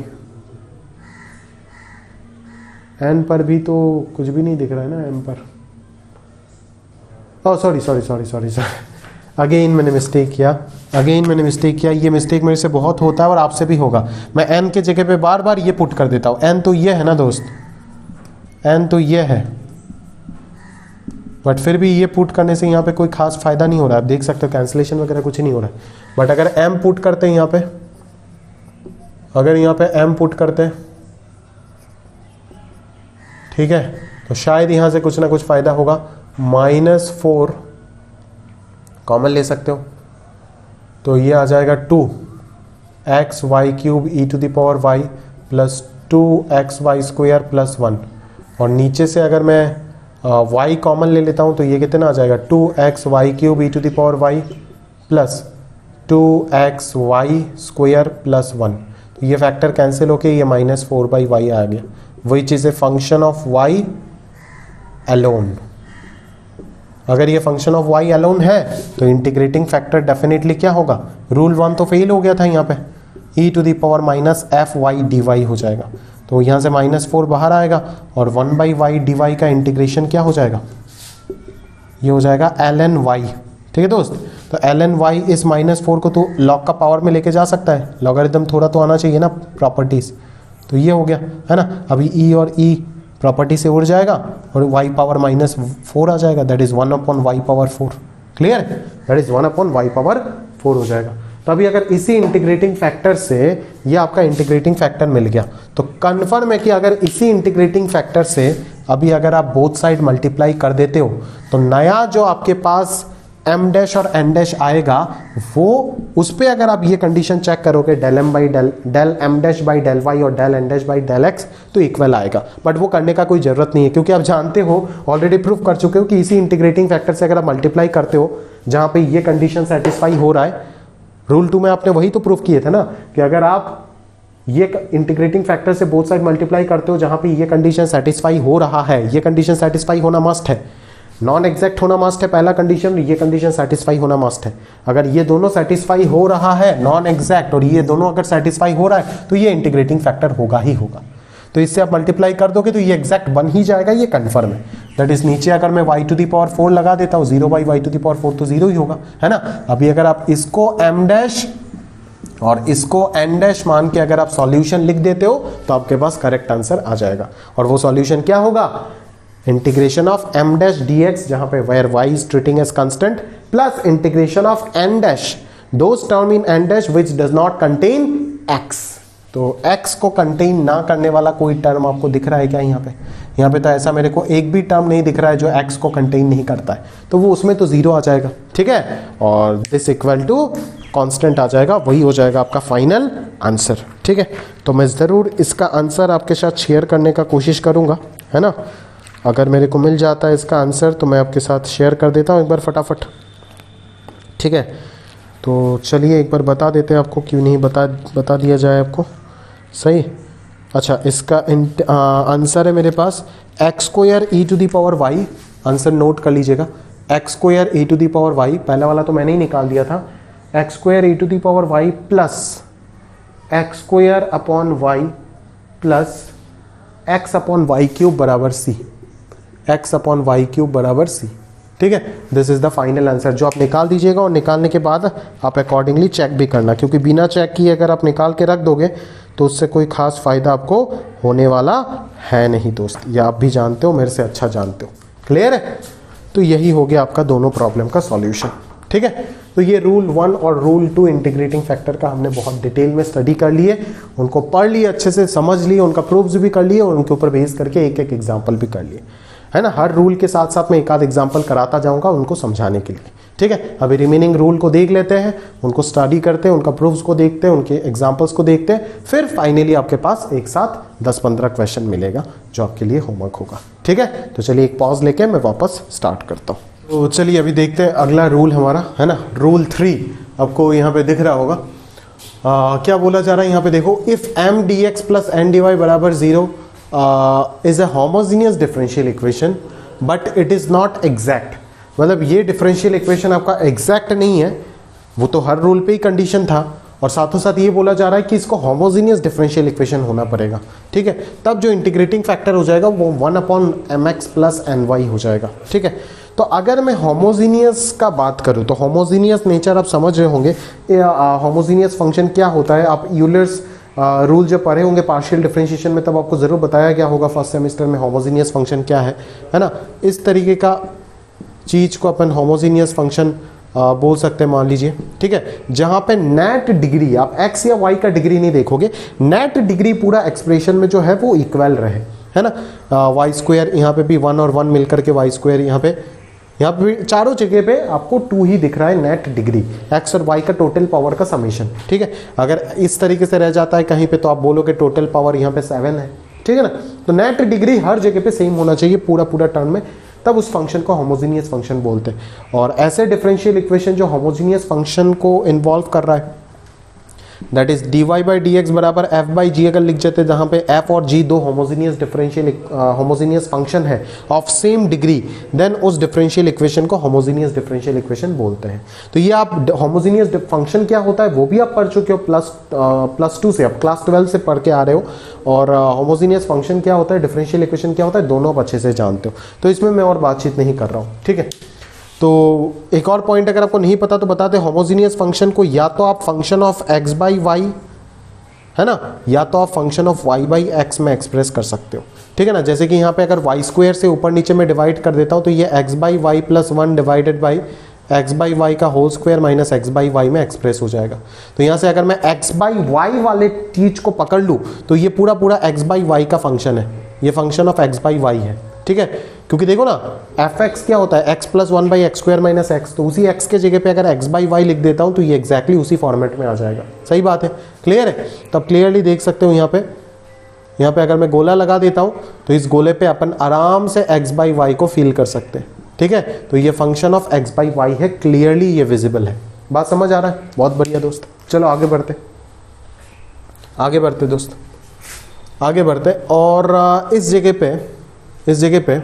n पर भी तो कुछ भी नहीं दिख रहा है ना एम पर। Oh sorry sorry sorry sorry sorry again मैंने मिस्टेक किया, अगेन मैंने मिस्टेक किया। ये मिस्टेक मेरे से बहुत होता है और आपसे भी होगा। मैं एन के जगह पे बार बार ये पुट कर देता हूँ। एन तो ये है ना दोस्त, एन तो ये है, बट फिर भी ये पुट करने से यहाँ पे कोई खास फायदा नहीं हो रहा है। आप देख सकते हो कैंसिलेशन वगैरह कुछ नहीं हो रहा है। बट अगर एम पुट करते हैं यहाँ पे, अगर यहाँ पे एम पुट करते हैं, ठीक है, तो शायद यहाँ से कुछ ना कुछ फायदा होगा। माइनस फोर कॉमन ले सकते हो, तो ये आ जाएगा two x y cube e to the power y plus two x y square plus one, और नीचे से अगर मैं वाई कॉमन ले लेता हूँ तो ये कितना आ जाएगा? Two x y cube e to the power y plus two x y square plus one, तो ये फैक्टर कैंसिल होके ये माइनस फोर बाई वाई आ गया, वही चीज़ है फंक्शन ऑफ वाई अलोन। अगर ये फंक्शन ऑफ वाई अलोन है तो इंटीग्रेटिंग फैक्टर डेफिनेटली क्या होगा, रूल वन तो फेल हो गया था यहाँ पे, e to the power minus f y d y हो जाएगा, तो यहाँ से माइनस फोर बाहर आएगा और one by y d y का इंटीग्रेशन क्या हो जाएगा, ये हो जाएगा एल एन वाई। ठीक है दोस्त, तो एल एन वाई इस माइनस फोर को तो लॉग का पावर में लेके जा सकता है, लॉगरिथम थोड़ा तो आना चाहिए ना प्रॉपर्टीज, तो ये हो गया है ना। अभी ई और ई प्रॉपर्टी से उड़ जाएगा और वाई पावर माइनस फोर आ जाएगा, that is one upon y power four. Clear, that is one upon y power four हो जाएगा। तो अभी अगर इसी इंटीग्रेटिंग फैक्टर से ये आपका इंटीग्रेटिंग फैक्टर मिल गया तो कन्फर्म है कि अगर इसी इंटीग्रेटिंग फैक्टर से अभी अगर आप बोथ साइड मल्टीप्लाई कर देते हो तो नया जो आपके पास एम डैश और एन डैश आएगा वो उस पर अगर आप ये कंडीशन चेक करोगे del M by del del m dash by del y और del N dash by del x तो इक्वल आएगा, बट वो करने का कोई जरूरत नहीं है क्योंकि आप जानते हो ऑलरेडी प्रूफ कर चुके हो कि इसी इंटीग्रेटिंग फैक्टर से अगर आप मल्टीप्लाई करते हो जहां पे ये कंडीशन सेटिस्फाई हो रहा है, रूल टू में आपने वही तो प्रूफ किए थे ना कि अगर आप ये इंटीग्रेटिंग फैक्टर से बोथ साइड मल्टीप्लाई करते हो जहां पे ये कंडीशन सेटिस्फाई हो रहा है, ये कंडीशन सेटिस्फाई होना मस्ट है, नॉन एग्जैक्ट होना मस्ट है पहला कंडीशन, ये कंडीशन सेटिस्फाई होना मस्ट है। अगर ये दोनों सेटिस्फाई हो रहा है नॉन एग्जैक्ट और ये दोनों अगर सेटिस्फाई हो रहा है तो ये इंटीग्रेटिंग फैक्टर होगा ही होगा, तो इससे आप मल्टीप्लाई कर दोगे तो ये एग्जैक्ट बन ही जाएगा, ये कन्फर्म है। दैट इज नीचे अगर मैं y to the power four लगा देता हूँ, zero by y to the power four तो जीरो ही होगा, है ना। अभी अगर आप इसको m डैश और इसको n डैश मान के अगर आप सॉल्यूशन लिख देते हो तो आपके पास करेक्ट आंसर आ जाएगा, और वो सॉल्यूशन क्या होगा, integration of m dash dx जहां पे where y is treating as constant plus integration of n dash those term in n dash which does not contain x। तो x को कंटेन ना करने वाला कोई टर्म आपको दिख रहा है क्या यहाँ पे, यहाँ पे तो ऐसा मेरे को एक भी टर्म नहीं दिख रहा है जो x को कंटेन नहीं करता है, तो वो उसमें तो जीरो आ जाएगा। ठीक है, और दिस इक्वल टू कांस्टेंट आ जाएगा, वही हो जाएगा आपका फाइनल आंसर। ठीक है, तो मैं ज़रूर इसका आंसर आपके साथ शेयर करने का कोशिश करूँगा, है ना। अगर मेरे को मिल जाता है इसका आंसर तो मैं आपके साथ शेयर कर देता हूँ एक बार फटाफट। ठीक है, तो चलिए एक बार बता देते हैं आपको, क्यों नहीं बता बता दिया जाए आपको, सही। अच्छा, इसका आंसर है मेरे पास x square e to the power y, answer note कर लीजिएगा, x square e to the power y, पहला वाला तो मैंने ही निकाल दिया था, x square e to the power y plus x square upon y plus x upon y cube बराबर c, x upon y cube बराबर सी। ठीक है, this is the final answer जो आप निकाल दीजिएगा, और निकालने के बाद आप अकॉर्डिंगली चेक भी करना, क्योंकि बिना चेक किए अगर आप निकाल के रख दोगे तो उससे कोई खास फायदा आपको होने वाला है नहीं दोस्त, या आप भी जानते हो, मेरे से अच्छा जानते हो। क्लियर है, तो यही हो गया आपका दोनों प्रॉब्लम का सॉल्यूशन। ठीक है, तो ये रूल वन और रूल टू इंटीग्रेटिंग फैक्टर का हमने बहुत डिटेल में स्टडी कर लिए, उनको पढ़ लिए, अच्छे से समझ लिए, उनका प्रूफ्स भी कर लिए और उनके ऊपर बेस करके एक एक एग्जाम्पल भी कर लिए, है ना। हर रूल के साथ साथ मैं एक आध एग्जाम्पल कराता जाऊंगा उनको समझाने के लिए। ठीक है, अभी रिमेनिंग रूल को देख लेते हैं, उनको स्टडी करते हैं, उनका प्रूफ्स को देखते हैं, उनके एग्जाम्पल्स को देखते हैं, फिर फाइनली आपके पास एक साथ दस पंद्रह क्वेश्चन मिलेगा जो आपके लिए होमवर्क होगा। ठीक है, तो चलिए एक पॉज लेके मैं वापस स्टार्ट करता हूँ। तो चलिए अभी देखते हैं अगला रूल हमारा, है ना, रूल थ्री आपको यहाँ पे दिख रहा होगा। आ, क्या बोला जा रहा है यहाँ पे देखो, if m d x plus N d y बराबर zero is a homogeneous differential equation but it is not exact. मतलब ये डिफरेंशियल इक्वेशन आपका एग्जैक्ट नहीं है, वो तो हर रूल पे ही कंडीशन था, और साथों साथ ये बोला जा रहा है कि इसको होमोजीनियस डिफरेंशियल इक्वेशन होना पड़ेगा। ठीक है, तब जो इंटीग्रेटिंग फैक्टर हो जाएगा वो one upon m x plus n y हो जाएगा। ठीक है, तो अगर मैं होमोजीनियस का बात करूं तो होमोजीनियस नेचर आप समझ रहे होंगे, होमोजीनियस फंक्शन क्या होता है, आप यूलर्स रूल जब पढ़े होंगे पार्शियल डिफरेंशिएशन में तब आपको ज़रूर बताया गया होगा फर्स्ट सेमेस्टर में होमोजीनियस फंक्शन क्या है, है ना। इस तरीके का चीज़ को अपन होमोजीनियस फंक्शन आ, बोल सकते हैं, मान लीजिए। ठीक है, जहां पे नेट डिग्री आप x या y का डिग्री नहीं देखोगे, नेट डिग्री पूरा एक्सप्रेशन में जो है वो इक्वल रहे, है ना। वाई स्क्वायर यहाँ पे भी वन और वन मिलकर के वाई स्क्वायर यहाँ पे यहाँ पे चारों जगह पे आपको टू ही दिख रहा है नेट डिग्री, x और y का टोटल पावर का समेशन। ठीक है, अगर इस तरीके से रह जाता है कहीं पे तो आप बोलोगे टोटल पावर यहाँ पे सेवन है। ठीक है ना, तो नेट डिग्री हर जगह पे सेम होना चाहिए पूरा पूरा टर्म में, तब उस फंक्शन को होमोजीनियस फंक्शन बोलते हैं। और ऐसे डिफरेंशियल इक्वेशन जो होमोजीनियस फंक्शन को इन्वॉल्व कर रहा है, that is d y by d x बराबर एफ बाई जी अगर लिख जाते, जहां पे एफ और जी दो होमोजीनियस डिफरेंशियल होमोजीनियस फंक्शन है ऑफ सेम डिग्री, देन उस डिफरेंशियल इक्वेशन को होमोजीनियस डिफरेंशियल इक्वेशन बोलते हैं। तो ये आप होमोजीनियस फंक्शन क्या होता है वो भी आप पढ़ चुके हो प्लस प्लस टू से, आप क्लास ट्वेल्व से पढ़ के आ रहे हो। और होमोजीनियस फंक्शन क्या होता है, डिफरेंशियल इक्वेशन क्या होता है, दोनों आप अच्छे से जानते हो। तो इसमें मैं और बातचीत नहीं कर रहा हूँ, ठीक है। तो एक और पॉइंट अगर आपको नहीं पता तो बताते, होमोजीनियस फंक्शन को या तो आप function of x by y, है ना, या तो आप function of y by x में एक्सप्रेस कर सकते हो, ठीक है ना। जैसे कि यहाँ पे अगर वाई स्क्वायर से ऊपर नीचे में डिवाइड कर देता हूँ तो ये x by y plus one divided by x by y का whole square minus x by y में एक्सप्रेस हो जाएगा। तो यहाँ से अगर मैं एक्स बाई वाई वाले चीज को पकड़ लूँ तो ये पूरा पूरा एक्स बाई वाई का फंक्शन है, ये function of x by y है, ठीक है। क्योंकि देखो ना एफ एक्स क्या होता है, x plus one by x square minus x, तो उसी एक्स के जगह पे अगर एक्स बाई वाई लिख देता हूँ तो ये एक्जैक्टली उसी फॉर्मेट में आ जाएगा। सही बात है, क्लियर है। तो आप क्लियरली देख सकते हो यहाँ पे, यहाँ पे अगर मैं गोला लगा देता हूँ तो इस गोले पे अपन आराम से एक्स बाई वाई को फील कर सकते हैं, ठीक है। तो ये function of x by y है, क्लियरली ये विजिबल है। बात समझ आ रहा है, बहुत बढ़िया दोस्त। चलो आगे बढ़ते आगे बढ़ते दोस्त आगे बढ़ते और इस जगह पे इस जगह पे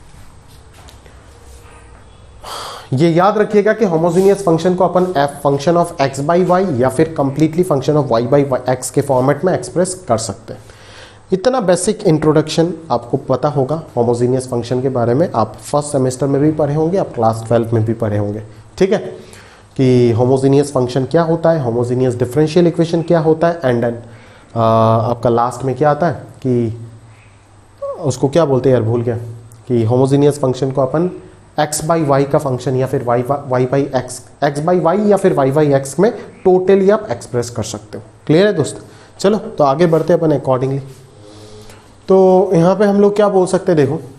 ये याद रखिएगा कि होमोजीनियस फंक्शन को अपन f function of x by y या फिर completely function of y by x के फॉर्मेट में एक्सप्रेस कर सकते हैं। इतना बेसिक इंट्रोडक्शन आपको पता होगा होमोजीनियस फंक्शन के बारे में, आप फर्स्ट सेमेस्टर में भी पढ़े होंगे, आप क्लास ट्वेल्व में भी पढ़े होंगे, ठीक है, कि होमोजीनियस फंक्शन क्या होता है, होमोजीनियस डिफरेंशियल इक्वेशन क्या होता है, एंड देन आपका लास्ट में क्या आता है कि उसको क्या बोलते हैं यार भूल गया, कि होमोजीनियस फंक्शन को अपन एक्स बाई वाई का फंक्शन या फिर y y by x x by y या फिर वाई बाई एक्स में टोटली आप एक्सप्रेस कर सकते हो। क्लियर है दोस्त। चलो तो आगे बढ़ते हैं अपन अकॉर्डिंगली। तो यहाँ पे हम लोग क्या बोल सकते हैं, देखो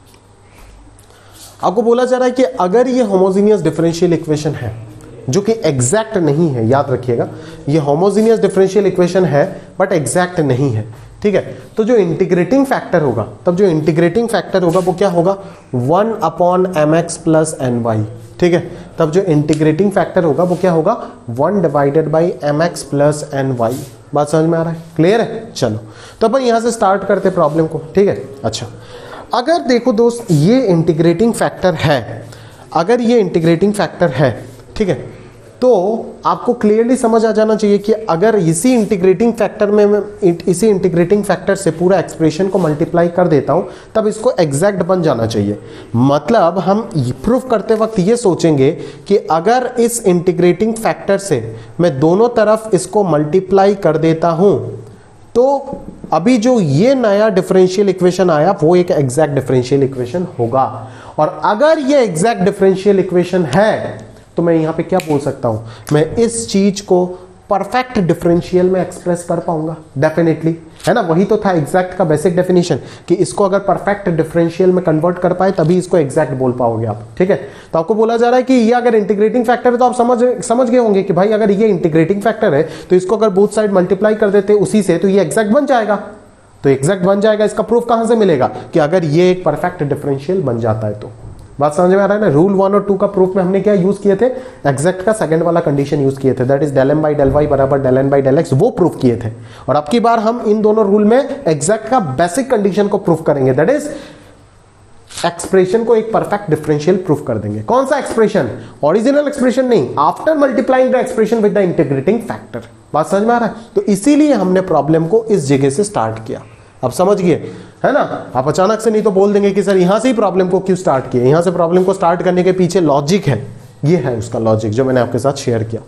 आपको बोला जा रहा है कि अगर ये होमोजीनियस डिफरेंशियल इक्वेशन है जो कि एग्जैक्ट नहीं है, याद रखिएगा ये होमोजीनियस डिफरेंशियल इक्वेशन है बट एग्जैक्ट नहीं है, ठीक है। तो जो इंटीग्रेटिंग फैक्टर होगा, तब जो इंटीग्रेटिंग फैक्टर होगा वो क्या होगा, one upon m x plus n y, ठीक है। तब जो इंटीग्रेटिंग फैक्टर होगा वो क्या होगा, one divided by m x plus n y. बात समझ में आ रहा है, क्लियर है। चलो तो अपन यहां से स्टार्ट करते प्रॉब्लम को, ठीक है। अच्छा अगर देखो दोस्त ये इंटीग्रेटिंग फैक्टर है, अगर ये इंटीग्रेटिंग फैक्टर है, ठीक है, तो आपको क्लियरली समझ आ जाना चाहिए कि अगर इसी इंटीग्रेटिंग फैक्टर में मैं इसी इंटीग्रेटिंग फैक्टर से पूरा एक्सप्रेशन को मल्टीप्लाई कर देता हूं तब इसको एग्जैक्ट बन जाना चाहिए। मतलब हम प्रूफ करते वक्त ये सोचेंगे कि अगर इस इंटीग्रेटिंग फैक्टर से मैं दोनों तरफ इसको मल्टीप्लाई कर देता हूं तो अभी जो ये नया डिफरेंशियल इक्वेशन आया वो एक एग्जैक्ट डिफरेंशियल इक्वेशन होगा। और अगर ये एग्जैक्ट डिफरेंशियल इक्वेशन है तो मैं यहां पे क्या बोल सकता हूं, मैं इस चीज को परफेक्ट डिफरेंशियल में एक्सप्रेस कर पाऊंगा, डेफिनेटली, है ना। वही तो था एग्जैक्ट का बेसिक डेफिनेशन कि इसको अगर परफेक्ट डिफरेंशियल में कन्वर्ट कर पाए तभी इसको एग्जैक्ट बोल पाओगे आप, ठीक है। तो आपको बोला जा रहा है कि ये अगर इंटीग्रेटिंग फैक्टर है तो आप समझ समझ गए होंगे कि भाई अगर ये इंटीग्रेटिंग फैक्टर है तो इसको अगर बोथ साइड मल्टीप्लाई कर देते उसी से तो ये एग्जैक्ट बन जाएगा। तो एग्जैक्ट बन जाएगा, इसका प्रूफ कहां से मिलेगा कि अगर ये एक परफेक्ट डिफरेंशियल बन जाता है तो। बात समझ में आ रहा है ना। रूल वन और टू का प्रूफ में हमने क्या यूज किए थे, एग्जैक्ट का सेकंड वाला कंडीशन यूज किए थे, that is del M by del y बराबर del N by del x, वो प्रूफ किए थे। और अब की बार हम इन दोनों रूल में एग्जैक्ट का बेसिक कंडीशन को प्रूफ करेंगे, दैट इज एक्सप्रेशन को एक परफेक्ट डिफरेंशियल प्रूफ कर देंगे। कौन सा एक्सप्रेशन, ओरिजिनल एक्सप्रेशन नहीं, after multiplying the expression with the integrating factor. बात समझ में आ रहा है। तो इसीलिए हमने प्रॉब्लम को इस जगह से स्टार्ट किया। अब समझ गए, है ना। आप अचानक से नहीं तो बोल देंगे कि सर यहां से ही प्रॉब्लम को क्यों स्टार्ट किया। यहां से प्रॉब्लम को स्टार्ट करने के पीछे लॉजिक है, ये है उसका लॉजिक जो मैंने आपके साथ शेयर किया।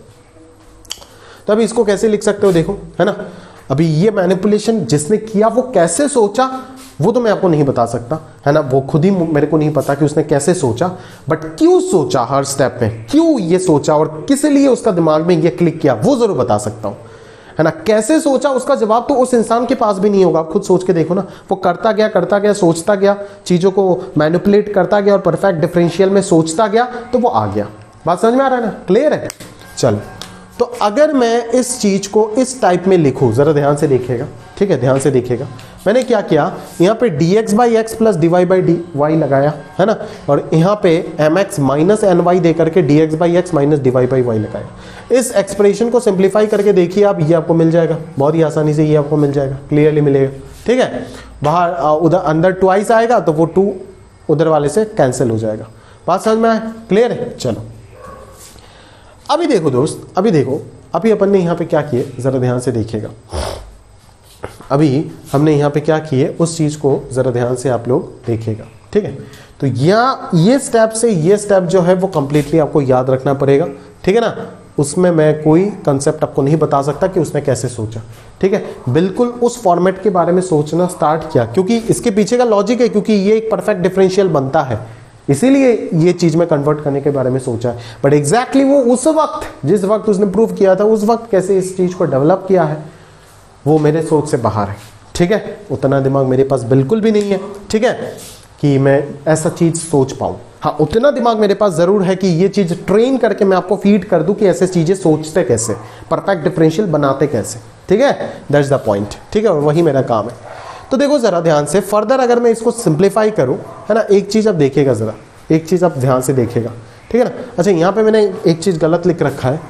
तो अभी इसको कैसे लिख सकते हो, देखो, है ना। अभी ये मैनिपुलेशन जिसने किया वो कैसे सोचा वो तो मैं आपको नहीं बता सकता, है ना। वो खुद ही मेरे को नहीं पता कि उसने कैसे सोचा, बट क्यों सोचा हर स्टेप में, क्यों ये सोचा और किस लिए उसका दिमाग में ये क्लिक किया वो जरूर बता सकता हूं, है ना। कैसे सोचा उसका जवाब तो उस इंसान के पास भी नहीं होगा। आप खुद सोच के देखो ना, वो करता गया करता गया सोचता गया, चीजों को मैनिपुलेट करता गया और परफेक्ट डिफरेंशियल में सोचता गया तो वो आ गया। बात समझ में आ रहा है ना, क्लियर है। चलो तो अगर मैं इस चीज को इस टाइप में लिखूं, जरा ध्यान से देखिएगा, ठीक है, ध्यान से देखिएगा। मैंने क्या किया, यहाँ पे d x by x plus d y by d y लगाया, है ना, और यहाँ पे m x minus n y दे करके d x by x minus d y by y लगाया। इस एक्सप्रेशन को सिंप्लीफाई करके देखिए आप, ये आपको मिल जाएगा बहुत ही आसानी से, ये आपको मिल जाएगा, क्लियरली मिलेगा, ठीक है। बाहर उधर अंदर ट्वाइस आएगा तो वो टू उधर वाले से कैंसिल हो जाएगा। बात समझ में आए, क्लियर है। चलो अभी देखो दोस्त, अभी देखो, अभी अपन ने यहाँ पे क्या किए, जरा ध्यान से देखिएगा। अभी हमने यहाँ पे क्या किए, उस चीज को जरा ध्यान से आप लोग देखिएगा, ठीक है। तो यहाँ ये स्टेप से ये स्टेप जो है वो कंप्लीटली आपको याद रखना पड़ेगा, ठीक है ना। उसमें मैं कोई कंसेप्ट आपको नहीं बता सकता कि उसने कैसे सोचा, ठीक है। बिल्कुल उस फॉर्मेट के बारे में सोचना स्टार्ट किया, क्योंकि इसके पीछे का लॉजिक है, क्योंकि ये एक परफेक्ट डिफरेंशियल बनता है, इसीलिए ये चीज में कन्वर्ट करने के बारे में सोचा है। बट एग्जैक्टली वो उस वक्त, जिस वक्त उसने प्रूव किया था, उस वक्त कैसे इस चीज को डेवलप किया है, वो मेरे सोच से बाहर है, ठीक है। उतना दिमाग मेरे पास बिल्कुल भी नहीं है, ठीक है, कि मैं ऐसा चीज सोच पाऊं। हाँ, उतना दिमाग मेरे पास जरूर है कि ये चीज ट्रेन करके मैं आपको फीड कर दूं कि ऐसे चीजें सोचते कैसे, परफेक्ट डिफरेंशियल बनाते कैसे, ठीक है। दैट्स द पॉइंट, ठीक है, और वही मेरा काम है। तो देखो जरा ध्यान से, फर्दर अगर मैं इसको सिंप्लीफाई करूं, है ना, एक चीज आप देखिएगा, जरा एक चीज आप ध्यान से देखिएगा, ठीक है ना। अच्छा, यहां पे मैंने एक चीज गलत लिख रखा है,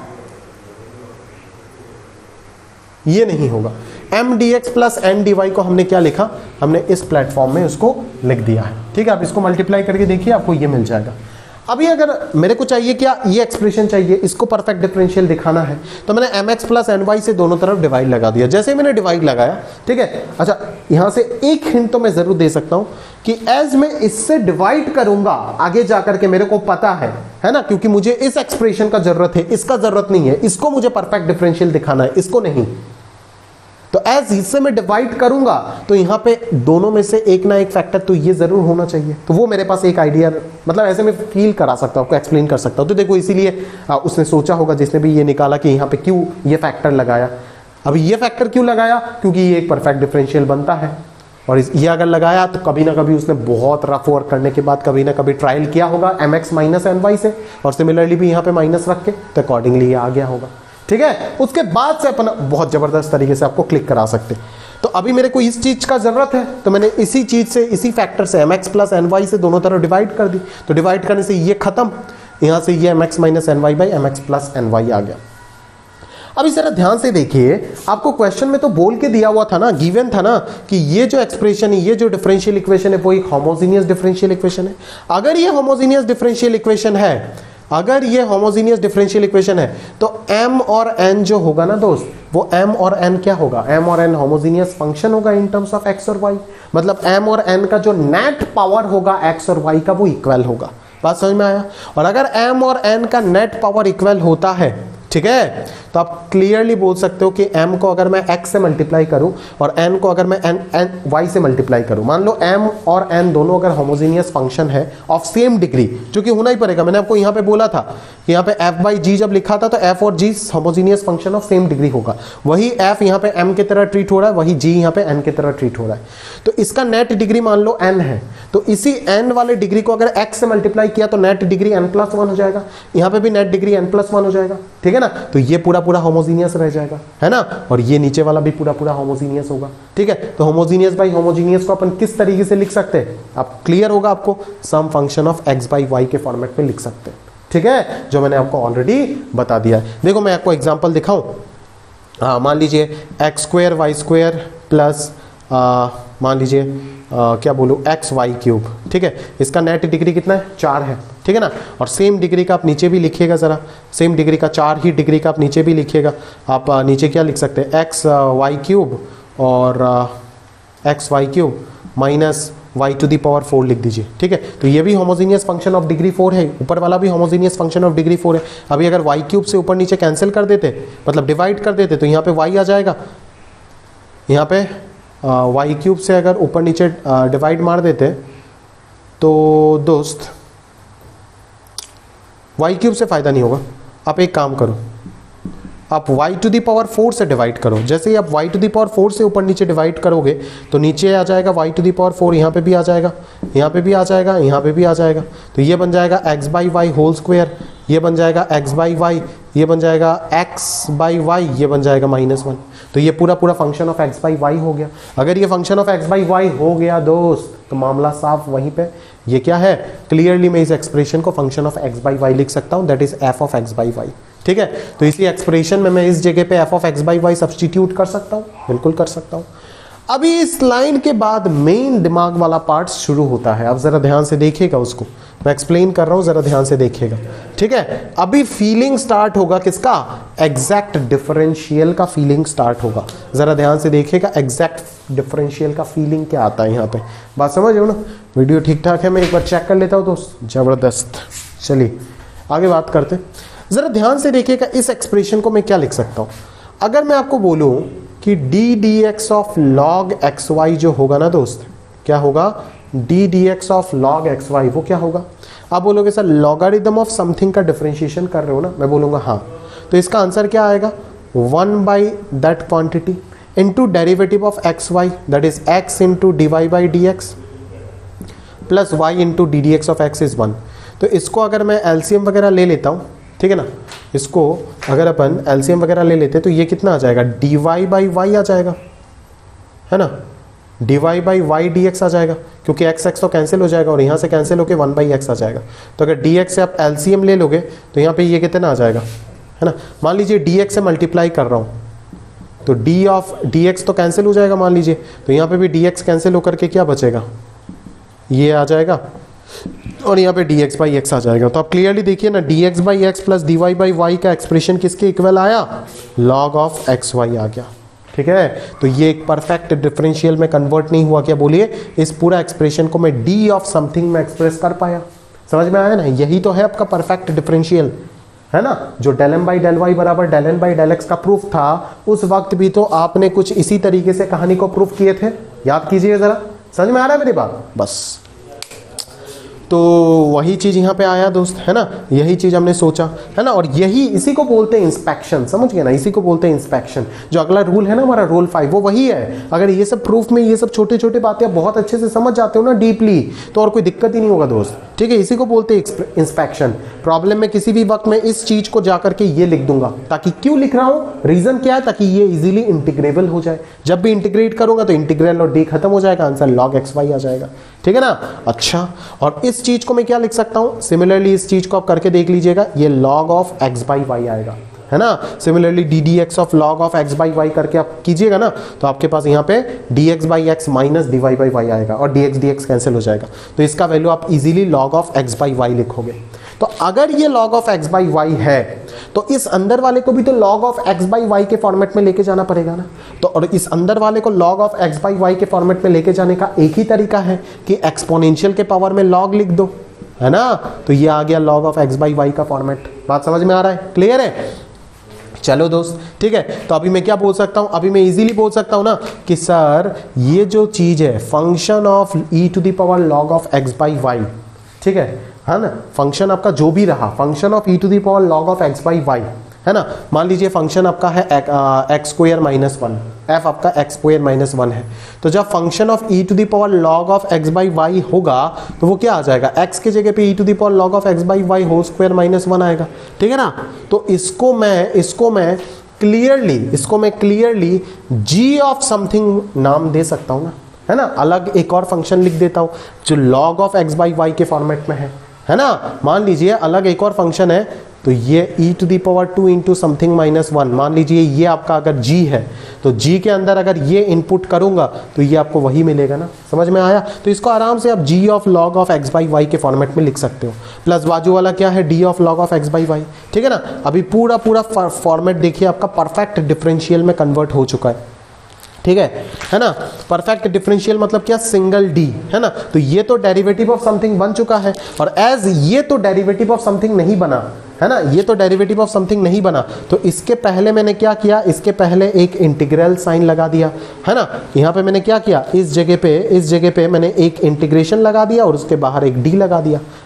ये नहीं होगा। M d x plus N d y को हमने क्या लिखा, हमने इस प्लेटफॉर्म में उसको लिख दिया है, ठीक है। आप इसको मल्टीप्लाई करके देखिए, आपको ये मिल जाएगा। अभी अगर मेरे को चाहिए क्या, ये एक्सप्रेशन चाहिए, इसको परफेक्ट डिफरेंशियल दिखाना है, तो मैंने m x plus n y से दोनों तरफ डिवाइड लगा दिया। जैसे ही मैंने डिवाइड लगाया, ठीक है। अच्छा, यहां से एक हिंट तो मैं जरूर दे सकता हूं कि एज मैं इससे डिवाइड करूंगा आगे जाकर के, मेरे को पता है, है ना, क्योंकि मुझे इस एक्सप्रेशन का जरूरत है, इसका जरूरत नहीं है, इसको मुझे परफेक्ट डिफरेंशियल दिखाना है, इसको नहीं। तो एज इससे मैं डिवाइड करूंगा तो यहां पे दोनों में से एक ना एक फैक्टर तो ये जरूर होना चाहिए। तो वो मेरे पास एक आइडिया, मतलब ऐसे मैं फील करा सकता हूं, आपको एक्सप्लेन कर सकता हूं। तो देखो, इसीलिए उसने सोचा होगा, जिसने भी ये निकाला, कि यहां पे क्यों ये फैक्टर लगाया। अब ये फैक्टर क्यों लगाया, क्योंकि ये एक परफेक्ट डिफरेंशियल बनता है, और ये अगर लगाया तो कभी ना कभी उसने बहुत रफ वर्क करने के बाद कभी ना कभी ट्रायल किया होगा m x minus n y से, और सिमिलरली भी यहाँ पे माइनस रख के, तो अकॉर्डिंगली ये आ गया होगा, ठीक है। उसके बाद से अपन बहुत जबरदस्त तरीके से आपको क्लिक करा सकते। तो अभी मेरे को इस चीज का जरूरत है, तो मैंने इसी चीज से, इसी फैक्टर से m x plus n y से दोनों तरफ डिवाइड कर दी। तो डिवाइड करने से ये खत्म, यहां से ये m x minus n y by m x plus n y आ गया। अब इस तरह ध्यान से देखिए, आपको क्वेश्चन में तो बोल के दिया हुआ था ना, गिवन था ना, कि ये जो एक्सप्रेशन है, ये जो डिफरेंशियल इक्वेशन है, वो एक होमोजेनियस डिफरेंशियल इक्वेशन है। अगर ये होमोजेनियस डिफरेंशियल इक्वेशन है, अगर ये होमोजेनियस डिफरेंशियल इक्वेशन है, तो m और n जो होगा ना दोस्त, वो m और n क्या होगा, m और n होमोजेनियस फंक्शन होगा इन टर्म्स ऑफ x और y। मतलब m और n का जो नेट पावर होगा x और y का, वो इक्वल होगा। बात समझ में आया। और अगर m और n का नेट पावर इक्वल होता है, ठीक है, तो आप क्लियरली बोल सकते हो कि m को अगर मैं x से मल्टीप्लाई करूं और n को अगर मैं n, n y से मल्टीप्लाई करूं, मान लो m और n दोनों अगर होमोजेनियस फंक्शन है ऑफ सेम डिग्री, जो कि होना ही पड़ेगा। मैंने आपको यहां पे बोला था कि यहां पे f बाई g जब लिखा था तो f और g homogeneous function of same degree होगा। वही f यहां पे m की तरह ट्रीट हो रहा है, वही g यहां पे n की तरह ट्रीट हो रहा है। तो इसका नेट डिग्री मान लो n है, तो इसी n वाले डिग्री को अगर x से मल्टीप्लाई किया तो net degree n plus one हो जाएगा, यहां पे भी net degree n plus one हो जाएगा, ठीक है ना। तो ये पूरा पूरा होमोजेनियस रह जाएगा, है ना, और ये नीचे वाला भी पूरा पूरा होमोजेनियस होगा, ठीक है। तो होमोजेनियस बाई होमोजेनियस को अपन किस तरीके से लिख सकते हैं, आप क्लियर होगा आपको, some function of x by y के फॉर्मेट में लिख सकते हैं, ठीक है, जो मैंने आपको ऑलरेडी बता दिया है। देखो मैं आपको एग्जांपल दिखाऊं, हाँ मान लीजिए x square y square plus मान लीजिए क्या बोलूँ एक्स वाई क्यूब, ठीक है। इसका नेट डिग्री कितना है, चार है, ठीक है ना। और सेम डिग्री का आप नीचे भी लिखिएगा, जरा सेम डिग्री का, चार ही डिग्री का आप नीचे भी लिखिएगा। आप आ, नीचे क्या लिख सकते हैं, एक्स वाई क्यूब और x y cube minus y to the power four लिख दीजिए, ठीक है। तो ये भी homogeneous function of degree four है, ऊपर वाला भी homogeneous function of degree four है। अभी अगर वाई क्यूब से ऊपर नीचे कैंसिल कर देते, मतलब डिवाइड कर देते, तो यहाँ पे वाई आ जाएगा, यहाँ पे वाई क्यूब से अगर ऊपर नीचे डिवाइड मार देते तो दोस्त वाई क्यूब से फ़ायदा नहीं होगा। आप एक काम करो, आप y to the power four से डिवाइड करो। जैसे ही आप y to the power four से ऊपर नीचे डिवाइड करोगे तो नीचे आ जाएगा y to the power four, यहाँ पे भी आ जाएगा, यहाँ पे भी आ जाएगा, यहाँ पे भी आ जाएगा। तो ये बन जाएगा x by y whole square, ये बन जाएगा x बाई वाई, ये बन जाएगा x बाई वाई, ये बन जाएगा माइनस वन। तो ये पूरा पूरा function of x by y हो गया। अगर ये function of x by y हो गया दोस्त तो मामला साफ वहीं पे, ये क्या है, क्लियरली मैं इस एक्सप्रेशन को function of x by y लिख सकता हूँ, that is f of x by y. ठीक है, तो इसी एक्सप्रेशन में मैं इस जगह पे f of x by y substitute कर सकता हूँ, बिल्कुल कर सकता हूँ। अभी इस लाइन के बाद मेन दिमाग वाला पार्ट शुरू होता है। अब जरा ध्यान से देखिएगा, उसको मैं एक्सप्लेन कर रहा हूं, जरा ध्यान से देखिएगा। ठीक है, अभी फीलिंग स्टार्ट होगा किसका, एग्जैक्ट डिफरेंशियल का फीलिंग स्टार्ट होगा। जरा ध्यान से देखिएगा, एग्जैक्ट डिफरेंशियल का फीलिंग क्या आता है यहाँ पे। बात समझ रहे हो ना, वीडियो ठीक ठाक है, मैं एक बार चेक कर लेता हूँ दोस्त। जबरदस्त, चलिए आगे बात करते। जरा ध्यान से देखिएगा, इस एक्सप्रेशन को मैं क्या लिख सकता हूँ। अगर मैं आपको बोलूं कि d d x of log x y जो होगा ना दोस्त, क्या होगा, d d x of log x y, वो क्या होगा। आप बोलोगे सर लॉगरिथम ऑफ समथिंग का डिफरेंशिएशन कर रहे हो ना, मैं बोलूंगा हाँ। तो इसका आंसर क्या आएगा, one by that quantity into derivative of x y, that is x into d y by d x plus y into d d x of x is one. तो इसको अगर मैं एलसीएम वगैरह ले लेता हूँ, ठीक है ना, इसको अगर अपन एलसीएम वगैरह ले लेते तो ये कितना आ जाएगा, डी वाई बाई वाई आ जाएगा, है ना, d y by y d x आ जाएगा, क्योंकि एक्स एक्स तो कैंसिल हो जाएगा और यहाँ से कैंसिल होकर वन बाई एक्स आ जाएगा। तो अगर डी एक्स से आप एलसीएम ले लोगे तो यहाँ पे ये कितना आ जाएगा, है ना। मान लीजिए डी एक्स से मल्टीप्लाई कर रहा हूँ तो डी ऑफ डी एक्स तो कैंसिल हो जाएगा मान लीजिए, तो यहाँ पे भी डी एक्स कैंसिल होकर के क्या बचेगा, ये आ जाएगा और यहाँ पे dx बाई एक्स आ जाएगा। तो आप क्लियरली देखिए ना, dx by x plus d y by y का एक्सप्रेशन किसके इक्वल आया, log ऑफ एक्स वाई आ गया। ठीक है, तो ये एक परफेक्ट डिफरेंशियल में कन्वर्ट नहीं हुआ, क्या बोलिए, इस पूरा एक्सप्रेशन को मैं d ऑफ समथिंग में एक्सप्रेस कर पाया। समझ में आया ना, यही तो है आपका परफेक्ट डिफरेंशियल, है ना। जो del M by del y बराबर del N by del x का प्रूफ था, उस वक्त भी तो आपने कुछ इसी तरीके से कहानी को प्रूफ किए थे, याद कीजिए जरा। समझ में आ रहा है मेरी बात, बस। तो वही चीज़ यहाँ पे आया दोस्त, है ना, यही चीज़ हमने सोचा, है ना। और यही इसी को बोलते हैं इंस्पेक्शन, समझ गए ना, इसी को बोलते हैं इंस्पेक्शन। जो अगला रूल है ना हमारा रोल फाइव, वो वही है। अगर ये सब प्रूफ में ये सब छोटे छोटे बातें आप बहुत अच्छे से समझ जाते हो ना डीपली, तो और कोई दिक्कत ही नहीं होगा दोस्त। ठीक है, इसी को बोलते हैं इंस्पेक्शन। प्रॉब्लम में किसी भी वक्त मैं इस चीज़ को जा करके ये लिख दूंगा, ताकि क्यों लिख रहा हूँ, रीज़न क्या है, ताकि ये इजीली इंटीग्रेबल हो जाए। जब भी इंटीग्रेट करूंगा तो इंटीग्रल और डी खत्म हो जाएगा, आंसर लॉग एक्स वाई आ जाएगा। ठीक है ना, अच्छा। और इस चीज को मैं क्या लिख सकता हूं, सिमिलरली इस चीज को आप करके देख लीजिएगा, ये log of x by y आएगा, है ना। Similarly d d x of log of x by y करके आप कीजिएगा ना, तो आपके पास यहाँ पे dx by x minus d y by y आएगा और dx dx कैंसिल हो जाएगा। तो इसका वैल्यू आप easily log of x by y लिखोगे। तो अगर ये log of x by y है तो इस अंदर वाले को भी तो log of x by y के फॉर्मेट में लेके जाना पड़ेगा ना। तो और इस अंदर वाले को log of x by y के फॉर्मेट में लेके जाने का एक ही तरीका है कि एक्सपोनेंशियल के पावर में log लिख दो, है ना। तो ये आ गया log of x by y का फॉर्मेट। बात समझ में आ रहा है, क्लियर है। चलो दोस्त, ठीक है। तो अभी मैं क्या बोल सकता हूं, अभी मैं इजीली बोल सकता हूं ना कि सर ये जो चीज है function of e to the power log of x by y, ठीक है, है ना। फंक्शन आपका जो भी रहा, function of e to the power log of x by y, है ना। मान लीजिए फंक्शन आपका है x square minus one, f आपका एक्स स्क्वायर माइनस वन है। तो जब function of e to the power log of x by y होगा तो वो क्या आ जाएगा, x के जगह पे e to the power log of x by y whole square minus one आएगा। ठीक है ना। तो इसको मैं इसको मैं क्लियरली इसको मैं क्लियरली g ऑफ समथिंग नाम दे सकता हूँ ना, है ना। अलग एक और फंक्शन लिख देता हूँ जो log of x by y के फॉर्मेट में है, है ना। मान लीजिए अलग एक और फंक्शन है, तो ये e to the power two into something minus one, मान लीजिए ये आपका अगर g है, तो g के अंदर अगर ये इनपुट करूंगा तो ये आपको वही मिलेगा ना। समझ में आया। तो इसको आराम से आप g of log of x by y के फॉर्मेट में लिख सकते हो। प्लस बाजू वाला क्या है, d of log of x by y. ठीक है ना। अभी पूरा पूरा फॉर्मेट देखिए आपका परफेक्ट डिफरेंशियल में कन्वर्ट हो चुका है। ठीक है, है ना। परफेक्ट डिफरेंशियल मतलब क्या, सिंगल डी, है ना। तो ये तो डेरिवेटिव ऑफ समथिंग बन चुका है, और एज ये तो डेरिवेटिव ऑफ समथिंग नहीं बना, है ना। ये तो डेरिवेटिव ऑफ समथिंग नहीं बना, तो इसके पहले मैंने क्या किया, इसके पहले एक इंटीग्रल साइन लगा दिया, है ना। यहाँ पे मैंने क्या किया, इस जगह पे इस जगह पे मैंने एक इंटीग्रेशन लगा दिया और उसके बाहर एक डी लगा दिया,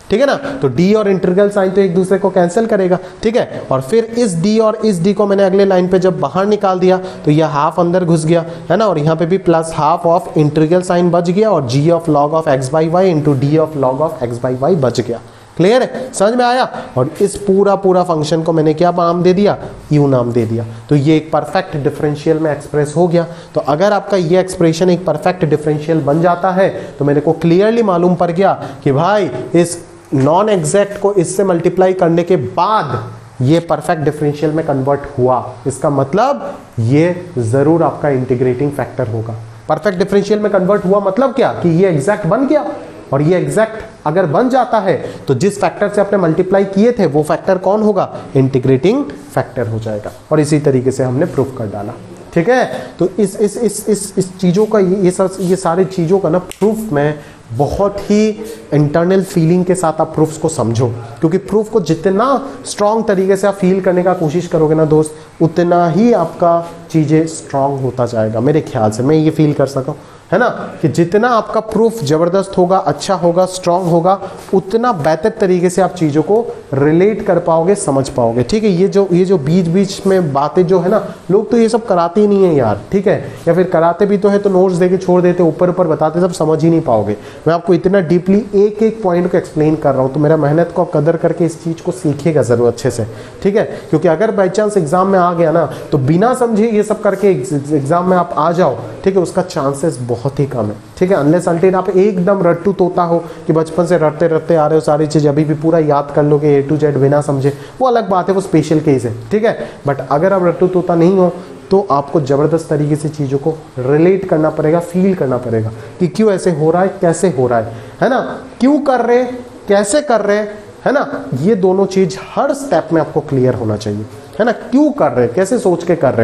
ठीक है ना। तो डी और इंटीग्रल साइन तो एक दूसरे को कैंसिल करेगा, ठीक है। और फिर इस डी और इस डी को मैंने अगले लाइन पे जब बाहर निकाल दिया तो यह हाफ अंदर घुस गया, है ना। और यहाँ पे भी plus half of integral sign बच गया और g of log of x by y into d of log of x by y बच गया। क्लियर है, समझ में आया। और इस पूरा पूरा फंक्शन को मैंने क्या नाम दे दिया, यू नाम दे दिया। तो ये एक परफेक्ट डिफरेंशियल में एक्सप्रेस हो गया। तो अगर आपका ये एक्सप्रेशन एक परफेक्ट डिफरेंशियल बन जाता है तो मेरे को क्लियरली मालूम पड़ गया कि भाई इस नॉन एग्जैक्ट को इससे मल्टीप्लाई करने के बाद ये परफेक्ट डिफरेंशियल में कन्वर्ट हुआ। इसका मतलब ये जरूर आपका इंटीग्रेटिंग फैक्टर होगा। परफेक्ट डिफरेंशियल में कन्वर्ट हुआ मतलब क्या, कि ये एग्जैक्ट बन गया। और ये एग्जैक्ट अगर बन जाता है तो जिस फैक्टर से आपने मल्टीप्लाई किए थे वो फैक्टर कौन होगा, इंटीग्रेटिंग फैक्टर हो जाएगा। और इसी तरीके से हमने प्रूफ कर डाला, ठीक है। तो इस इस इस इस इस चीज़ों का ये सब ये सारी चीज़ों का ना प्रूफ में बहुत ही इंटरनल फीलिंग के साथ आप प्रूफ्स को समझो, क्योंकि प्रूफ को जितना स्ट्रांग तरीके से आप फील करने का कोशिश करोगे ना दोस्त, उतना ही आपका चीज़ें स्ट्रांग होता जाएगा। मेरे ख्याल से मैं ये फील कर सका, है ना, कि जितना आपका प्रूफ ज़बरदस्त होगा, अच्छा होगा, स्ट्रांग होगा, उतना बेहतर तरीके से आप चीज़ों को रिलेट कर पाओगे, समझ पाओगे, ठीक है। ये जो ये जो बीच बीच में बातें जो है ना, लोग तो ये सब कराते ही नहीं है यार, ठीक है। या फिर कराते भी तो है तो नोट्स देके छोड़ देते, ऊपर ऊपर बताते, सब समझ ही नहीं पाओगे। मैं आपको इतना डीपली एक एक पॉइंट को एक्सप्लेन कर रहा हूँ, तो मेरा मेहनत को आप कदर करके इस चीज़ को सीखिएगा ज़रूर अच्छे से, ठीक है। क्योंकि अगर बाई चांस एग्जाम में आ गया ना तो बिना समझे ये सब करके एग्जाम में आप आ जाओ, ठीक है, उसका चांसेस बहुत ही कम है, ठीक है। अनलेस अनटिल आप एकदम रट्टू तोता हो कि बचपन से रटते रटते आ रहे हो, सारी चीज़ अभी भी पूरा याद कर लोगे ए टू जेड बिना समझे, वो अलग बात है, वो स्पेशल केस है, ठीक है। बट अगर आप रट्टू तोता नहीं हो तो आपको ज़बरदस्त तरीके से चीज़ों को रिलेट करना पड़ेगा, फील करना पड़ेगा कि क्यों ऐसे हो रहा है, कैसे हो रहा है, है ना, क्यों कर रहे, कैसे कर रहे, है ना। ये दोनों चीज़ हर स्टेप में आपको क्लियर होना चाहिए, है ना। क्यों कर रहे, कैसे सोच के कर रहे,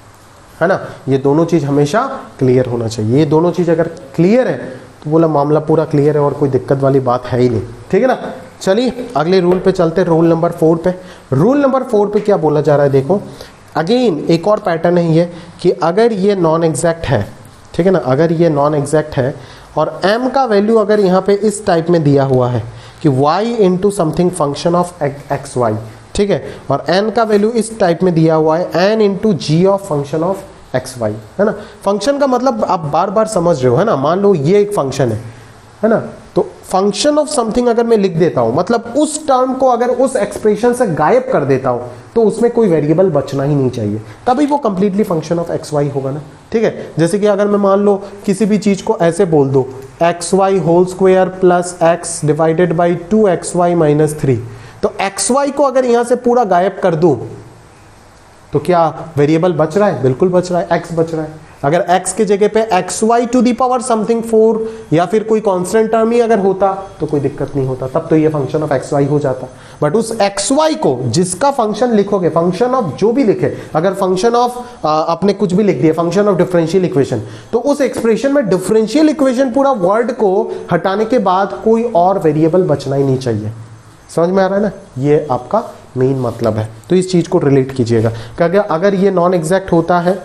है ना, ये दोनों चीज़ हमेशा क्लियर होना चाहिए। ये दोनों चीज़ अगर क्लियर है तो बोला मामला पूरा क्लियर है और कोई दिक्कत वाली बात है ही नहीं, ठीक है ना। चलिए अगले रूल पे चलते हैं, रूल नंबर फोर पे। रूल नंबर फोर पे क्या बोला जा रहा है, देखो अगेन एक और पैटर्न है ये, कि अगर ये नॉन एग्जैक्ट है, ठीक है ना, अगर ये नॉन एग्जैक्ट है और m का वैल्यू अगर यहाँ पे इस टाइप में दिया हुआ है कि y into something function of x y, ठीक है, और n का वैल्यू इस टाइप में दिया हुआ है n into g of function of x y, है ना। फंक्शन का मतलब आप बार बार समझ रहे हो, है ना। मान लो ये एक फंक्शन है, है ना, तो फंक्शन ऑफ समथिंग अगर मैं लिख देता हूं, मतलब उस टर्म को अगर उस एक्सप्रेशन से गायब कर देता हूं तो उसमें कोई वेरिएबल बचना ही नहीं चाहिए, तभी वो completely function of x y होगा ना, ठीक है। जैसे कि अगर मैं मान लो किसी भी चीज को ऐसे बोल दो x y whole square plus x divided by two x y minus three, तो एक्स वाई को अगर यहां से पूरा गायब कर दूं तो क्या वेरिएबल बच रहा है, बिल्कुल बच रहा है, एक्स बच रहा है। अगर x के जगह पे x y to the power something four या फिर कोई कांस्टेंट टर्म ही अगर होता तो कोई दिक्कत नहीं होता, तब तो ये फंक्शन ऑफ एक्स वाई हो जाता। बट उस एक्स वाई को जिसका फंक्शन लिखोगे, फंक्शन ऑफ जो भी लिखे, अगर फंक्शन ऑफ आपने कुछ भी लिख दिया, फंक्शन ऑफ डिफरेंशियल इक्वेशन, तो उस एक्सप्रेशन में डिफरेंशियल इक्वेशन पूरा वर्ड को हटाने के बाद कोई और वेरिएबल बचना ही नहीं चाहिए। समझ में आ रहा है ना, ये आपका मेन मतलब है। तो इस चीज को रिलेट कीजिएगा कि अगर ये नॉन एग्जैक्ट होता है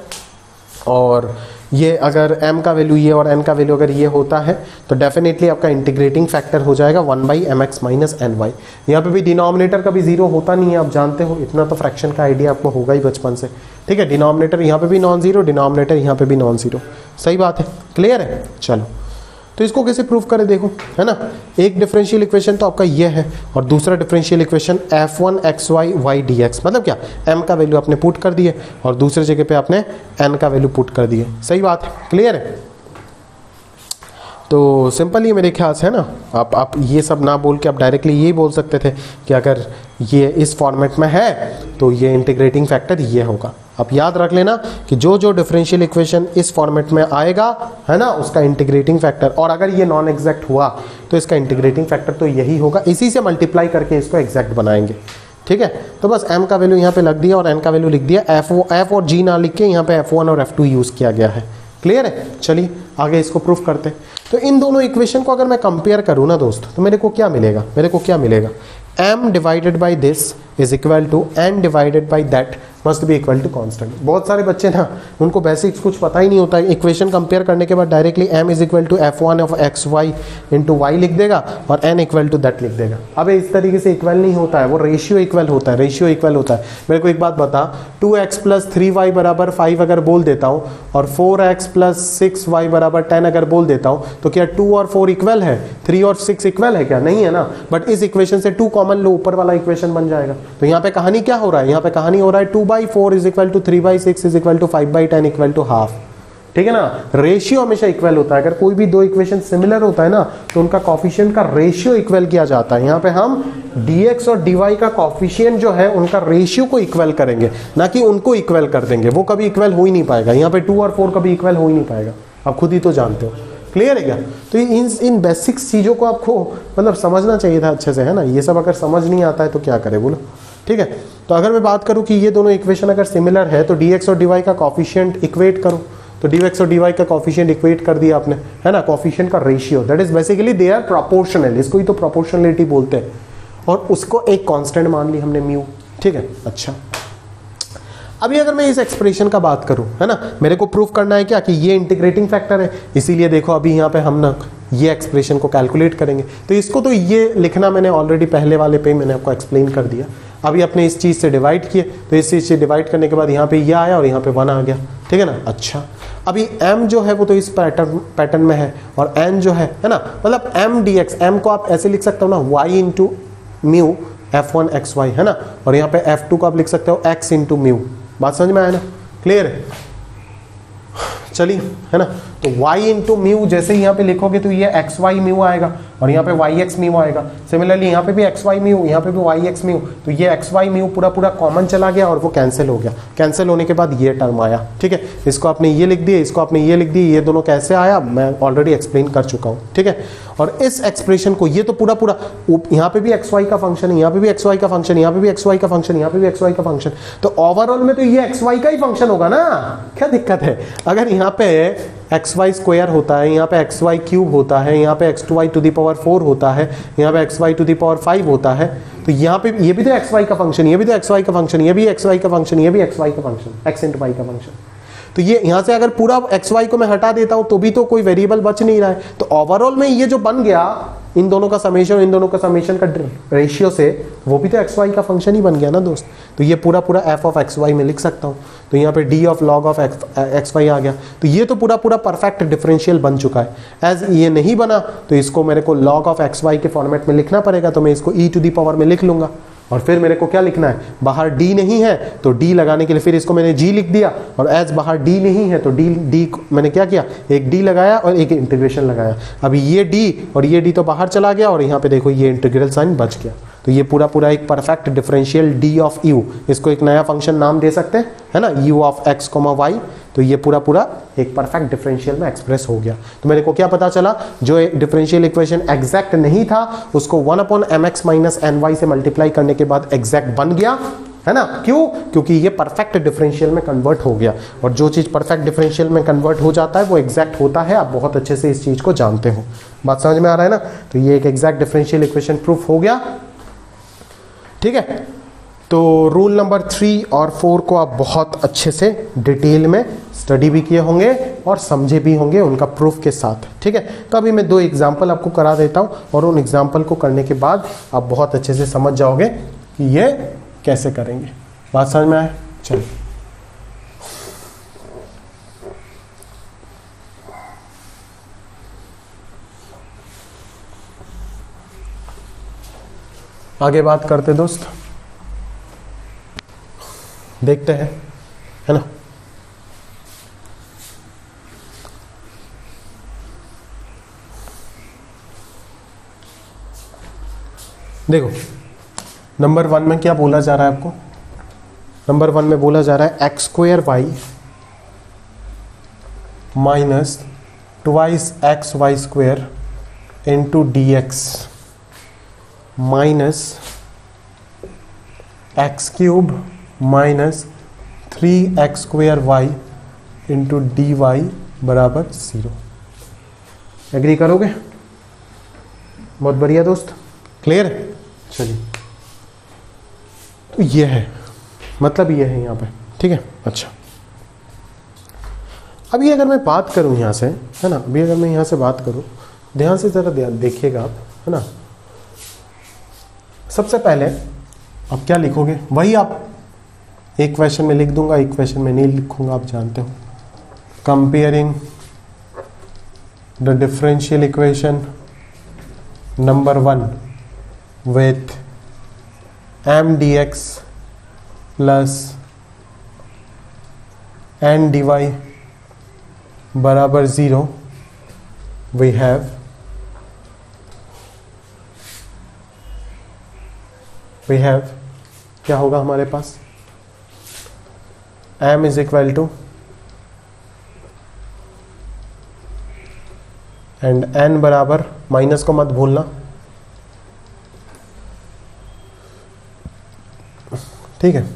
और ये अगर m का वैल्यू ये और n का वैल्यू अगर ये होता है तो डेफिनेटली आपका इंटीग्रेटिंग फैक्टर हो जाएगा one by m x minus n y. यहाँ पे भी डिनोमिनेटर का भी जीरो होता नहीं है, आप जानते हो, इतना तो फ्रैक्शन का आइडिया आपको होगा ही बचपन से, ठीक है। डिनोमिनेटर यहाँ पे भी नॉन जीरो, डिनोमिनेटर यहाँ पे भी नॉन जीरो, सही बात है, क्लियर है। चलो तो इसको कैसे प्रूफ करें, देखो, है ना। एक डिफरेंशियल इक्वेशन तो आपका ये है और दूसरा differential equation f one x y y d x, मतलब क्या, m का वैल्यू आपने पुट कर दिए और दूसरे जगह पे आपने n का वैल्यू पुट कर दिए, सही बात है, क्लियर है। तो सिंपल ही मेरे ख्याल से, है ना। आप आप ये सब ना बोल के आप डायरेक्टली यही बोल सकते थे कि अगर ये इस फॉर्मेट में है तो ये इंटीग्रेटिंग फैक्टर ये होगा। आप याद रख लेना कि जो जो डिफरेंशियल इक्वेशन इस फॉर्मेट में आएगा, है ना, उसका इंटीग्रेटिंग फैक्टर, और अगर ये नॉन एग्जैक्ट हुआ तो इसका इंटीग्रेटिंग फैक्टर तो यही होगा, इसी से मल्टीप्लाई करके इसको एग्जैक्ट बनाएंगे, ठीक है। तो बस m का वैल्यू यहाँ पे लग दिया और n का वैल्यू लिख दिया, एफ एफ और g ना लिख के यहाँ पे एफ वन और एफ टू यूज किया गया है, क्लियर है। चलिए आगे इसको प्रूफ करते हैं। तो इन दोनों इक्वेशन को अगर मैं कंपेयर करूँ ना दोस्त, तो मेरे को क्या मिलेगा, मेरे को क्या मिलेगा, m divided by this is equal to n divided by that must be equal to constant. बहुत सारे बच्चे ना उनको बेसिक्स कुछ पता ही नहीं होता है, इक्वेशन कंपेयर करने के बाद directly m is equal to f one of x y into y लिख देगा और n इक्वल टू दैट लिख देगा। अब इस तरीके से इक्वल नहीं होता है, वो रेशियो इक्वल होता है, रेशियो इक्वल होता है। मेरे को एक बात बता, two x plus three y बराबर फाइव अगर बोल देता हूँ और four x plus six y बराबर टेन अगर बोल देता हूँ तो क्या टू और फोर इक्वल है, थ्री और सिक्स इक्वल है क्या? नहीं है ना। बट इस इक्वेशन से टू कॉमन लो, ऊपर वाला इक्वेशन बन जाएगा। तो यहाँ पे कहानी क्या हो रहा है, यहाँ पे कहानी हो रहा है two by four is equal to three by six is equal to five by ten equal to half. ठीक है ना, रेशियो हमेशा इक्वल होता है। अगर कोई भी दो इक्वेशन सिमिलर होता है ना तो उनका कॉफिशिएंट का रेशियो इक्वल किया जाता है। यहाँ पे हम dx और dy का कॉफिशिएंट जो है उनका रेशियो को इक्वल करेंगे, ना कि उनको इक्वल कर देंगे। वो कभी इक्वल हो ही नहीं पाएगा। यहाँ पे टू और फोर कभी इक्वल हो ही नहीं पाएगा, आप खुद ही तो जानते हो। क्लियर है क्या? तो इन इन बेसिक्स चीज़ों को आपको मतलब समझना चाहिए था अच्छे से, है ना। ये सब अगर समझ नहीं आता है तो क्या करे बोलो। ठीक है, तो अगर मैं बात करूं कि ये दोनों इक्वेशन अगर सिमिलर है तो dx और dy का कॉफिशिएंट इक्वेट करो। तो dx और dy का कॉफिशिएंट इक्वेट कर दिया आपने, है ना। कॉफिशिएंट का ratio that is basically they are proportional, इसको ही तो प्रोपोर्शनलिटी बोलते हैं। और उसको एक कांस्टेंट मान ली हमने म्यू। ठीक है, अच्छा अभी अगर मैं इस एक्सप्रेशन का बात करूं, है ना, मेरे को प्रूफ करना है क्या कि ये इंटीग्रेटिंग फैक्टर है। इसीलिए देखो अभी यहाँ पे हम ना ये एक्सप्रेशन को कैलकुलेट करेंगे। तो इसको तो ये लिखना मैंने ऑलरेडी पहले वाले पे मैंने आपको एक्सप्लेन कर दिया। अभी अपने इस चीज़ से डिवाइड किए तो इस चीज़ से डिवाइड करने के बाद यहाँ पे ये आया और यहाँ पे वन आ गया। ठीक है ना। अच्छा अभी m जो है वो तो इस पैटर्न पैटर्न में है और n जो है है ना, मतलब m dx, m को आप ऐसे लिख सकते हो ना y into mu f one x y, है ना। और यहाँ पे एफ टू को आप लिख सकते हो x इंटू म्यू। बात समझ में आया ना, क्लियर है? चलिए, है ना। तो y इंटू म्यू जैसे ही यहाँ पे लिखोगे तो ये एक्स वाई म्यू आएगा और यहाँ पे वाई एक्स म्यू आएगा। सिमिलरली यहाँ पे भी एक्स वाई म्यू, यहाँ पे भी वाई एक्स म्यू। तो ये एक्स वाई म्यू पूरा पूरा कॉमन चला गया और वो कैंसिल हो गया। कैंसिल होने के बाद ये टर्म आया। ठीक है, इसको आपने ये लिख दिया, इसको आपने ये लिख दिया। ये दोनों कैसे आया मैं ऑलरेडी एक्सप्लेन कर चुका हूँ। ठीक है, और इस एक्सप्रेशन को ये तो पूरा पूरा यहाँ पे भी एक्स वाई का फंक्शन है, यहाँ पे भी एक्स वाई का फंक्शन, यहाँ पे भी एक्स वाई का फंक्शन, यहाँ पे भी एक्स वाई का फंक्शन। तो ओवरऑल में तो ये एक्स वाई का ही फंक्शन होगा ना, क्या दिक्कत है? अगर यहाँ पे एक्स वाई स्क्वायर होता है, यहाँ पे एक्स वाई क्यूब होता है, यहाँ पे x two y to the power four होता है, यहाँ पे x y to the power five होता है, तो यहाँ पे ये भी तो एक्स वाई का फंक्शन, ये भी तो एक्स वाई का फंक्शन, ये भी एक्स वाई का फंक्शन, ये भी एक्स वाई का फंक्शन, एक्स इंटू वाई का फंक्शन। तो ये यहाँ से अगर पूरा एक्स वाई को मैं हटा देता हूँ तो भी तो कोई वेरिएबल बच नहीं रहा है। तो ओवरऑल में ये जो बन गया इन दोनों का समेशन, इन दोनों का समेशन का रेशियो से, वो भी तो एक्स वाई का फंक्शन ही बन गया ना दोस्त। तो ये पूरा पूरा एफ ऑफ एक्स वाई में लिख सकता हूँ। तो यहाँ पे d of log of x y आ गया। तो ये तो पूरा पूरा परफेक्ट डिफरेंशियल बन चुका है। एज ये नहीं बना तो इसको मेरे को लॉग ऑफ एक्स वाई के फॉर्मेट में लिखना पड़ेगा। तो मैं इसको ई टू दी पावर में लिख लूंगा और फिर मेरे को क्या लिखना है, बाहर d नहीं है तो d लगाने के लिए फिर इसको मैंने g लिख दिया और एज बाहर d नहीं है तो d d मैंने क्या किया, एक d लगाया और एक इंटीग्रेशन लगाया। अभी ये d और ये d तो बाहर चला गया और यहाँ पे देखो ये इंटीग्रल साइन बच गया। तो ये पूरा पूरा एक perfect differential d of u, इसको एक नया फंक्शन नाम दे सकते हैं, है ना, u of x comma y. तो ये पूरा पूरा एक परफेक्ट डिफरेंशियल में एक्सप्रेस हो गया। तो मेरे को क्या पता चला, जो डिफरेंशियल इक्वेशन एग्जैक्ट नहीं था उसको one upon m x minus n y से मल्टीप्लाई करने के बाद एग्जैक्ट बन गया, है ना। क्यों? क्योंकि ये परफेक्ट डिफरेंशियल में कन्वर्ट हो गया और जो चीज़ परफेक्ट डिफरेंशियल में कन्वर्ट हो जाता है वो एग्जैक्ट होता है। आप बहुत अच्छे से इस चीज़ को जानते हो। बात समझ में आ रहा है ना। तो ये एक एग्जैक्ट डिफरेंशियल इक्वेशन प्रूफ हो गया। ठीक है, तो रूल नंबर थ्री और फोर को आप बहुत अच्छे से डिटेल में स्टडी भी किए होंगे और समझे भी होंगे उनका प्रूफ के साथ। ठीक है, तो अभी मैं दो एग्जाम्पल आपको करा देता हूं और उन एग्जाम्पल को करने के बाद आप बहुत अच्छे से समझ जाओगे कि ये कैसे करेंगे। बात समझ में आए? चलिए, आगे बात करते दोस्त, देखते हैं, है ना। देखो नंबर वन में क्या बोला जा रहा है आपको, नंबर वन में बोला जा रहा है x square y minus twice x y square into d x minus x cube minus three x square y into d y बराबर जीरो। एग्री करोगे? बहुत बढ़िया दोस्त, क्लियर है। चलिए, तो ये है मतलब ये है यहाँ पे, ठीक है। अच्छा, अभी अगर मैं बात करूँ यहाँ से, है ना, अभी अगर मैं यहाँ से बात करूँ, ध्यान से ज़रा ध्यान देखिएगा आप, है ना। सबसे पहले आप क्या लिखोगे, वही आप एक क्वेश्चन में लिख दूंगा, एक क्वेश्चन में नहीं लिखूंगा, आप जानते हो। Comparing the differential equation number one with m d x plus N d y बराबर zero, we have we have क्या होगा हमारे पास, m is equal to and n बराबर, माइनस को मत भूलना, ठीक है।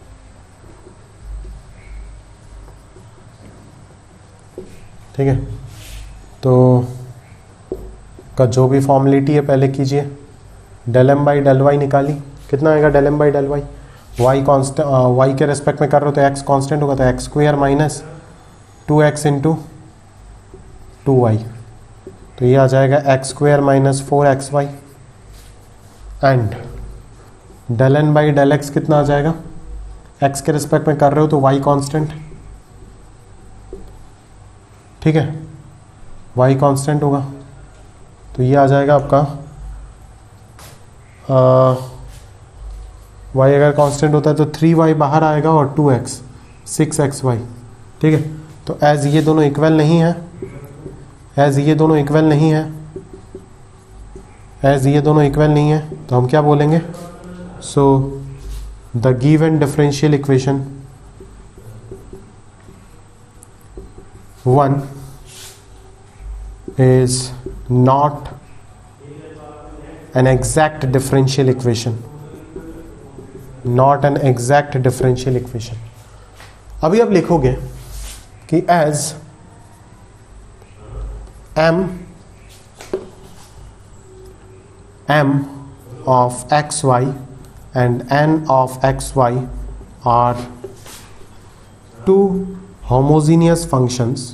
ठीक है, तो का जो भी फॉर्मेलिटी है पहले कीजिए। Del M by del y निकाली, कितना आएगा del M by del y, y constant, y के रेस्पेक्ट में कर रहे हो तो एक्स कांस्टेंट होगा, तो x square minus two x into two y, तो ये आ जाएगा x square minus four x y. And del N by del x कितना आ जाएगा, एक्स के रेस्पेक्ट में कर रहे हो तो वाई कांस्टेंट, ठीक है, वाई कांस्टेंट होगा, तो ये आ जाएगा आपका वाई अगर कांस्टेंट होता है तो थ्री वाई बाहर आएगा और two x, six x y, ठीक है। तो एज ये दोनों इक्वल नहीं है, एज ये दोनों इक्वल नहीं है, एज ये दोनों इक्वल नहीं है, तो हम क्या बोलेंगे, so the given differential equation one is not an exact differential equation, not an exact differential equation। अभी आप लिखोगे कि as m m of xy and n of xy are two homogeneous functions,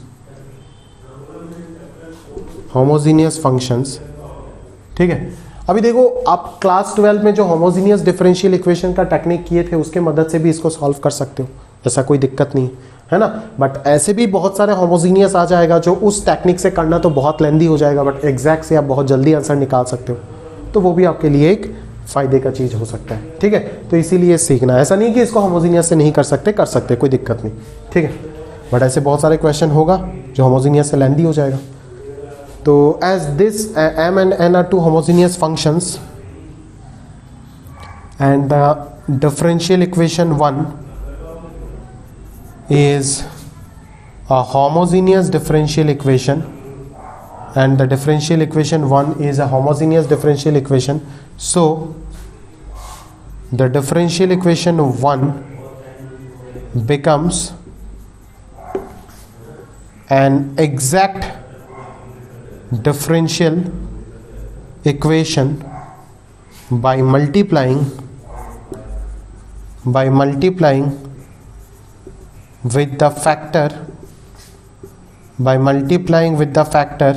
homogeneous functions, ठीक है। अभी देखो आप class twelve में जो होमोजीनियस डिफरेंशियल इक्वेशन का टेक्निक किए थे उसके मदद से भी इसको सॉल्व कर सकते हो, ऐसा कोई दिक्कत नहीं है ना। बट ऐसे भी बहुत सारे होमोजीनियस आ जाएगा जो उस टेक्निक से करना तो बहुत लेंदी हो जाएगा, बट एग्जैक्ट से आप बहुत जल्दी आंसर निकाल सकते हो, तो वो भी आपके लिए एक फायदे का चीज़ हो सकता है, ठीक है। तो इसीलिए सीखना, ऐसा नहीं कि इसको होमोजीनियस से नहीं कर सकते, कर सकते, कोई दिक्कत नहीं, ठीक है। बट ऐसे बहुत सारे क्वेश्चन होगा जो होमोजीनियस से लेंदी हो जाएगा। तो as this uh, m and n are two homogeneous functions and the differential equation one is a homogeneous differential equation and the differential equation one is a homogeneous differential equation, so the differential equation one becomes an exact differential equation by multiplying by multiplying with the factor by multiplying with the factor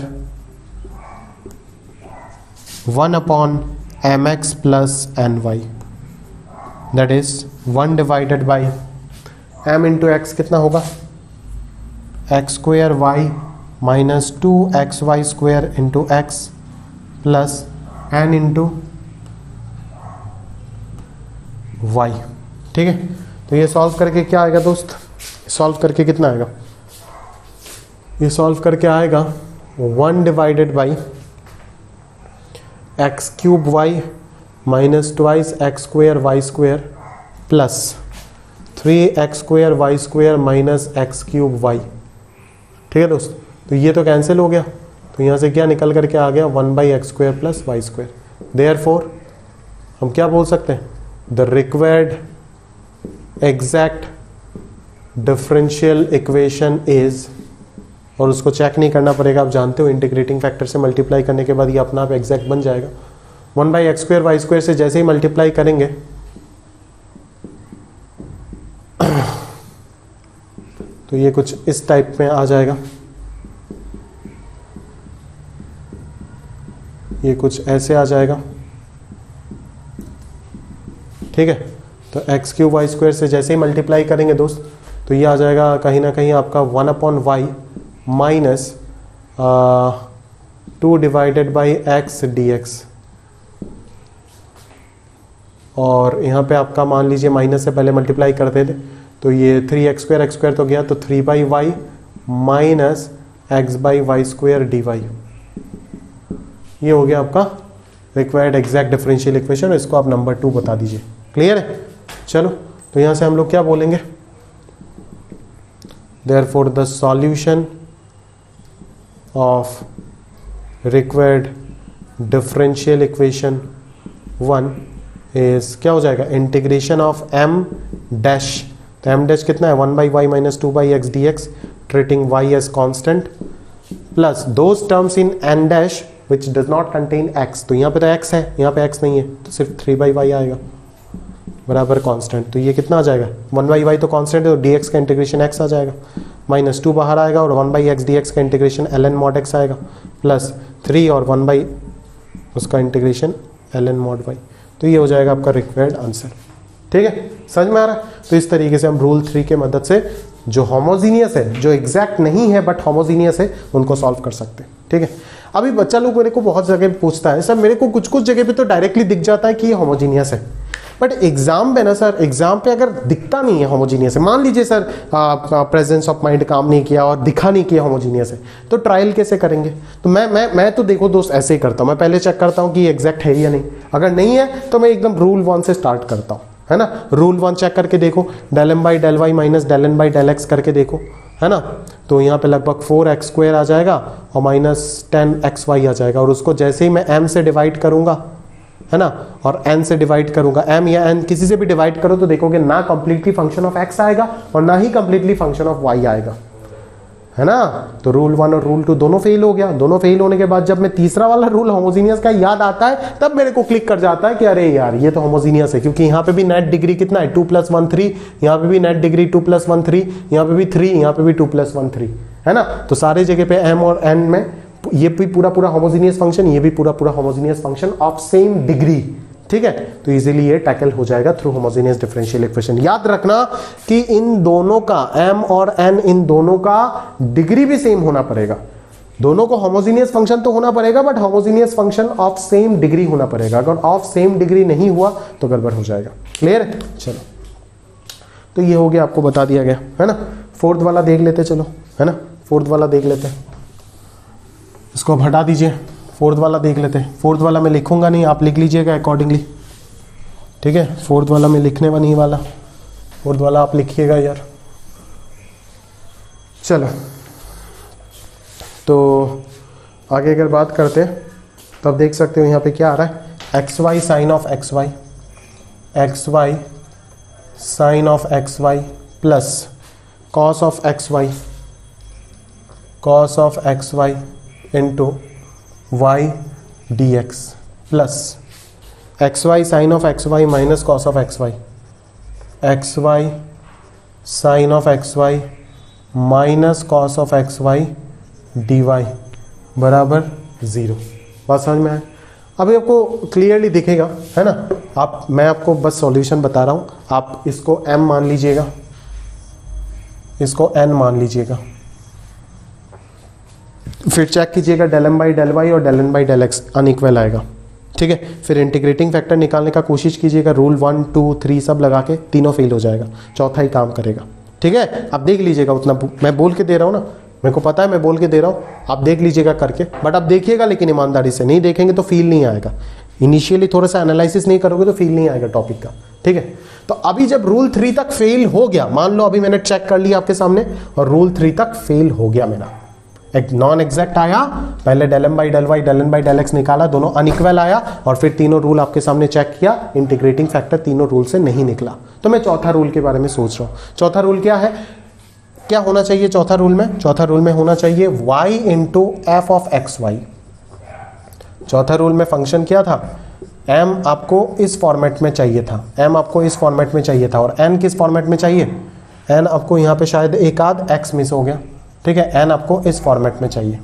one upon mx plus ny, that is one divided by m into x कितना होगा, x square y minus two x y square into x plus N into y, ठीक है। तो ये solve करके क्या आएगा दोस्त, सॉल्व करके कितना आएगा, ये सॉल्व करके आएगा one divided by x cube y minus twice x square y square plus three x square y square minus x cube y, ठीक है दोस्त। तो ये तो कैंसिल हो गया, तो यहाँ से क्या निकल करके आ गया, one by x square plus y square. Therefore हम क्या बोल सकते हैं, the required exact differential equation is, और उसको चेक नहीं करना पड़ेगा, आप जानते हो इंटीग्रेटिंग फैक्टर से मल्टीप्लाई करने के बाद ये अपना आप एग्जैक्ट बन जाएगा। One by x square y square से जैसे ही मल्टीप्लाई करेंगे तो ये कुछ इस टाइप में आ जाएगा, ये कुछ ऐसे आ जाएगा, ठीक है। तो एक्स क्यूब वाई स्क्वायर से जैसे ही मल्टीप्लाई करेंगे दोस्त, तो ये आ जाएगा कहीं ना कहीं आपका one upon y minus two divided by x d x, और यहाँ पे आपका मान लीजिए माइनस से पहले मल्टीप्लाई करते थे, तो ये three x square x square तो गया, तो three by y minus x by y square d y, ये हो गया आपका रिक्वायर्ड एग्जैक्ट डिफरेंशियल इक्वेशन। इसको आप नंबर टू बता दीजिए। क्लियर है? चलो, तो यहां से हम लोग क्या बोलेंगे, therefore the solution of required differential equation one is, क्या हो जाएगा, इंटीग्रेशन ऑफ एम डैश, तो एम डैश कितना है, one by y minus two by x d x, treating y as constant, plus those terms in N dash which does not contain x, तो यहाँ पे तो एक्स है, यहाँ पे एक्स नहीं है, तो सिर्फ थ्री बाई वाई आएगा बराबर कांस्टेंट। तो ये कितना आ जाएगा, वन बाई वाई तो कांस्टेंट है, तो डी एक्स का इंटीग्रेशन एक्स आ जाएगा, माइनस टू बाहर आएगा, और one by x d x का integration l n mod x आएगा, प्लस थ्री और वन बाई उसका integration l n mod y. तो ये हो जाएगा आपका रिक्वायर्ड आंसर। ठीक है, समझ में आ रहा है? तो इस तरीके से हम रूल थ्री के मदद से जो होमोजीनियस है, जो एग्जैक्ट नहीं है बट होमोजीनियस है, उनको सॉल्व कर सकते हैं। ठीक है, अभी बच्चा लोग मेरे को बहुत जगह पूछता है, सर मेरे को कुछ कुछ जगह पे तो डायरेक्टली दिख जाता है कि ये होमोजीनियस है, बट एग्जाम पे ना सर, एग्जाम पे अगर दिखता नहीं है होमोजीनियस है, मान लीजिए सर प्रेजेंस ऑफ माइंड काम नहीं किया और दिखा नहीं किया होमोजीनियस है, तो ट्रायल कैसे करेंगे? तो मैं मैं मैं तो देखो दोस्त ऐसे ही करता हूँ, मैं पहले चेक करता हूँ कि एग्जैक्ट है या नहीं, अगर नहीं है तो मैं एकदम रूल वन से स्टार्ट करता हूँ, है ना। रूल वन चेक करके देखो, del M by del y minus del N by del x करके देखो, है ना। तो यहाँ पे लगभग फोर एक्स स्क्वायर आ जाएगा और माइनस टेन एक्स वाई आ जाएगा, और उसको जैसे ही मैं m से डिवाइड करूंगा, है ना, और n से डिवाइड करूंगा, m या n किसी से भी डिवाइड करो तो देखोगे ना कंप्लीटली फंक्शन ऑफ x आएगा और ना ही कंप्लीटली फंक्शन ऑफ y आएगा, है ना। तो रूल वन और रूल टू दोनों फेल हो गया। दोनों फेल होने के बाद जब मैं तीसरा वाला रूल होमोजीनियस का याद आता है, तब मेरे को क्लिक कर जाता है कि अरे यार ये तो होमोजीनियस है, क्योंकि यहाँ पे भी नेट डिग्री कितना है, टू प्लस वन थ्री, यहाँ पे भी net degree two plus one three, यहाँ पे भी थ्री, यहाँ पे भी टू प्लस वन थ्री, है ना। तो सारे जगह पे m और n में ये भी पूरा पूरा होमोजीनियस फंक्शन, ये भी पूरा पूरा homogeneous function of same degree. ठीक है, तो इजीली ये टैकल हो जाएगा थ्रू होमोजेनियस डिफरेंशियल इक्वेशन। याद रखना कि इन दोनों का m और n, इन दोनों का डिग्री भी सेम होना पड़ेगा। दोनों को होमोजेनियस फंक्शन तो होना पड़ेगा, but homogeneous function of same degree होना पड़ेगा। अगर ऑफ सेम डिग्री नहीं हुआ तो गड़बड़ हो जाएगा। क्लियर है? चलो, तो ये हो गया, आपको बता दिया गया, है ना। फोर्थ वाला देख लेते, चलो, है ना, फोर्थ वाला देख लेते हैं। इसको अब हटा दीजिए, फोर्थ वाला देख लेते हैं। फोर्थ वाला मैं लिखूंगा नहीं, आप लिख लीजिएगा अकॉर्डिंगली। ठीक है, फोर्थ वाला मैं लिखने वाला नहीं वाला, फोर्थ वाला आप लिखिएगा यार। चलो, तो आगे अगर बात करते हैं तो आप देख सकते हो यहाँ पे क्या आ रहा है, x y sine of x y, x y sine of x y plus cos of x y, cos of x y into y d x plus x y sine of x y minus cos of x y, x y sine of x y minus cos of x y d y बराबर zero. बात समझ में आए? अभी आपको clearly दिखेगा, है ना। आप मैं आपको बस सॉल्यूशन बता रहा हूँ, आप इसको m मान लीजिएगा, इसको n मान लीजिएगा, फिर चेक कीजिएगा del M by del y और del N by del x unequal आएगा। ठीक है, फिर इंटीग्रेटिंग फैक्टर निकालने का कोशिश कीजिएगा, रूल वन टू थ्री सब लगा के, तीनों फेल हो जाएगा, चौथा ही काम करेगा। ठीक है, आप देख लीजिएगा, उतना मैं बोल के दे रहा हूँ ना, मेरे को पता है मैं बोल के दे रहा हूँ, आप देख लीजिएगा करके, बट आप देखिएगा लेकिन ईमानदारी से, नहीं देखेंगे तो फील नहीं आएगा। इनिशियली थोड़ा सा एनालिसिस नहीं करोगे तो फील नहीं आएगा टॉपिक का। ठीक है, तो अभी जब रूल थ्री तक फेल हो गया, मान लो अभी मैंने चेक कर लिया आपके सामने और रूल थ्री तक फेल हो गया मेरा, एक नॉन एग्जैक्ट आया, पहले del M by del y del N by del x निकाला, दोनों अनइक्वल आया, और फिर तीनों रूल आपके सामने चेक किया, इंटीग्रेटिंग फैक्टर तीनों रूल से नहीं निकला, तो मैं चौथा रूल के बारे में सोच रहा हूँ। चौथा रूल क्या है, क्या होना चाहिए चौथा रूल में? चौथा रूल में होना चाहिए y into f of x y. चौथा रूल में फंक्शन क्या था, m आपको इस फॉर्मेट में चाहिए था, m आपको इस फॉर्मेट में चाहिए था, और n किस फॉर्मेट में चाहिए, एन आपको यहाँ पे शायद एक आध एक्स मिस हो गया, ठीक है, एन आपको इस फॉर्मेट में चाहिए,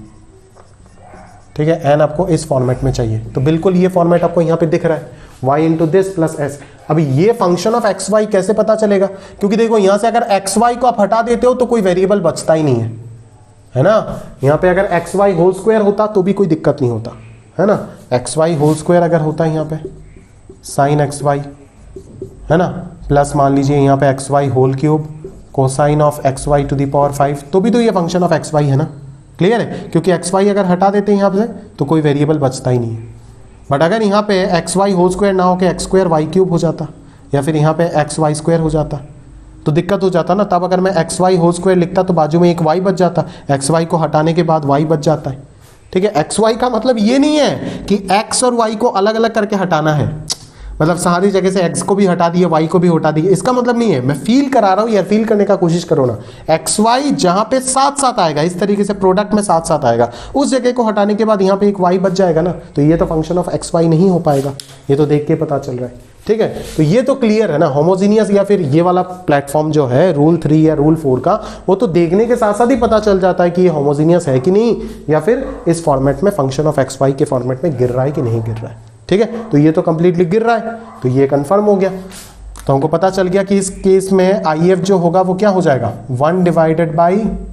ठीक है, एन आपको इस फॉर्मेट में चाहिए। तो बिल्कुल ये फॉर्मेट आपको यहाँ पे दिख रहा है, y into this plus s. अभी ये फंक्शन ऑफ एक्स वाई कैसे पता चलेगा, क्योंकि देखो यहाँ से अगर एक्स वाई को आप हटा देते हो तो कोई वेरिएबल बचता ही नहीं है, है ना। यहाँ पे अगर एक्स वाई होल स्क्वायर होता तो भी कोई दिक्कत नहीं होता, है ना। एक्स वाई होल स्क्वायर अगर होता है यहाँ पे साइन एक्स वाई, है ना, प्लस मान लीजिए यहाँ पे x y whole cube cosine of x y to the power five, तो भी तो ये फंक्शन ऑफ एक्स वाई है ना। क्लियर है, क्योंकि एक्स वाई अगर हटा देते हैं यहाँ से तो कोई वेरिएबल बचता ही नहीं है। बट अगर यहाँ पे एक्स वाई होल स्क्वायर ना हो के एक्स स्क्वायर वाई क्यूब हो जाता, या फिर यहाँ पे एक्स वाई स्क्वायर हो जाता, तो दिक्कत हो जाता ना। तब अगर मैं एक्स वाई होल स्क्वायर लिखता तो बाजू में एक वाई बच जाता, एक्स वाई को हटाने के बाद वाई बच जाता है, ठीक है। एक्स वाई का मतलब ये नहीं है कि एक्स और वाई को अलग अलग करके हटाना है, मतलब सारी जगह से एक्स को भी हटा दिए वाई को भी हटा दिए, इसका मतलब नहीं है। मैं फील करा रहा हूँ यार, फील करने का कोशिश करो ना। एक्स वाई जहाँ पे साथ साथ आएगा, इस तरीके से प्रोडक्ट में साथ साथ आएगा, उस जगह को हटाने के बाद यहाँ पे एक वाई बच जाएगा ना, तो ये तो फंक्शन ऑफ एक्स वाई नहीं हो पाएगा, ये तो देख के पता चल रहा है, ठीक है। तो ये तो क्लियर है ना, होमोजीनियस या फिर ये वाला प्लेटफॉर्म जो है रूल थ्री या रूल फोर का, वो तो देखने के साथ साथ ही पता चल जाता है कि ये होमोजीनियस है कि नहीं, या फिर इस फॉर्मेट में फंक्शन ऑफ एक्स वाई के फॉर्मेट में गिर रहा है कि नहीं गिर रहा है, ठीक है। तो ये तो कंप्लीटली गिर रहा है, तो ये कंफर्म हो गया। तो हमको पता चल गया कि इस केस में आई एफ जो होगा वो क्या हो जाएगा, one divided by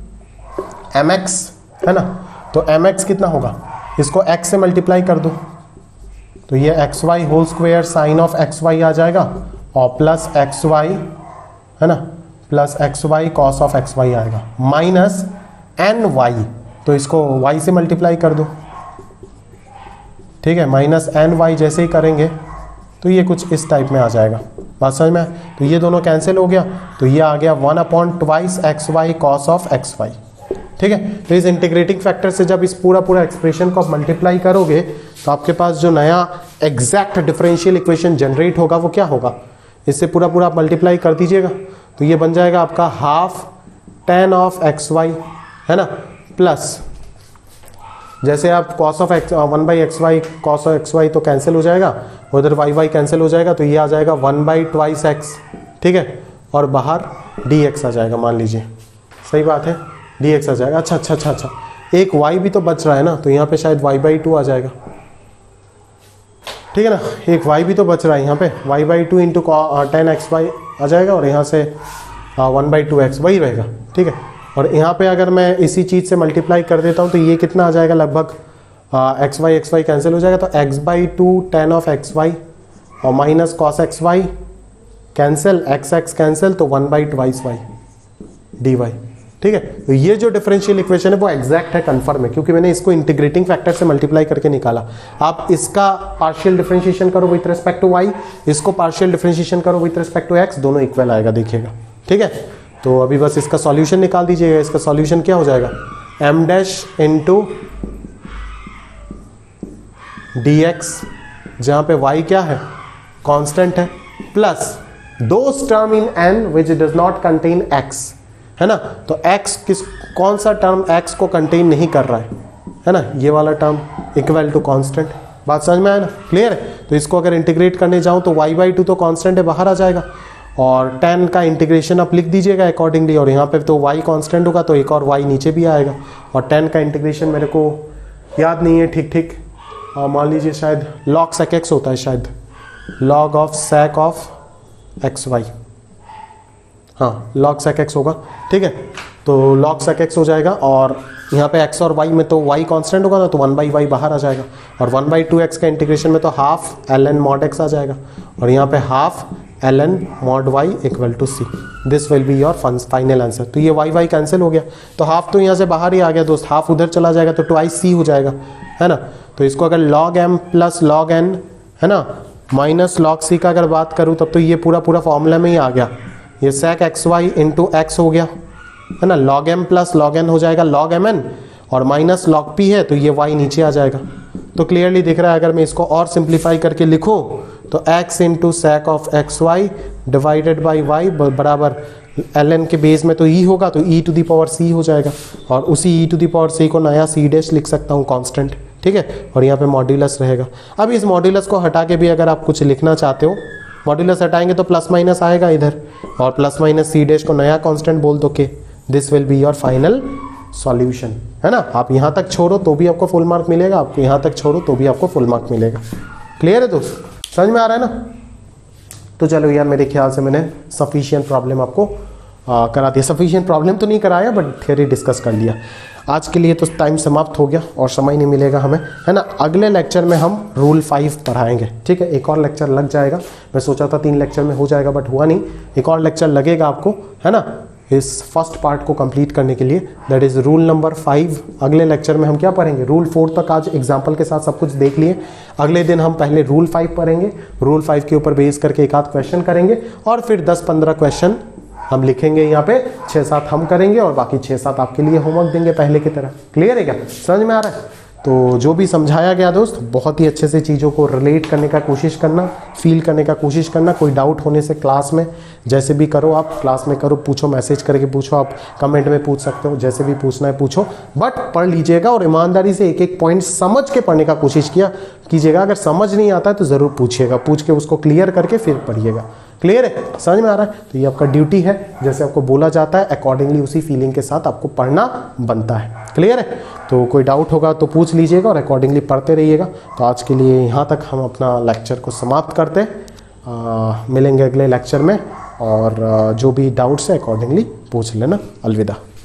m x, है ना। तो एम एक्स कितना होगा, इसको एक्स से मल्टीप्लाई कर दो, तो ये x y whole square sine of x y आ जाएगा, और प्लस एक्स वाई, है ना, plus x y cos of x y आएगा, माइनस एन वाई, तो इसको वाई से मल्टीप्लाई कर दो, ठीक है, माइनस एन वाई जैसे ही करेंगे तो ये कुछ इस टाइप में आ जाएगा, बात समझ में। तो ये दोनों कैंसिल हो गया, तो ये आ गया one upon twice x y cos of x y, ठीक है। तो इस इंटीग्रेटिंग फैक्टर से जब इस पूरा पूरा एक्सप्रेशन को आप मल्टीप्लाई करोगे तो आपके पास जो नया एग्जैक्ट डिफरेंशियल इक्वेशन जनरेट होगा वो क्या होगा, इससे पूरा पूरा आप मल्टीप्लाई कर दीजिएगा, तो ये बन जाएगा आपका half tan of x y, है ना, प्लस जैसे आप cos of x one by x y cos of x y तो कैंसिल हो जाएगा, उधर वाई वाई कैंसिल हो जाएगा, तो ये आ जाएगा वन बाई ट्वाइस एक्स, ठीक है, और बाहर डी एक्स आ जाएगा, मान लीजिए, सही बात है, डी एक्स आ जाएगा। अच्छा अच्छा अच्छा अच्छा एक वाई भी तो बच रहा है ना, तो यहाँ पे शायद वाई बाई टू आ जाएगा, ठीक है ना, एक वाई भी तो बच रहा है यहाँ पे, y by two into tan x y आ जाएगा, और यहाँ से वन बाई टू एक्स वही रहेगा, ठीक है। और यहाँ पे अगर मैं इसी चीज़ से मल्टीप्लाई कर देता हूँ तो ये कितना आ जाएगा, लगभग x y x y cancel हो जाएगा, तो x by two tan of x y और minus cos x y cancel, x x cancel, तो one by twice y d y, ठीक है। तो ये जो डिफरेंशियल इक्वेशन है वो एग्जैक्ट है, कंफर्म है, क्योंकि मैंने इसको इंटीग्रेटिंग फैक्टर से मल्टीप्लाई करके निकाला। आप इसका पार्शियल डिफरेंशिएशन करो विथ रिस्पेक्ट टू वाई, इसको पार्शियल डिफरेंशिएशन करो विथ रिस्पेक्ट टू एक्स, दोनों इक्वल आएगा, देखिएगा, ठीक है। तो अभी बस इसका सॉल्यूशन निकाल दीजिएगा, इसका सॉल्यूशन क्या हो जाएगा, m dash into d x, जहाँ पे y क्या है, कांस्टेंट है, plus those term in n which does not contain x, है ना। तो x किस कौन सा टर्म x को कंटेन नहीं कर रहा है, है ना, ये वाला टर्म इक्वल टू कांस्टेंट, बात समझ में आया ना, क्लियर है। तो इसको अगर इंटीग्रेट करने जाऊँ तो y बाई टू तो कांस्टेंट है, बाहर आ जाएगा, और टेन का इंटीग्रेशन आप लिख दीजिएगा अकॉर्डिंगली, और यहाँ पे तो y कांस्टेंट होगा तो एक और y नीचे भी आएगा, और टेन का इंटीग्रेशन मेरे को याद नहीं है ठीक ठीक, मान लीजिए शायद log sec x होता है, शायद log of sec of x y, हाँ log sec x होगा, ठीक है। तो log sec x हो जाएगा, और यहाँ पे x और y में तो y कांस्टेंट होगा ना, तो वन बाई वाई बाहर आ जाएगा, और वन बाई टू एक्स का इंटीग्रेशन में तो half l n mod x आ जाएगा, और यहाँ पे half l n mod y equal to c, this will be your final answer. तो ये वाई वाई कैंसिल हो गया, तो हाफ तो यहाँ से बाहर ही आ गया दोस्त, हाफ उधर चला जाएगा तो ट्वाइस सी हो जाएगा, है ना। तो इसको अगर log m plus log n, है ना, माइनस लॉग सी का अगर बात करूँ तब तो ये पूरा पूरा फॉर्मूला में ही आ गया, ये sec x y into x हो गया, है ना, log m plus log n हो जाएगा लॉग एम एन, और माइनस लॉग पी है तो ये वाई नीचे आ जाएगा। तो क्लियरली दिख रहा है, अगर मैं इसको और सिंप्लीफाई करके लिखूँ तो x into sec of x y divided by y बराबर एल एन के बेस में तो e होगा, तो e to the power c हो जाएगा, और उसी e to the power c को नया c डैश लिख सकता हूँ कांस्टेंट, ठीक है, और यहाँ पे मॉड्यूलस रहेगा। अब इस मॉड्यूलस को हटा के भी अगर आप कुछ लिखना चाहते हो मॉड्यूलस हटाएंगे तो प्लस माइनस आएगा इधर, और प्लस माइनस सी डैश को नया कांस्टेंट बोल दो के this will be your final solution, है ना। आप यहाँ तक छोड़ो तो भी आपको फुल मार्क मिलेगा, आप यहाँ तक छोड़ो तो भी आपको फुल मार्क मिलेगा। क्लियर है दोस्त, समझ में आ रहा है ना। तो चलो यार, मेरे ख्याल से मैंने सफिशिएंट प्रॉब्लम आपको आ, करा दिया। सफिशिएंट प्रॉब्लम तो नहीं कराया बट थियरी डिस्कस कर लिया। आज के लिए तो टाइम समाप्त हो गया और समय नहीं मिलेगा हमें, है ना। अगले लेक्चर में हम रूल फाइव पढ़ाएंगे, ठीक है। एक और लेक्चर लग जाएगा, मैं सोचा था तीन लेक्चर में हो जाएगा बट हुआ नहीं, एक और लेक्चर लगेगा आपको, है ना, इस फर्स्ट पार्ट को कंप्लीट करने के लिए, that is rule number five. अगले लेक्चर में हम क्या पढ़ेंगे, रूल फोर तक आज एग्जाम्पल के साथ सब कुछ देख लिए। अगले दिन हम पहले रूल फाइव पढ़ेंगे, रूल फाइव के ऊपर बेस करके एक आध क्वेश्चन करेंगे और फिर दस पंद्रह क्वेश्चन हम लिखेंगे यहाँ पे, छः सात हम करेंगे और बाकी छः सात आपके लिए होमवर्क देंगे पहले की तरह। क्लियर है क्या, समझ में आ रहा है। तो जो भी समझाया गया दोस्त, बहुत ही अच्छे से चीज़ों को रिलेट करने का कोशिश करना, फील करने का कोशिश करना। कोई डाउट होने से क्लास में जैसे भी करो, आप क्लास में करो, पूछो, मैसेज करके पूछो, आप कमेंट में पूछ सकते हो, जैसे भी पूछना है पूछो, बट पढ़ लीजिएगा और ईमानदारी से एक एक पॉइंट समझ के पढ़ने का कोशिश किया कीजिएगा। अगर समझ नहीं आता है तो ज़रूर पूछिएगा, पूछ के उसको क्लियर करके फिर पढ़िएगा। क्लियर है, समझ में आ रहा है। तो ये आपका ड्यूटी है, जैसे आपको बोला जाता है अकॉर्डिंगली उसी फीलिंग के साथ आपको पढ़ना बनता है। क्लियर है, तो कोई डाउट होगा तो पूछ लीजिएगा और अकॉर्डिंगली पढ़ते रहिएगा। तो आज के लिए यहाँ तक हम अपना लेक्चर को समाप्त करते हैं, मिलेंगे अगले लेक्चर में, और आ, जो भी डाउट्स है अकॉर्डिंगली पूछ लेना। अलविदा।